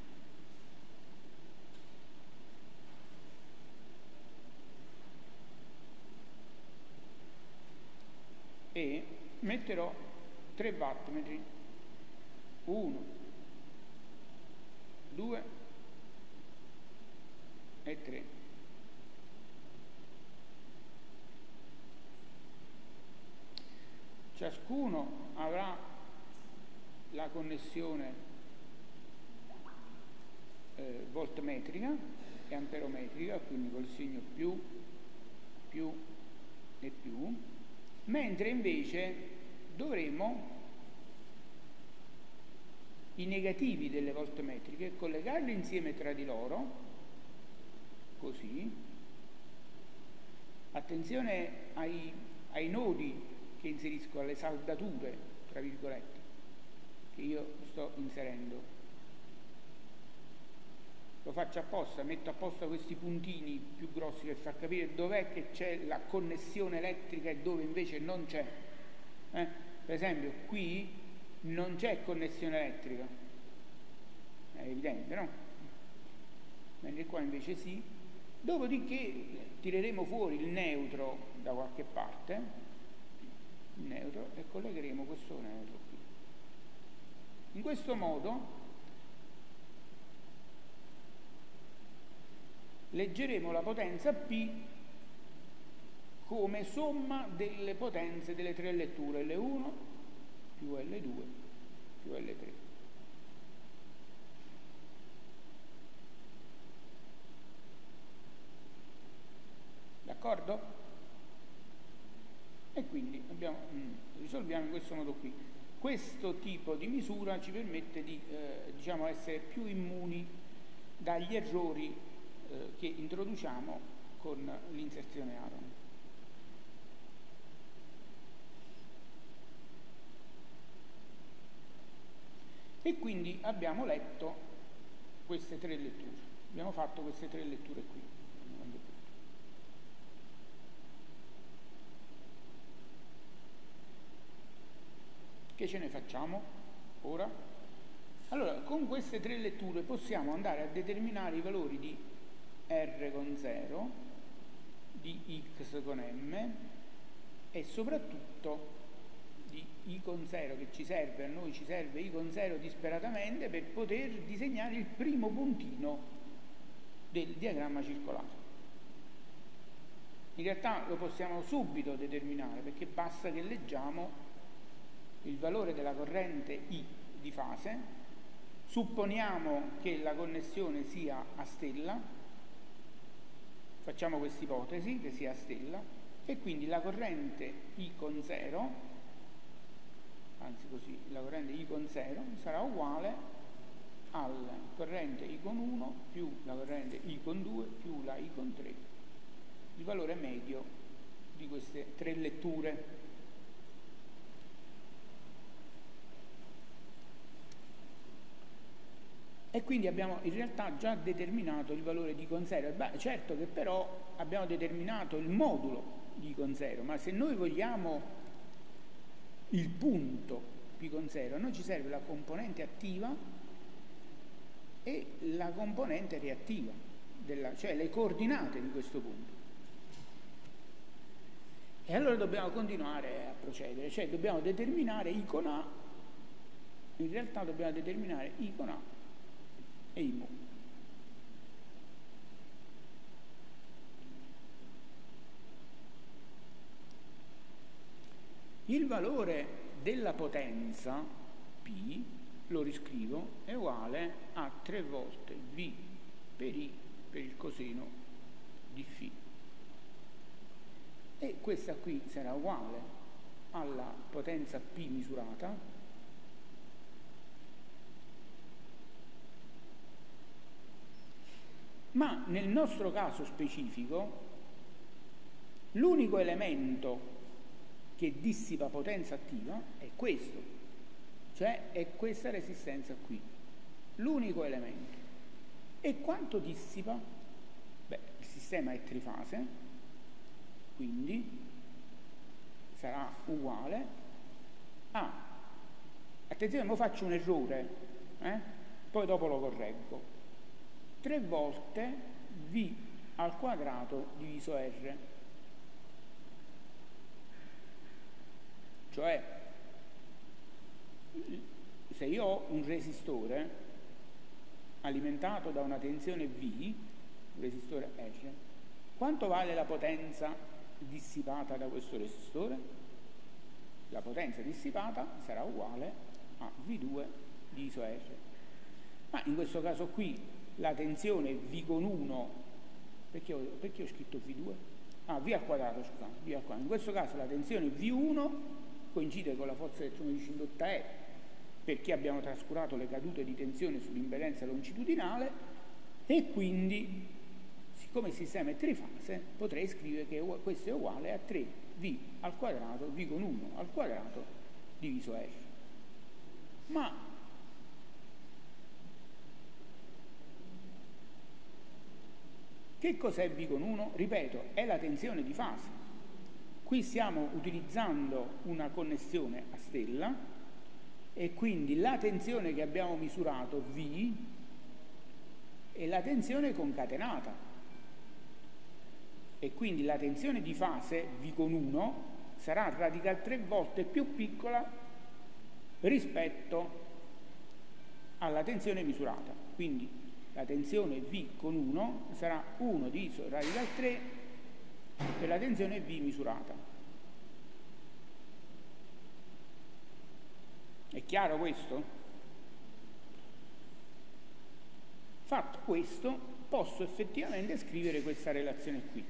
Speaker 1: e metterò 3 wattmetri, 1, 2 e 3. Ciascuno avrà la connessione voltmetrica e amperometrica, quindi col segno più e più, mentre invece dovremo i negativi delle voltmetriche collegarli insieme tra di loro, così. Attenzione ai nodi che inserisco, alle saldature, tra virgolette, che io sto inserendo. Lo faccio apposta, metto apposta questi puntini più grossi per far capire dov'è che c'è la connessione elettrica e dove invece non c'è. Per esempio qui non c'è connessione elettrica, è evidente, no? Mentre qua invece sì. Dopodiché tireremo fuori il neutro da qualche parte, il neutro, e collegheremo questo neutro qui. In questo modo leggeremo la potenza P come somma delle potenze delle 3 letture, L1 più L2 più L3. D'accordo? E quindi risolviamo in questo modo qui. Questo tipo di misura ci permette di diciamo, essere più immuni dagli errori che introduciamo con l'inserzione Aron. E quindi abbiamo letto queste 3 letture, abbiamo fatto queste 3 letture qui. Che ce ne facciamo ora? Allora, con queste 3 letture possiamo andare a determinare i valori di R con 0, di X con M e soprattutto di I con 0 che ci serve, a noi ci serve I con 0 disperatamente per poter disegnare il primo puntino del diagramma circolare. In realtà lo possiamo subito determinare perché basta che leggiamo il valore della corrente I di fase, supponiamo che la connessione sia a stella, facciamo questa ipotesi che sia a stella, e quindi la corrente I con 0, anzi così, la corrente I con 0 sarà uguale alla corrente I con 1 più la corrente I con 2 più la I con 3, il valore medio di queste 3 letture. E quindi abbiamo in realtà già determinato il valore di I con 0. Beh, certo che però abbiamo determinato il modulo di I con 0, ma se noi vogliamo il punto P con 0, a noi ci serve la componente attiva e la componente reattiva, cioè le coordinate di questo punto. E allora dobbiamo continuare a procedere, cioè dobbiamo determinare I con A, in realtà dobbiamo determinare I con A e I mu. Il valore della potenza P, lo riscrivo, è uguale a 3 volte V per I per il coseno di Φ. E questa qui sarà uguale alla potenza P misurata ma nel nostro caso specifico l'unico elemento che dissipa potenza attiva è questo, cioè è questa resistenza qui, l'unico elemento. E quanto dissipa? Beh, il sistema è trifase, quindi sarà uguale a, attenzione, ora faccio un errore, poi dopo lo correggo, 3 volte V al quadrato diviso R. Cioè, se io ho un resistore alimentato da una tensione V, un resistore R, quanto vale la potenza dissipata da questo resistore? La potenza dissipata sarà uguale a V2 diviso R. Ma in questo caso qui la tensione V con 1, perché ho scritto V2? Ah, V al quadrato, scusate, V al quadrato. In questo caso la tensione V1 coincide con la forza elettromotrice indotta E, perché abbiamo trascurato le cadute di tensione sull'impedenza longitudinale, e quindi, siccome il sistema è trifase, potrei scrivere che questo è uguale a 3V al quadrato, V con 1 al quadrato diviso R. Ma che cos'è V con 1? Ripeto, è la tensione di fase. Qui stiamo utilizzando una connessione a stella e quindi la tensione che abbiamo misurato V è la tensione concatenata e quindi la tensione di fase V con 1 sarà radical 3 volte più piccola rispetto alla tensione misurata. Quindi la tensione V con 1 sarà 1 diviso radical 3 per la tensione V misurata. È chiaro questo? Fatto questo, posso effettivamente scrivere questa relazione qui.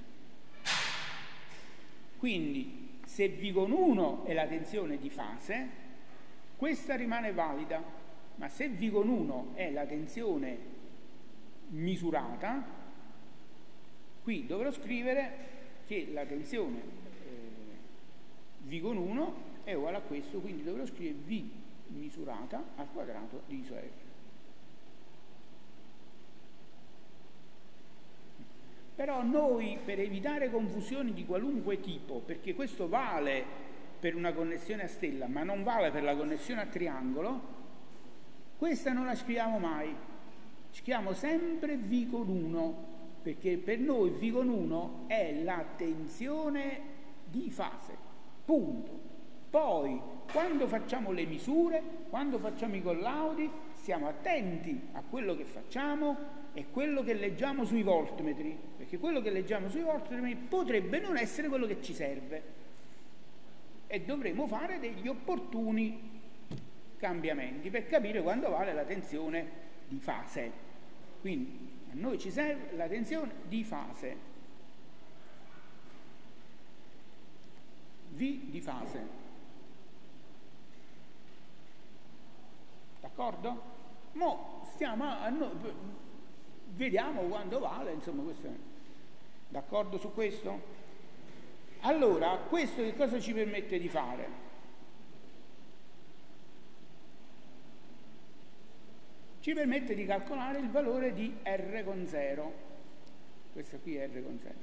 Speaker 1: Quindi, se V con 1 è la tensione di fase, questa rimane valida, ma se V con 1 è la tensione misurata, qui dovrò scrivere che la tensione V con 1 è uguale a questo, quindi dovrò scrivere V misurata al quadrato diviso R. Però noi, per evitare confusioni di qualunque tipo, perché questo vale per una connessione a stella ma non vale per la connessione a triangolo, questa non la scriviamo mai, scriviamo sempre V con 1, perché per noi V con 1 è la tensione di fase, punto. Poi, quando facciamo le misure, quando facciamo i collaudi, stiamo attenti a quello che facciamo e quello che leggiamo sui voltmetri, perché quello che leggiamo sui voltmetri potrebbe non essere quello che ci serve e dovremo fare degli opportuni cambiamenti per capire quando vale la tensione di fase. Quindi a noi ci serve la tensione di fase, V di fase. D'accordo? Mo stiamo vediamo quando vale, insomma, questo è. D'accordo su questo? Allora, questo che cosa ci permette di fare? Ci permette di calcolare il valore di R con 0. Questa qui è R con 0.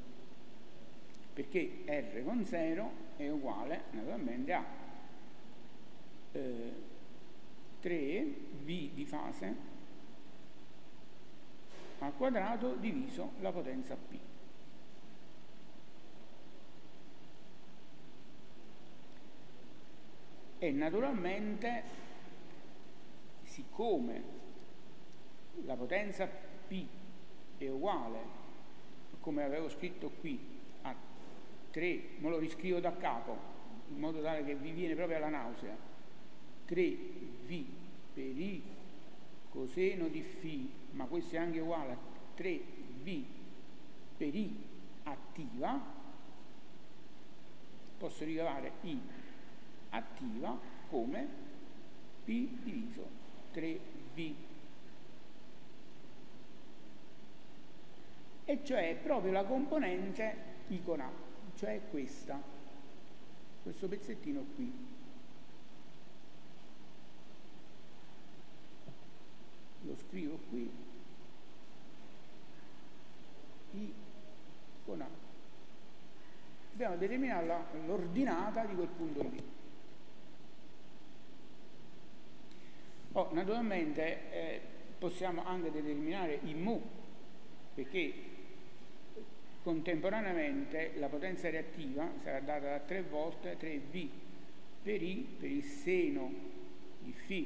Speaker 1: Perché R con 0 è uguale naturalmente a 3V di fase al quadrato diviso la potenza P. E naturalmente, siccome la potenza P è uguale, come avevo scritto qui, a 3, me lo riscrivo da capo, in modo tale che vi viene proprio alla nausea, 3V per I coseno di Φ, ma questo è anche uguale a 3V per I attiva, posso ricavare I attiva come P diviso 3V, e cioè proprio la componente I con A, cioè questo pezzettino qui. Lo scrivo qui, I con A. Dobbiamo determinare l'ordinata di quel punto lì. Naturalmente possiamo anche determinare I mu, perché contemporaneamente la potenza reattiva sarà data da 3 volte 3V per I per il seno di Φ.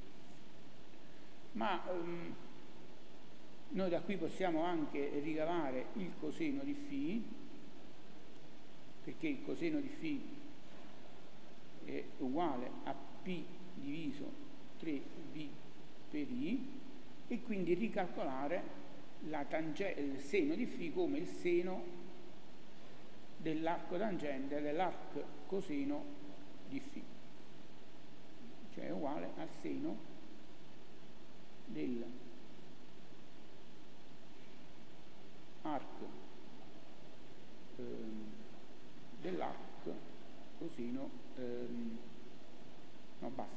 Speaker 1: Ma noi da qui possiamo anche ricavare il coseno di Φ, perché il coseno di Φ è uguale a P diviso 3V per I, e quindi ricalcolare il seno di Φ come il seno dell'arco tangente dell'arc coseno di Φ, cioè è uguale al seno dell'arc coseno no, basta.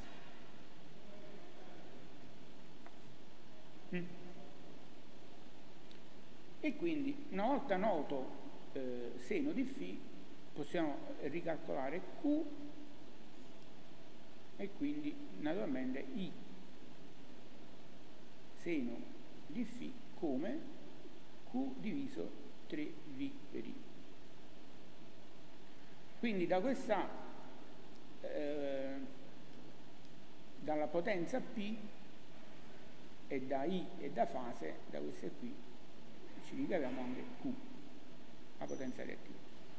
Speaker 1: E quindi una volta noto seno di Φ possiamo ricalcolare Q, e quindi naturalmente I seno di Φ come Q diviso 3V per I. Quindi da questa dalla potenza P e da I e da fase, da queste qui ci ricaviamo anche Q, la potenza reattiva.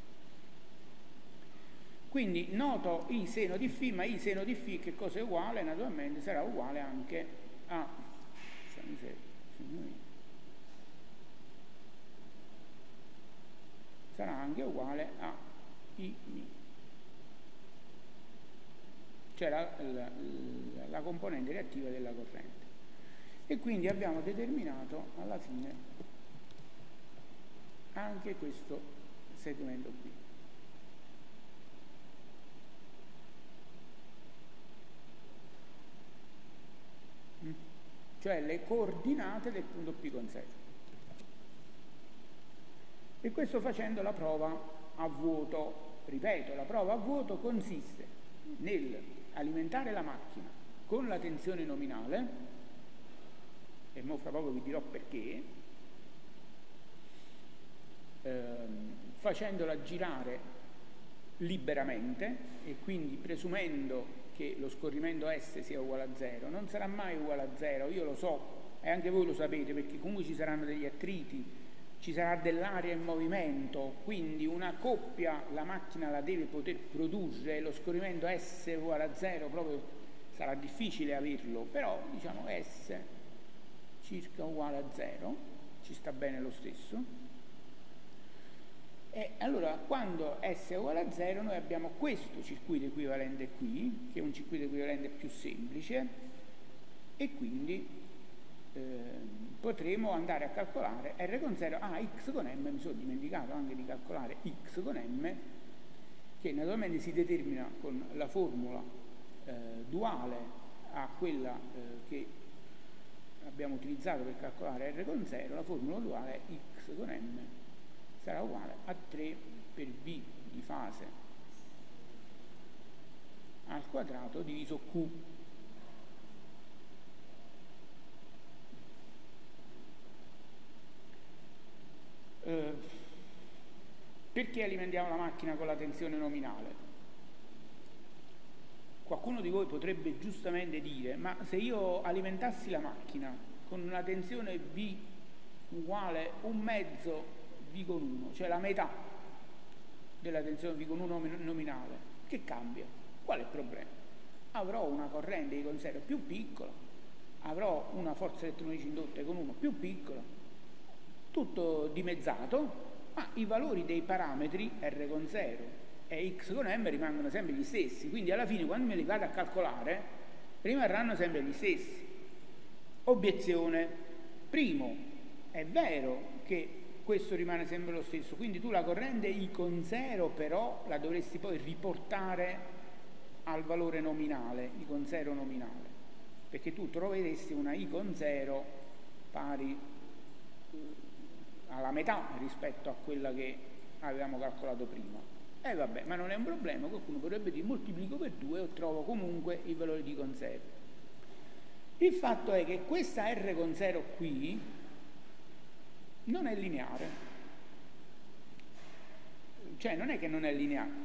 Speaker 1: Quindi noto I seno di Φ, ma I seno di Φ che cosa è uguale? Naturalmente sarà uguale anche a sarà anche uguale a I mi, cioè la componente reattiva della corrente. E quindi abbiamo determinato alla fine anche questo segmento qui. Cioè le coordinate del punto P con 6. E questo facendo la prova a vuoto. Ripeto, la prova a vuoto consiste nell'alimentare la macchina con la tensione nominale, e mo fra poco vi dirò perché, facendola girare liberamente, e quindi presumendo che lo scorrimento S sia uguale a 0. Non sarà mai uguale a 0, io lo so, e anche voi lo sapete, perché comunque ci saranno degli attriti, ci sarà dell'aria in movimento, quindi una coppia la macchina la deve poter produrre, lo scorrimento S uguale a 0 proprio sarà difficile averlo, però diciamo S circa uguale a 0, ci sta bene lo stesso. E allora quando S è uguale a 0 noi abbiamo questo circuito equivalente qui, che è un circuito equivalente più semplice, e quindi potremo andare a calcolare R con 0, X con M, mi sono dimenticato anche di calcolare X con M, che naturalmente si determina con la formula duale a quella che abbiamo utilizzato per calcolare R con 0, la formula duale è X con M sarà uguale a 3 per V di fase al quadrato diviso Q. Perché alimentiamo la macchina con la tensione nominale? qualcuno di voi potrebbe giustamente dire, ma se io alimentassi la macchina con una tensione V uguale 1/2 V con 1, cioè la metà della tensione V con 1 nominale, che cambia? Qual è il problema? Avrò una corrente I con 0 più piccola, avrò una forza elettromotrice indotta con 1 più piccola, tutto dimezzato, ma i valori dei parametri R con 0 e X con M rimangono sempre gli stessi, quindi alla fine quando me li vado a calcolare rimarranno sempre gli stessi. Obiezione: primo, è vero che questo rimane sempre lo stesso, quindi tu la corrente I con 0 però la dovresti poi riportare al valore nominale, I con 0 nominale, perché tu troveresti una I con 0 pari alla metà rispetto a quella che avevamo calcolato prima. E vabbè, ma non è un problema, qualcuno potrebbe dire moltiplico per 2 e trovo comunque il valore di I con 0. Il fatto è che questa R con 0 qui non è lineare, cioè non è che non è lineare.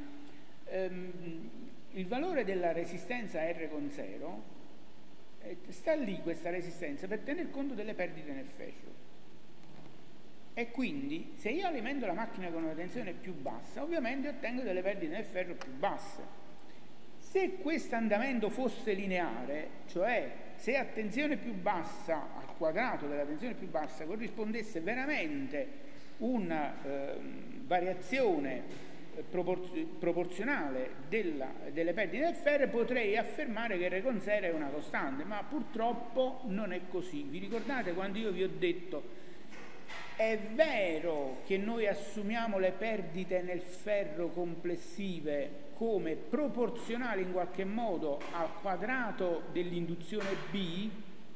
Speaker 1: Il valore della resistenza R con 0 sta lì, questa resistenza, per tener conto delle perdite nel fascio. E quindi se io alimento la macchina con una tensione più bassa, ovviamente ottengo delle perdite nel ferro più basse. Se questo andamento fosse lineare, cioè se a tensione più bassa, al quadrato della tensione più bassa, corrispondesse veramente una variazione proporzionale delle perdite nel ferro, potrei affermare che R con 0 è una costante, ma purtroppo non è così. Vi ricordate quando io vi ho detto è vero che noi assumiamo le perdite nel ferro complessive come proporzionali in qualche modo al quadrato dell'induzione B,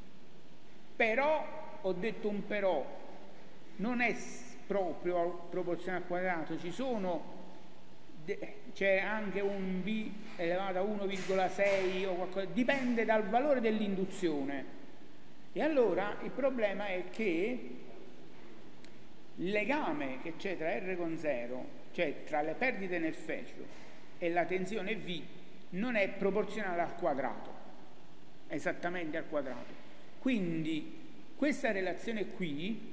Speaker 1: però, ho detto un però, non è proprio proporzionale al quadrato, c'è anche un B elevato a 1,6 o qualcosa, dipende dal valore dell'induzione. E allora il problema è che il legame che c'è tra R con 0, cioè tra le perdite nel fascio e la tensione V, non è proporzionale al quadrato, esattamente al quadrato. Quindi questa relazione qui,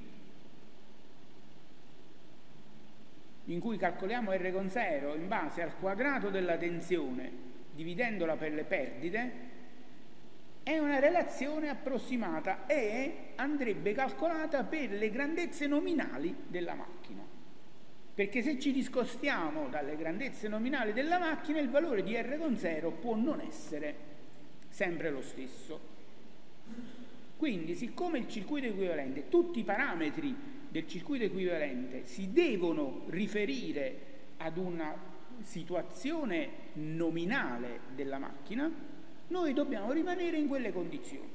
Speaker 1: in cui calcoliamo R con 0 in base al quadrato della tensione, dividendola per le perdite, è una relazione approssimata e andrebbe calcolata per le grandezze nominali della macchina. Perché se ci discostiamo dalle grandezze nominali della macchina, il valore di R con 0 può non essere sempre lo stesso. Quindi, siccome il circuito equivalente, tutti i parametri del circuito equivalente si devono riferire ad una situazione nominale della macchina, noi dobbiamo rimanere in quelle condizioni.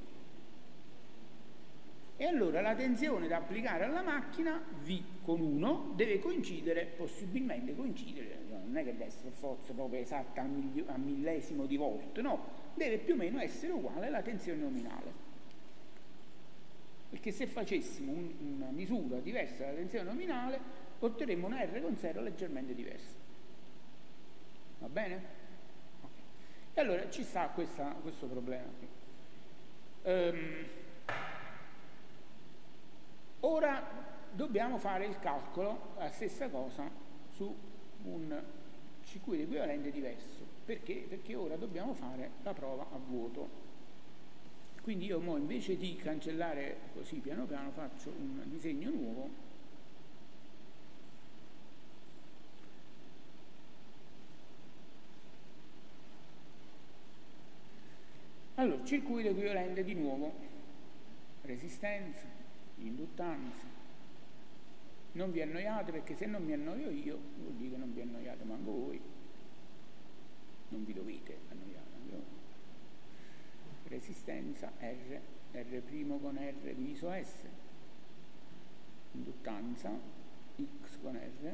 Speaker 1: E allora la tensione da applicare alla macchina, V con 1, deve coincidere, possibilmente coincidere, non è che deve essere forza proprio esatta a millesimo di volt, no, deve più o meno essere uguale alla tensione nominale. Perché se facessimo una misura diversa dalla tensione nominale, otterremo una R con 0 leggermente diversa. Va bene? E allora ci sta questo problema qui. Ora dobbiamo fare il calcolo, la stessa cosa, su un circuito equivalente diverso. Perché? Perché ora dobbiamo fare la prova a vuoto. Quindi io invece di cancellare così piano piano faccio un disegno nuovo. Allora, circuito equivalente di nuovo, resistenza, induttanza. Non vi annoiate, perché se non mi annoio io, vuol dire che non vi annoiate manco voi. Non vi dovete annoiare. Resistenza R' con R diviso S. Induttanza X con R.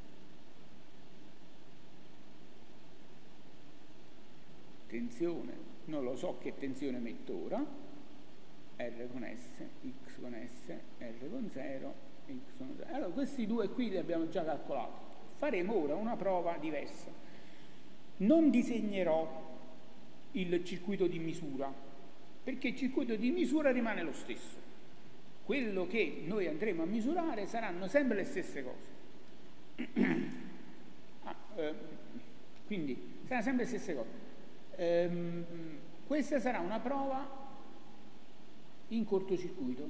Speaker 1: Tensione, non lo so che tensione metto ora, R con S, X con S, R con 0, X con 0. Allora questi due qui li abbiamo già calcolati. Faremo ora una prova diversa. Non disegnerò il circuito di misura, perché il circuito di misura rimane lo stesso. Quello che noi andremo a misurare saranno sempre le stesse cose. Quindi saranno sempre le stesse cose. Questa sarà una prova in cortocircuito,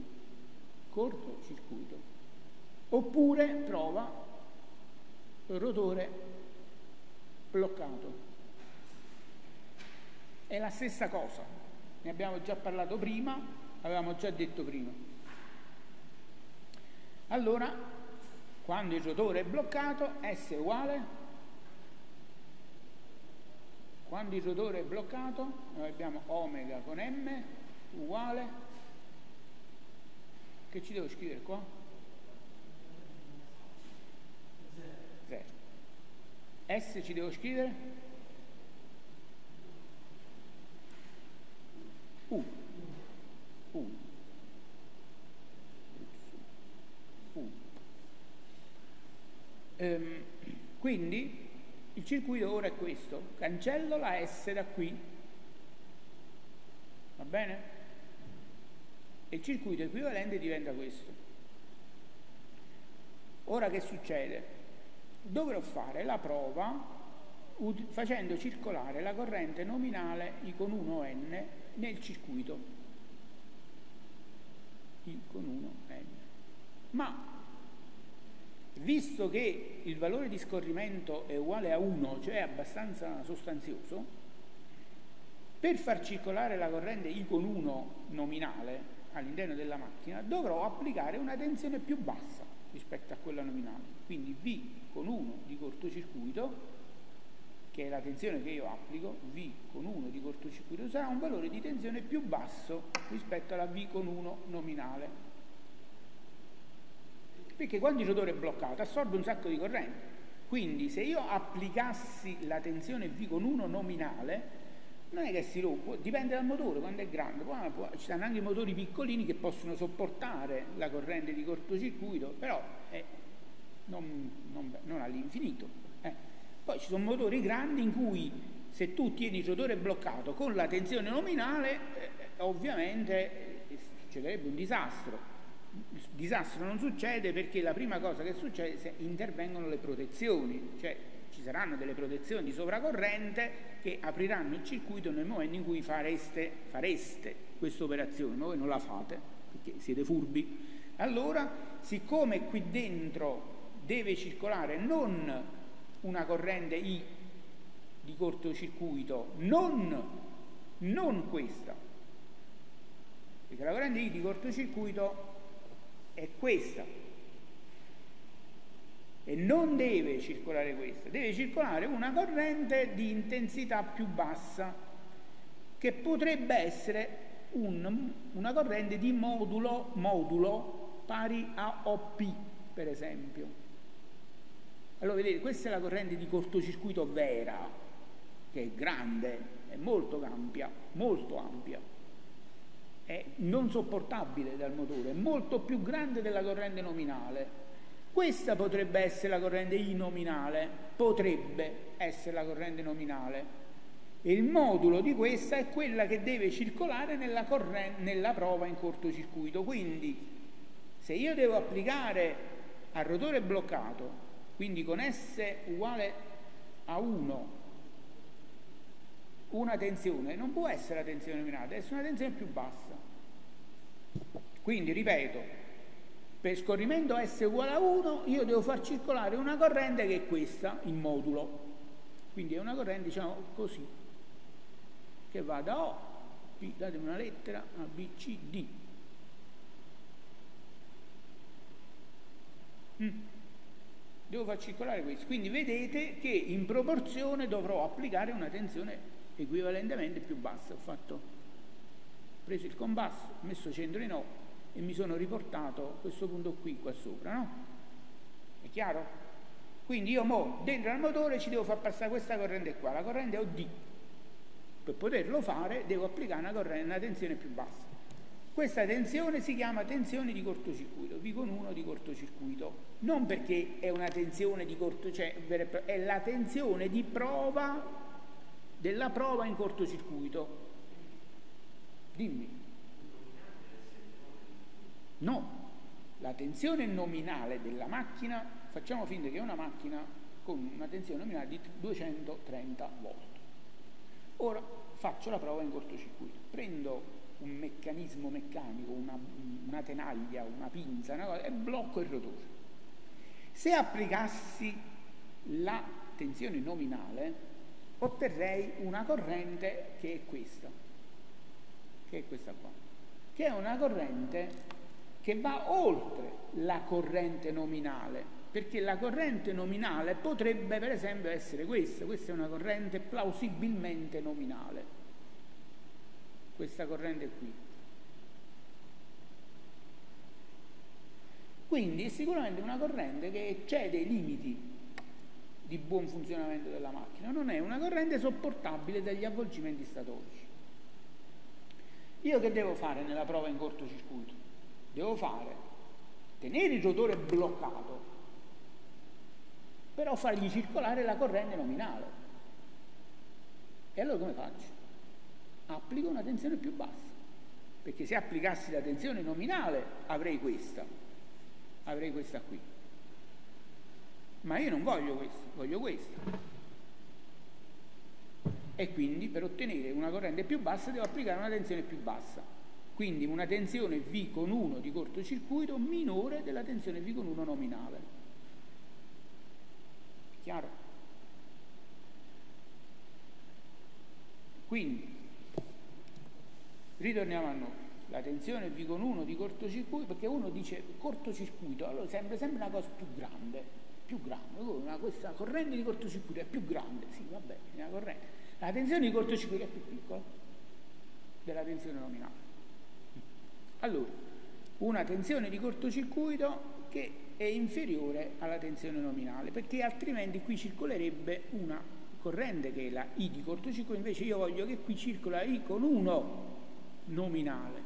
Speaker 1: oppure prova rotore bloccato. È la stessa cosa, ne abbiamo già parlato prima, avevamo già detto prima. Allora, quando il rotore è bloccato, S è uguale. Quando il rotore è bloccato, noi abbiamo omega con M uguale. Che ci devo scrivere qua? 0. S ci devo scrivere? 1. Quindi il circuito ora è questo, cancello la S da qui, va bene? E il circuito equivalente diventa questo. Ora che succede? Dovrò fare la prova facendo circolare la corrente nominale I con 1N nel circuito I con 1N. Ma visto che il valore di scorrimento è uguale a 1, cioè abbastanza sostanzioso, per far circolare la corrente I con 1 nominale all'interno della macchina dovrò applicare una tensione più bassa rispetto a quella nominale. Quindi V con 1 di cortocircuito, che è la tensione che io applico, V con 1 di cortocircuito, sarà un valore di tensione più basso rispetto alla V con 1 nominale. Perché quando il rotore è bloccato assorbe un sacco di corrente. Quindi se io applicassi la tensione V con 1 nominale, non è che si rompe, dipende dal motore, quando è grande. Ci sono anche motori piccolini che possono sopportare la corrente di cortocircuito, però non all'infinito. Poi ci sono motori grandi in cui se tu tieni il rotore bloccato con la tensione nominale, ovviamente succederebbe un disastro. Il disastro non succede perché la prima cosa che succede è se intervengono le protezioni, cioè ci saranno delle protezioni di sovracorrente che apriranno il circuito nel momento in cui fareste questa operazione, ma voi non la fate perché siete furbi. Allora, siccome qui dentro deve circolare non una corrente I di cortocircuito, non questa, perché la corrente I di cortocircuito è questa e non deve circolare questa, deve circolare una corrente di intensità più bassa che potrebbe essere una corrente di modulo pari a OP, per esempio. Allora vedete, questa è la corrente di cortocircuito vera, che è grande, è molto ampia, è non sopportabile dal motore, è molto più grande della corrente nominale. Questa potrebbe essere la corrente I nominale, potrebbe essere la corrente nominale, e il modulo di questa è quella che deve circolare nella prova in cortocircuito. Quindi se io devo applicare al rotore bloccato, quindi con S uguale a 1, una tensione, non può essere la tensione nominale, deve essere una tensione più bassa. Quindi, ripeto, per scorrimento S uguale a 1, io devo far circolare una corrente che è questa, in modulo. Quindi è una corrente, diciamo così, che va da O, P, datemi una lettera, A, B, C, D. Devo far circolare questo, quindi vedete che in proporzione dovrò applicare una tensione equivalentemente più bassa. Ho preso il compasso, ho messo centro in O e mi sono riportato questo punto qui, qua sopra, no? È chiaro? Quindi io dentro al motore ci devo far passare questa corrente qua, la corrente OD. Per poterlo fare devo applicare una tensione più bassa. Questa tensione si chiama tensione di cortocircuito, V con 1 di cortocircuito, non perché è una tensione di cortocircuito, cioè è la tensione di prova della prova in cortocircuito. Dimmi. No, la tensione nominale della macchina, facciamo finta che è una macchina con una tensione nominale di 230 volt. Ora faccio la prova in cortocircuito, prendo un meccanismo meccanico, una tenaglia, una pinza, una cosa, e blocco il rotore. Se applicassi la tensione nominale, otterrei una corrente che è questa qua, che è una corrente che va oltre la corrente nominale, perché la corrente nominale potrebbe per esempio essere questa è una corrente plausibilmente nominale, questa corrente qui. Quindi è sicuramente una corrente che eccede i limiti di buon funzionamento della macchina, non è una corrente sopportabile dagli avvolgimenti statorici. Io che devo fare nella prova in cortocircuito? Devo tenere il rotore bloccato, però fargli circolare la corrente nominale. E allora come faccio? Applico una tensione più bassa, perché se applicassi la tensione nominale avrei questa qui. Ma io non voglio questa, voglio questa. E quindi per ottenere una corrente più bassa devo applicare una tensione più bassa. Quindi una tensione V con 1 di cortocircuito minore della tensione V con 1 nominale. Chiaro? Quindi ritorniamo a noi. La tensione V con 1 di cortocircuito, perché uno dice cortocircuito, allora sembra una cosa più grande. Questa corrente di cortocircuito è più grande, sì, va bene, è una corrente. La tensione di cortocircuito è più piccola della tensione nominale. Allora, una tensione di cortocircuito che è inferiore alla tensione nominale, perché altrimenti qui circolerebbe una corrente che è la I di cortocircuito, invece io voglio che qui circola I con 1 nominale.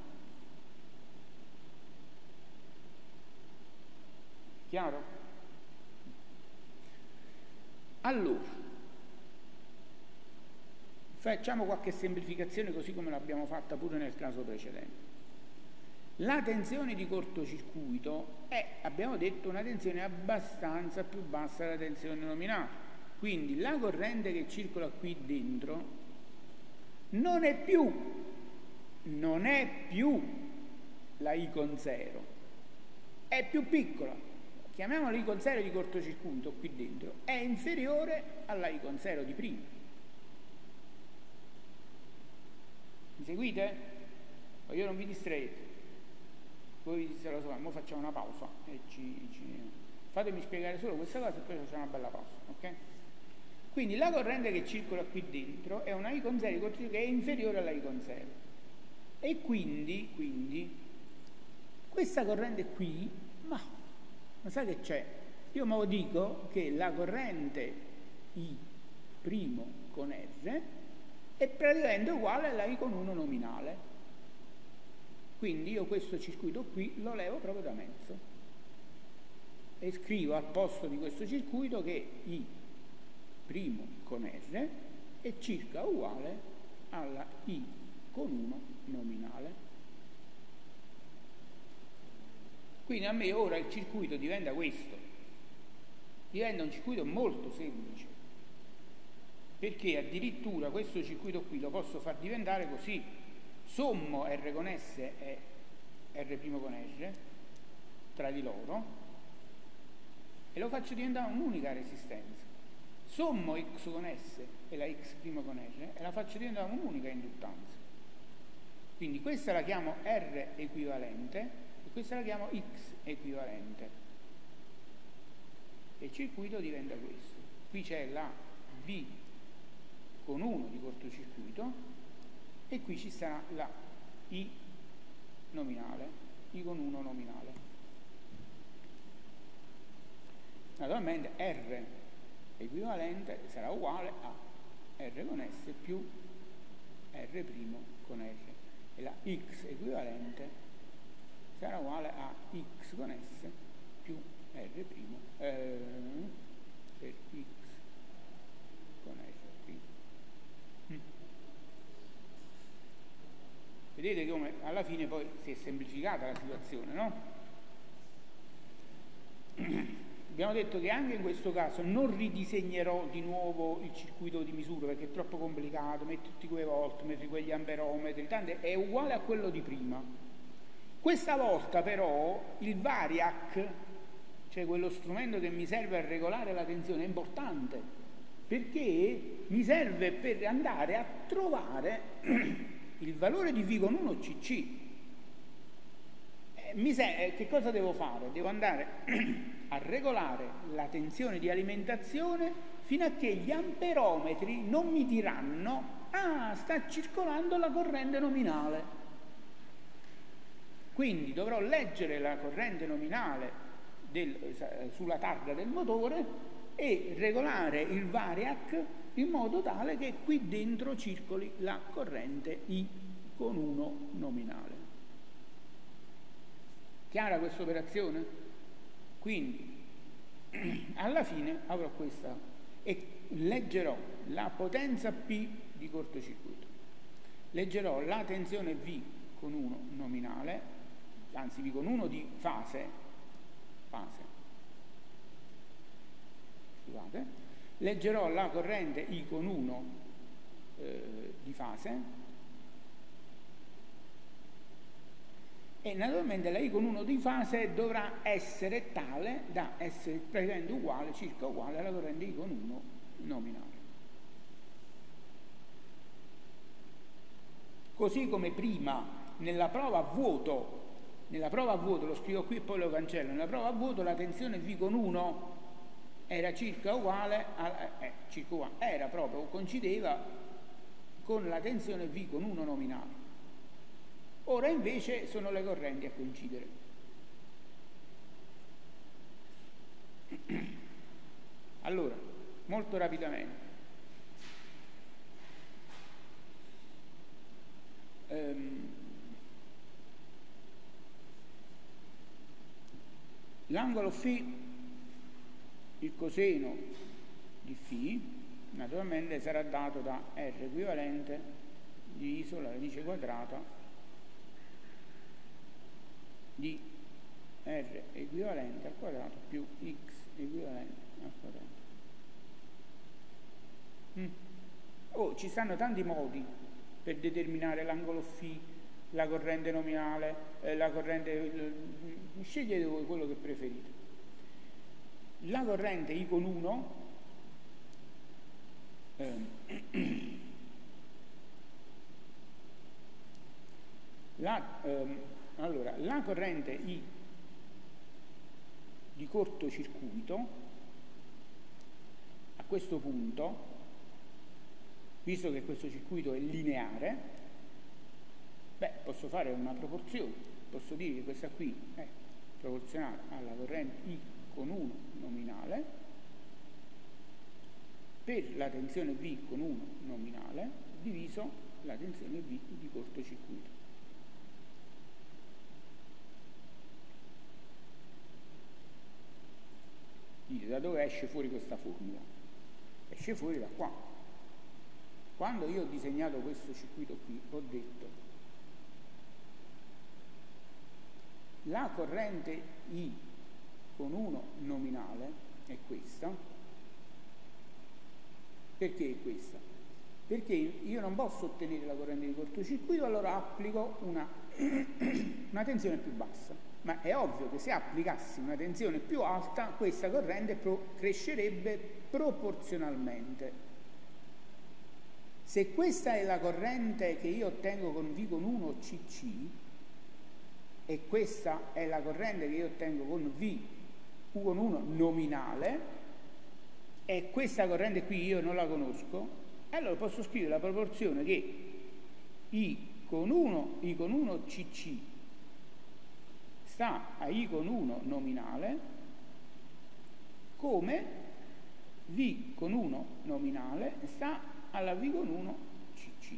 Speaker 1: Chiaro? Allora, facciamo qualche semplificazione così come l'abbiamo fatta pure nel caso precedente. La tensione di cortocircuito è, abbiamo detto, una tensione abbastanza più bassa della tensione nominale. Quindi la corrente che circola qui dentro non è più la I con 0, è più piccola. Chiamiamola I con 0 di cortocircuito qui dentro, è inferiore alla I con 0 di prima. Mi seguite? O io non vi distraete? Voi vi distraete, ora facciamo una pausa e fatemi spiegare solo questa cosa e poi facciamo una bella pausa, ok? Quindi la corrente che circola qui dentro è una I con 0 che è inferiore alla I con 0. E quindi questa corrente qui, ma sai che c'è? Io me lo dico che la corrente I' con R è praticamente uguale alla I con 1 nominale. Quindi io questo circuito qui lo levo proprio da mezzo e scrivo al posto di questo circuito che I' con R è circa uguale alla I con 1 nominale. Quindi a me ora il circuito diventa questo, diventa un circuito molto semplice, perché addirittura questo circuito qui lo posso far diventare così: sommo R con S e R' con R tra di loro e lo faccio diventare un'unica resistenza, sommo X con S e la X' con R e la faccio diventare un'unica induttanza. Quindi questa la chiamo R equivalente, questa la chiamo X equivalente e il circuito diventa questo. Qui c'è la V con 1 di cortocircuito e qui ci sarà la I nominale, I con 1 nominale. Naturalmente R equivalente sarà uguale a R con S più R' con R e la X equivalente sarà uguale a X con S più R' per X con R'. Vedete come alla fine poi si è semplificata la situazione, no? Abbiamo detto che anche in questo caso non ridisegnerò di nuovo il circuito di misura perché è troppo complicato, metti tutti quei voltmetri, quegli amperometri, tanto è uguale a quello di prima. Questa volta però il variac, cioè quello strumento che mi serve a regolare la tensione, è importante perché mi serve per andare a trovare il valore di V con 1 CC. Che cosa devo fare? Devo andare a regolare la tensione di alimentazione fino a che gli amperometri non mi diranno: ah, sta circolando la corrente nominale. Quindi dovrò leggere la corrente nominale sulla targa del motore e regolare il variac in modo tale che qui dentro circoli la corrente I con 1 nominale. Chiara questa operazione? Quindi alla fine avrò questa e leggerò la potenza P di cortocircuito, leggerò la tensione V con 1 nominale, anzi V con 1 di fase, scusate, leggerò la corrente I con 1 di fase e naturalmente la I con 1 di fase dovrà essere tale da essere praticamente uguale, circa uguale alla corrente I con 1 nominale. Così come prima nella prova a vuoto, lo scrivo qui e poi lo cancello, nella prova a vuoto la tensione V con 1 era circa uguale, era proprio, coincideva con la tensione V con 1 nominale. Ora invece sono le correnti a coincidere. Allora, molto rapidamente. L'angolo φ, il coseno di φ, naturalmente sarà dato da R equivalente diviso la radice quadrata di R equivalente al quadrato più X equivalente al quadrato. Ci stanno tanti modi per determinare l'angolo φ, la corrente nominale, la corrente, scegliete voi quello che preferite. La corrente I con 1 allora, la corrente I di cortocircuito a questo punto, visto che questo circuito è lineare, posso fare una proporzione, posso dire che questa qui è proporzionale alla corrente I con 1 nominale per la tensione V con 1 nominale diviso la tensione V di cortocircuito. Da dove esce fuori questa formula? Esce fuori da qua. Quando io ho disegnato questo circuito qui, ho detto la corrente I con 1 nominale è questa. Perché è questa? Perché io non posso ottenere la corrente di cortocircuito, allora applico una tensione più bassa. Ma è ovvio che se applicassi una tensione più alta, questa corrente crescerebbe proporzionalmente. Se questa è la corrente che io ottengo con V con 1 CC e questa è la corrente che io ottengo con V con 1 nominale e questa corrente qui io non la conosco, allora posso scrivere la proporzione che I con 1 CC sta a I con 1 nominale come V con 1 nominale sta alla V con 1 CC.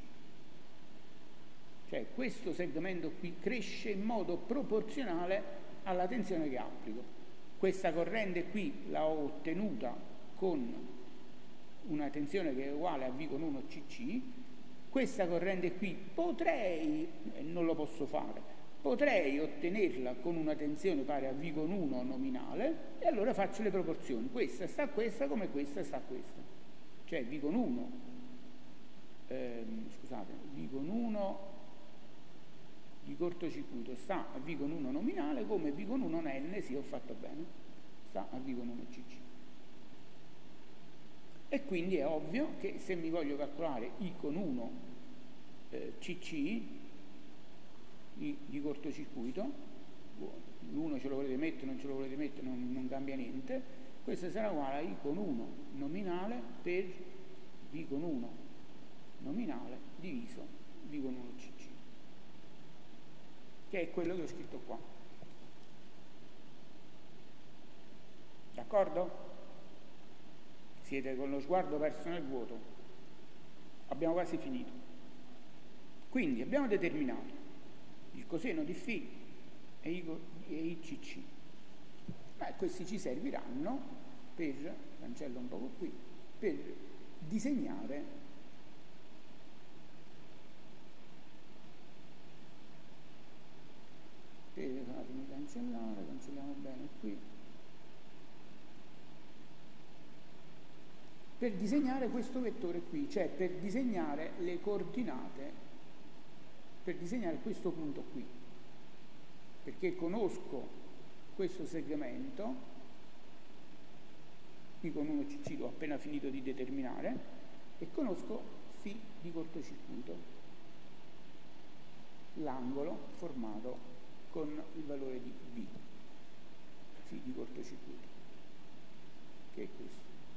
Speaker 1: Cioè questo segmento qui cresce in modo proporzionale alla tensione che applico. Questa corrente qui l'ho ottenuta con una tensione che è uguale a V con 1 CC questa corrente qui potrei, non lo posso fare, potrei ottenerla con una tensione pari a V con 1 nominale, e allora faccio le proporzioni, questa sta a questa come questa sta a questa, cioè V con 1, scusate, V con 1 di cortocircuito sta a V con 1 nominale come V con 1 N, sì, ho fatto bene, sta a V con 1 CC. E quindi è ovvio che se mi voglio calcolare I con 1 CC, I di cortocircuito, l'1 ce lo volete mettere, non ce lo volete mettere, non cambia niente, questo sarà uguale a I con 1 nominale per V con 1 nominale diviso V con 1 CC, che è quello che ho scritto qua. D'accordo? Siete con lo sguardo perso nel vuoto. Abbiamo quasi finito. Quindi abbiamo determinato il coseno di φ e ICC. Questi ci serviranno per, cancello un poco qui, per disegnare fatemi cancellare, cancelliamo bene qui, per disegnare questo vettore qui, cioè per disegnare le coordinate, per disegnare questo punto qui, perché conosco questo segmento, qui con 1 CC l'ho appena finito di determinare, e conosco φ di cortocircuito, l'angolo formato con il valore di B, φ di cortocircuito, che è questo.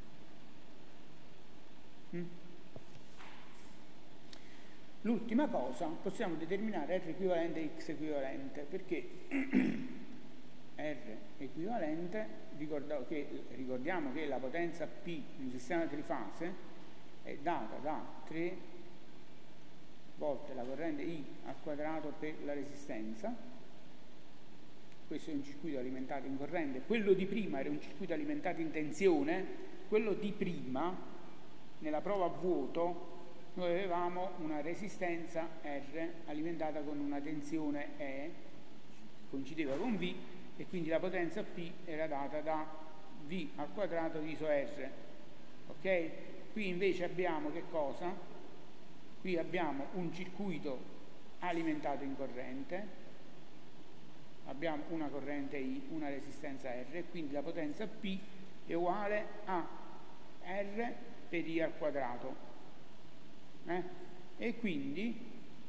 Speaker 1: L'ultima cosa, possiamo determinare R equivalente e X equivalente, perché R equivalente, ricordiamo che la potenza P in un sistema trifase è data da 3 volte la corrente I al quadrato per la resistenza. Questo è un circuito alimentato in corrente, quello di prima era un circuito alimentato in tensione, quello di prima nella prova a vuoto noi avevamo una resistenza R alimentata con una tensione E che coincideva con V, e quindi la potenza P era data da V al quadrato diviso R. Ok? Qui invece abbiamo che cosa? Qui abbiamo un circuito alimentato in corrente, abbiamo una corrente I, una resistenza R, e quindi la potenza P è uguale a R per I al quadrato. E quindi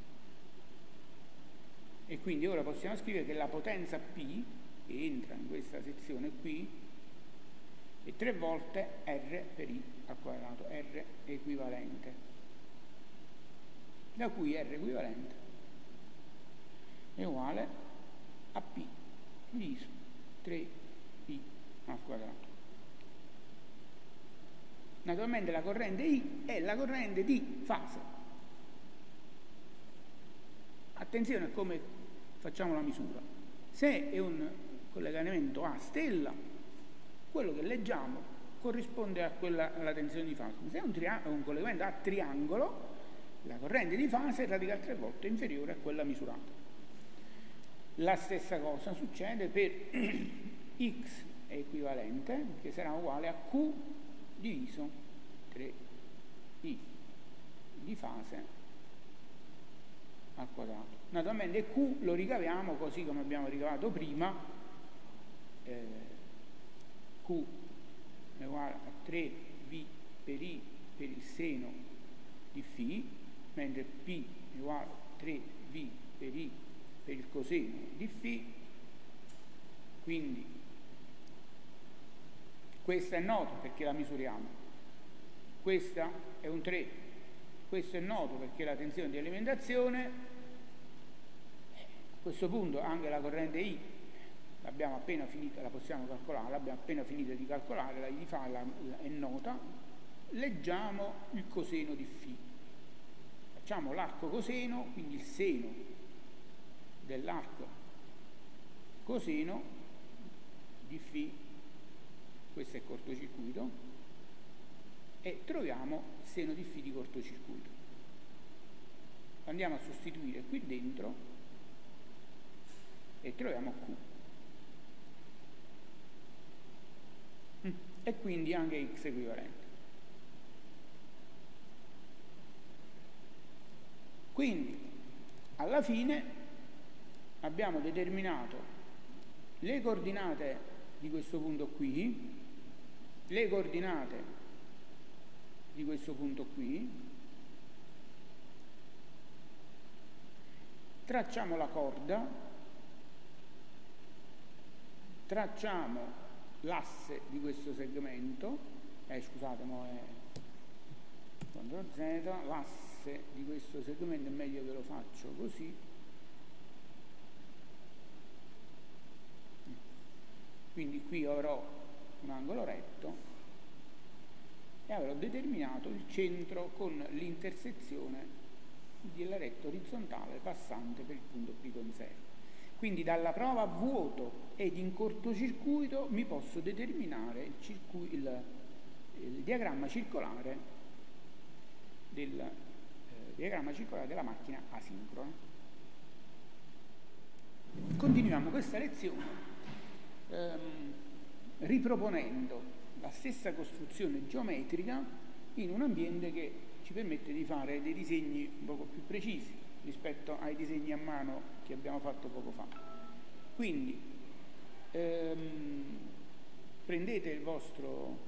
Speaker 1: ora possiamo scrivere che la potenza P, che entra in questa sezione qui, è 3 volte R per I al quadrato, R equivalente, da cui R equivalente è uguale a P diviso 3I al quadrato. Naturalmente la corrente I è la corrente di fase. Attenzione a come facciamo la misura. Se è un collegamento a stella, quello che leggiamo corrisponde alla tensione di fase. Se è un collegamento a triangolo, la corrente di fase è radicale 3 volte inferiore a quella misurata. La stessa cosa succede per X equivalente, che sarà uguale a Q diviso 3I di fase al quadrato. Naturalmente Q lo ricaviamo così come abbiamo ricavato prima, Q è uguale a 3V per I per il seno di φ, mentre P è uguale a 3V per I per il coseno di φ, quindi questa è nota perché la misuriamo, questa è un 3, questo è noto perché la tensione di alimentazione. A questo punto anche la corrente I l'abbiamo appena finita, la possiamo calcolare, l'abbiamo appena finita di calcolare, la I di φ è nota, leggiamo il coseno di φ, facciamo l'arco coseno, quindi il seno dell'arco coseno di φ, questo è cortocircuito, e troviamo il seno di φ di cortocircuito. andiamo a sostituire qui dentro e troviamo Q. E quindi anche X equivalente. Quindi alla fine abbiamo determinato le coordinate di questo punto qui, le coordinate di questo punto qui, tracciamo la corda, tracciamo l'asse di questo segmento, scusate, no, è CTRL Z, l'asse di questo segmento è meglio che lo faccio così, quindi qui avrò un angolo retto e avrò determinato il centro con l'intersezione della retta orizzontale passante per il punto B con 0. Quindi dalla prova a vuoto ed in cortocircuito mi posso determinare il diagramma circolare della macchina asincrona. Continuiamo questa lezione riproponendo la stessa costruzione geometrica in un ambiente che ci permette di fare dei disegni un poco più precisi rispetto ai disegni a mano che abbiamo fatto poco fa. Quindi prendete il vostro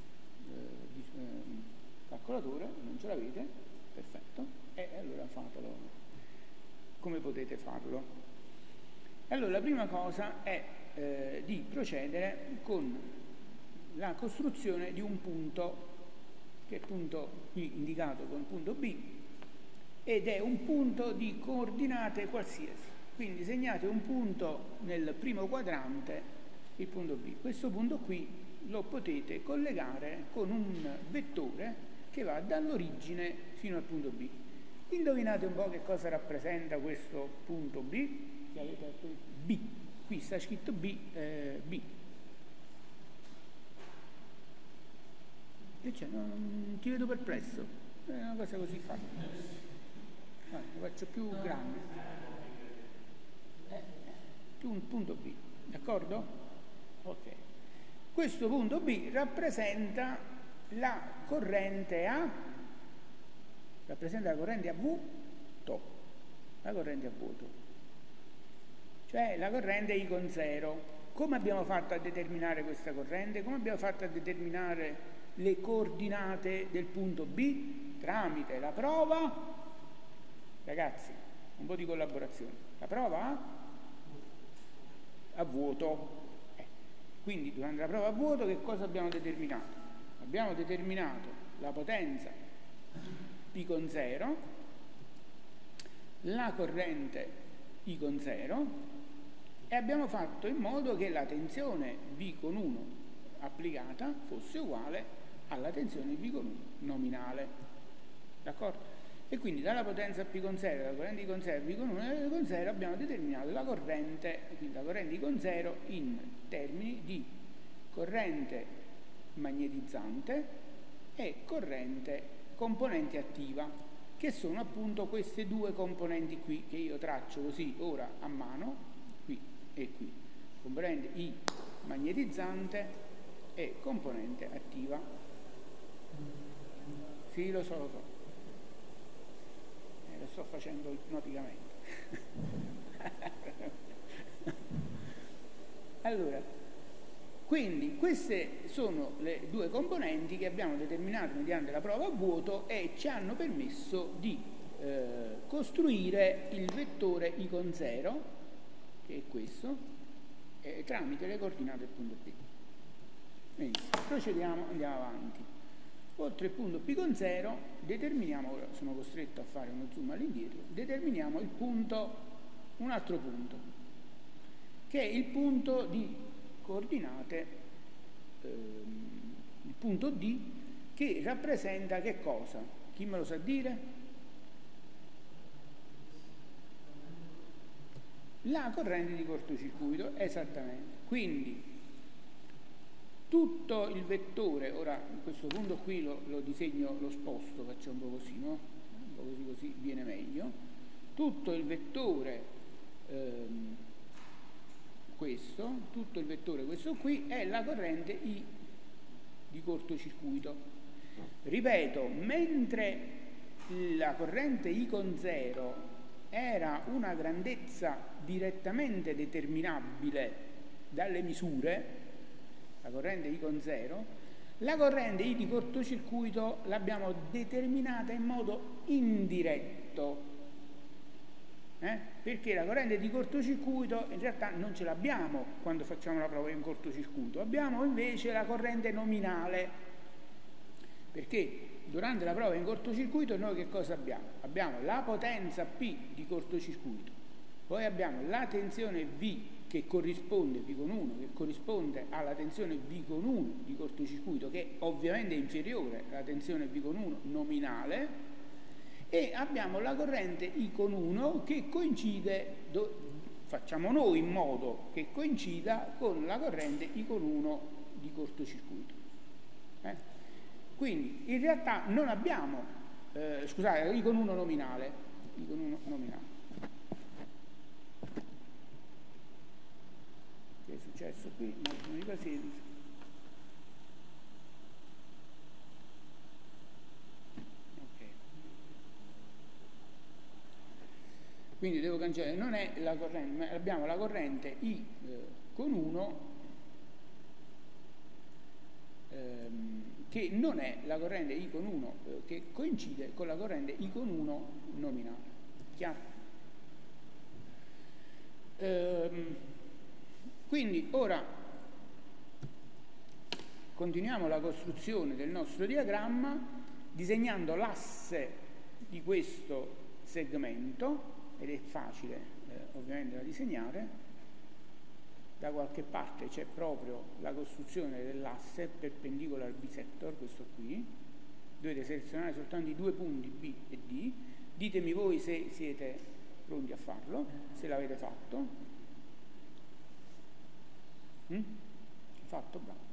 Speaker 1: calcolatore, non ce l'avete, perfetto, e allora fatelo come potete farlo. Allora la prima cosa è di procedere con la costruzione di un punto, che è il punto qui indicato con punto B, ed è un punto di coordinate qualsiasi. Quindi segnate un punto nel primo quadrante, il punto B. Questo punto qui lo potete collegare con un vettore che va dall'origine fino al punto B. Indovinate un po' che cosa rappresenta questo punto B? Che avete B. Qui sta scritto B. B. Che c'è? Non ti vedo perplesso. È una cosa così facile. Lo faccio più grande, più un punto B, d'accordo? Ok. Questo punto B rappresenta la corrente A, rappresenta la corrente a vuoto, la corrente a vuoto, cioè la corrente I con 0. Come abbiamo fatto a determinare questa corrente? Come abbiamo fatto a determinare le coordinate del punto B? Tramite la prova. Ragazzi, un po' di collaborazione. La prova a vuoto. Quindi durante la prova a vuoto che cosa abbiamo determinato? Abbiamo determinato la potenza P con 0, la corrente I con 0 e abbiamo fatto in modo che la tensione V con 1 applicata fosse uguale alla tensione V con 1 nominale. D'accordo? E quindi dalla potenza P con 0, la corrente I con 0, V con 1 e V con 0 abbiamo determinato la corrente, quindi la corrente I con 0 in termini di corrente magnetizzante e corrente componente attiva, che sono appunto queste due componenti qui che io traccio così ora a mano, qui e qui, componente I magnetizzante e componente attiva. Sì, lo so, lo sto facendo ipnoticamente. Allora, quindi queste sono le due componenti che abbiamo determinato mediante la prova a vuoto e ci hanno permesso di costruire il vettore I con 0, che è questo, tramite le coordinate del punto B. Benissimo, procediamo, andiamo avanti. Oltre il punto P con 0 determiniamo, ora sono costretto a fare uno zoom all'indietro, determiniamo il punto, un altro punto, che è il punto di coordinate, il punto D, che rappresenta che cosa? Chi me lo sa dire? La corrente di cortocircuito, esattamente. Quindi tutto il vettore, ora in questo punto qui lo disegno, lo sposto, faccio un po' così, no? Un po' così viene meglio. tutto il vettore tutto il vettore questo qui è la corrente I di cortocircuito. Ripeto, mentre la corrente I con 0 era una grandezza direttamente determinabile dalle misure, la corrente I con 0, la corrente I di cortocircuito l'abbiamo determinata in modo indiretto. Perché la corrente di cortocircuito in realtà non ce l'abbiamo quando facciamo la prova in cortocircuito, abbiamo invece la corrente nominale, perché durante la prova in cortocircuito noi che cosa abbiamo? Abbiamo la potenza P di cortocircuito, poi abbiamo la tensione V che corrisponde, P con 1, che corrisponde alla tensione V con 1 di cortocircuito, che ovviamente è inferiore alla tensione V con 1 nominale, e abbiamo la corrente I con 1 che coincide, facciamo noi in modo che coincida con la corrente I con 1 di cortocircuito. Quindi in realtà non abbiamo, scusate, I con 1 nominale, I con 1 nominale. Che è successo qui? Un attimo di pazienza. Quindi devo cancellare, non è la corrente, ma abbiamo la corrente I con 1 che non è la corrente I con 1 che coincide con la corrente I con 1 nominale. Chiaro? Quindi ora continuiamo la costruzione del nostro diagramma disegnando l'asse di questo segmento, ed è facile ovviamente da disegnare. Da qualche parte c'è proprio la costruzione dell'asse perpendicolare al bisector, questo qui. Dovete selezionare soltanto i due punti B e D. Ditemi voi se siete pronti a farlo, se l'avete fatto. Fatto, bravo.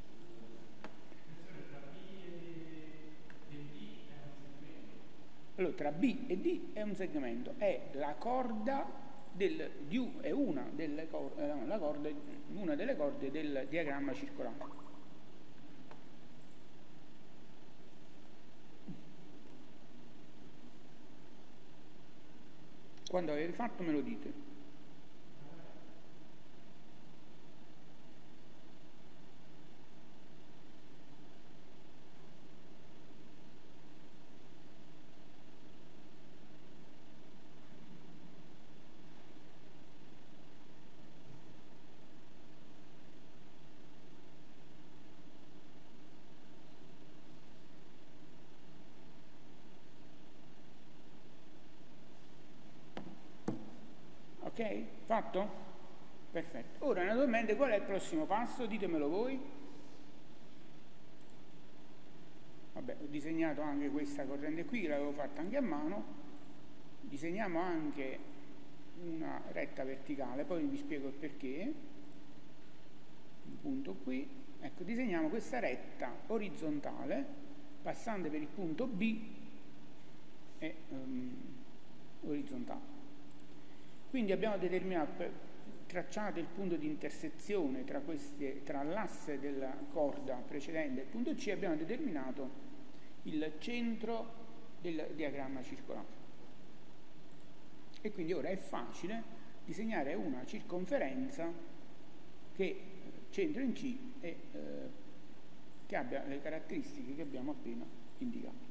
Speaker 1: Allora, tra B e D è un segmento, è la corda è una delle corde del diagramma circolare. Quando avete fatto me lo dite. Ok? Fatto? Perfetto. Ora naturalmente qual è il prossimo passo? Ditemelo voi. Vabbè, ho disegnato anche questa corrente qui, che l'avevo fatta anche a mano. Disegniamo anche una retta verticale, poi vi spiego il perché. Un punto qui. Ecco, disegniamo questa retta orizzontale, passando per il punto B e orizzontale. Quindi abbiamo determinato, tracciato il punto di intersezione tra l'asse della corda precedente e il punto C, abbiamo determinato il centro del diagramma circolare. E quindi ora è facile disegnare una circonferenza che centro in C e che abbia le caratteristiche che abbiamo appena indicato.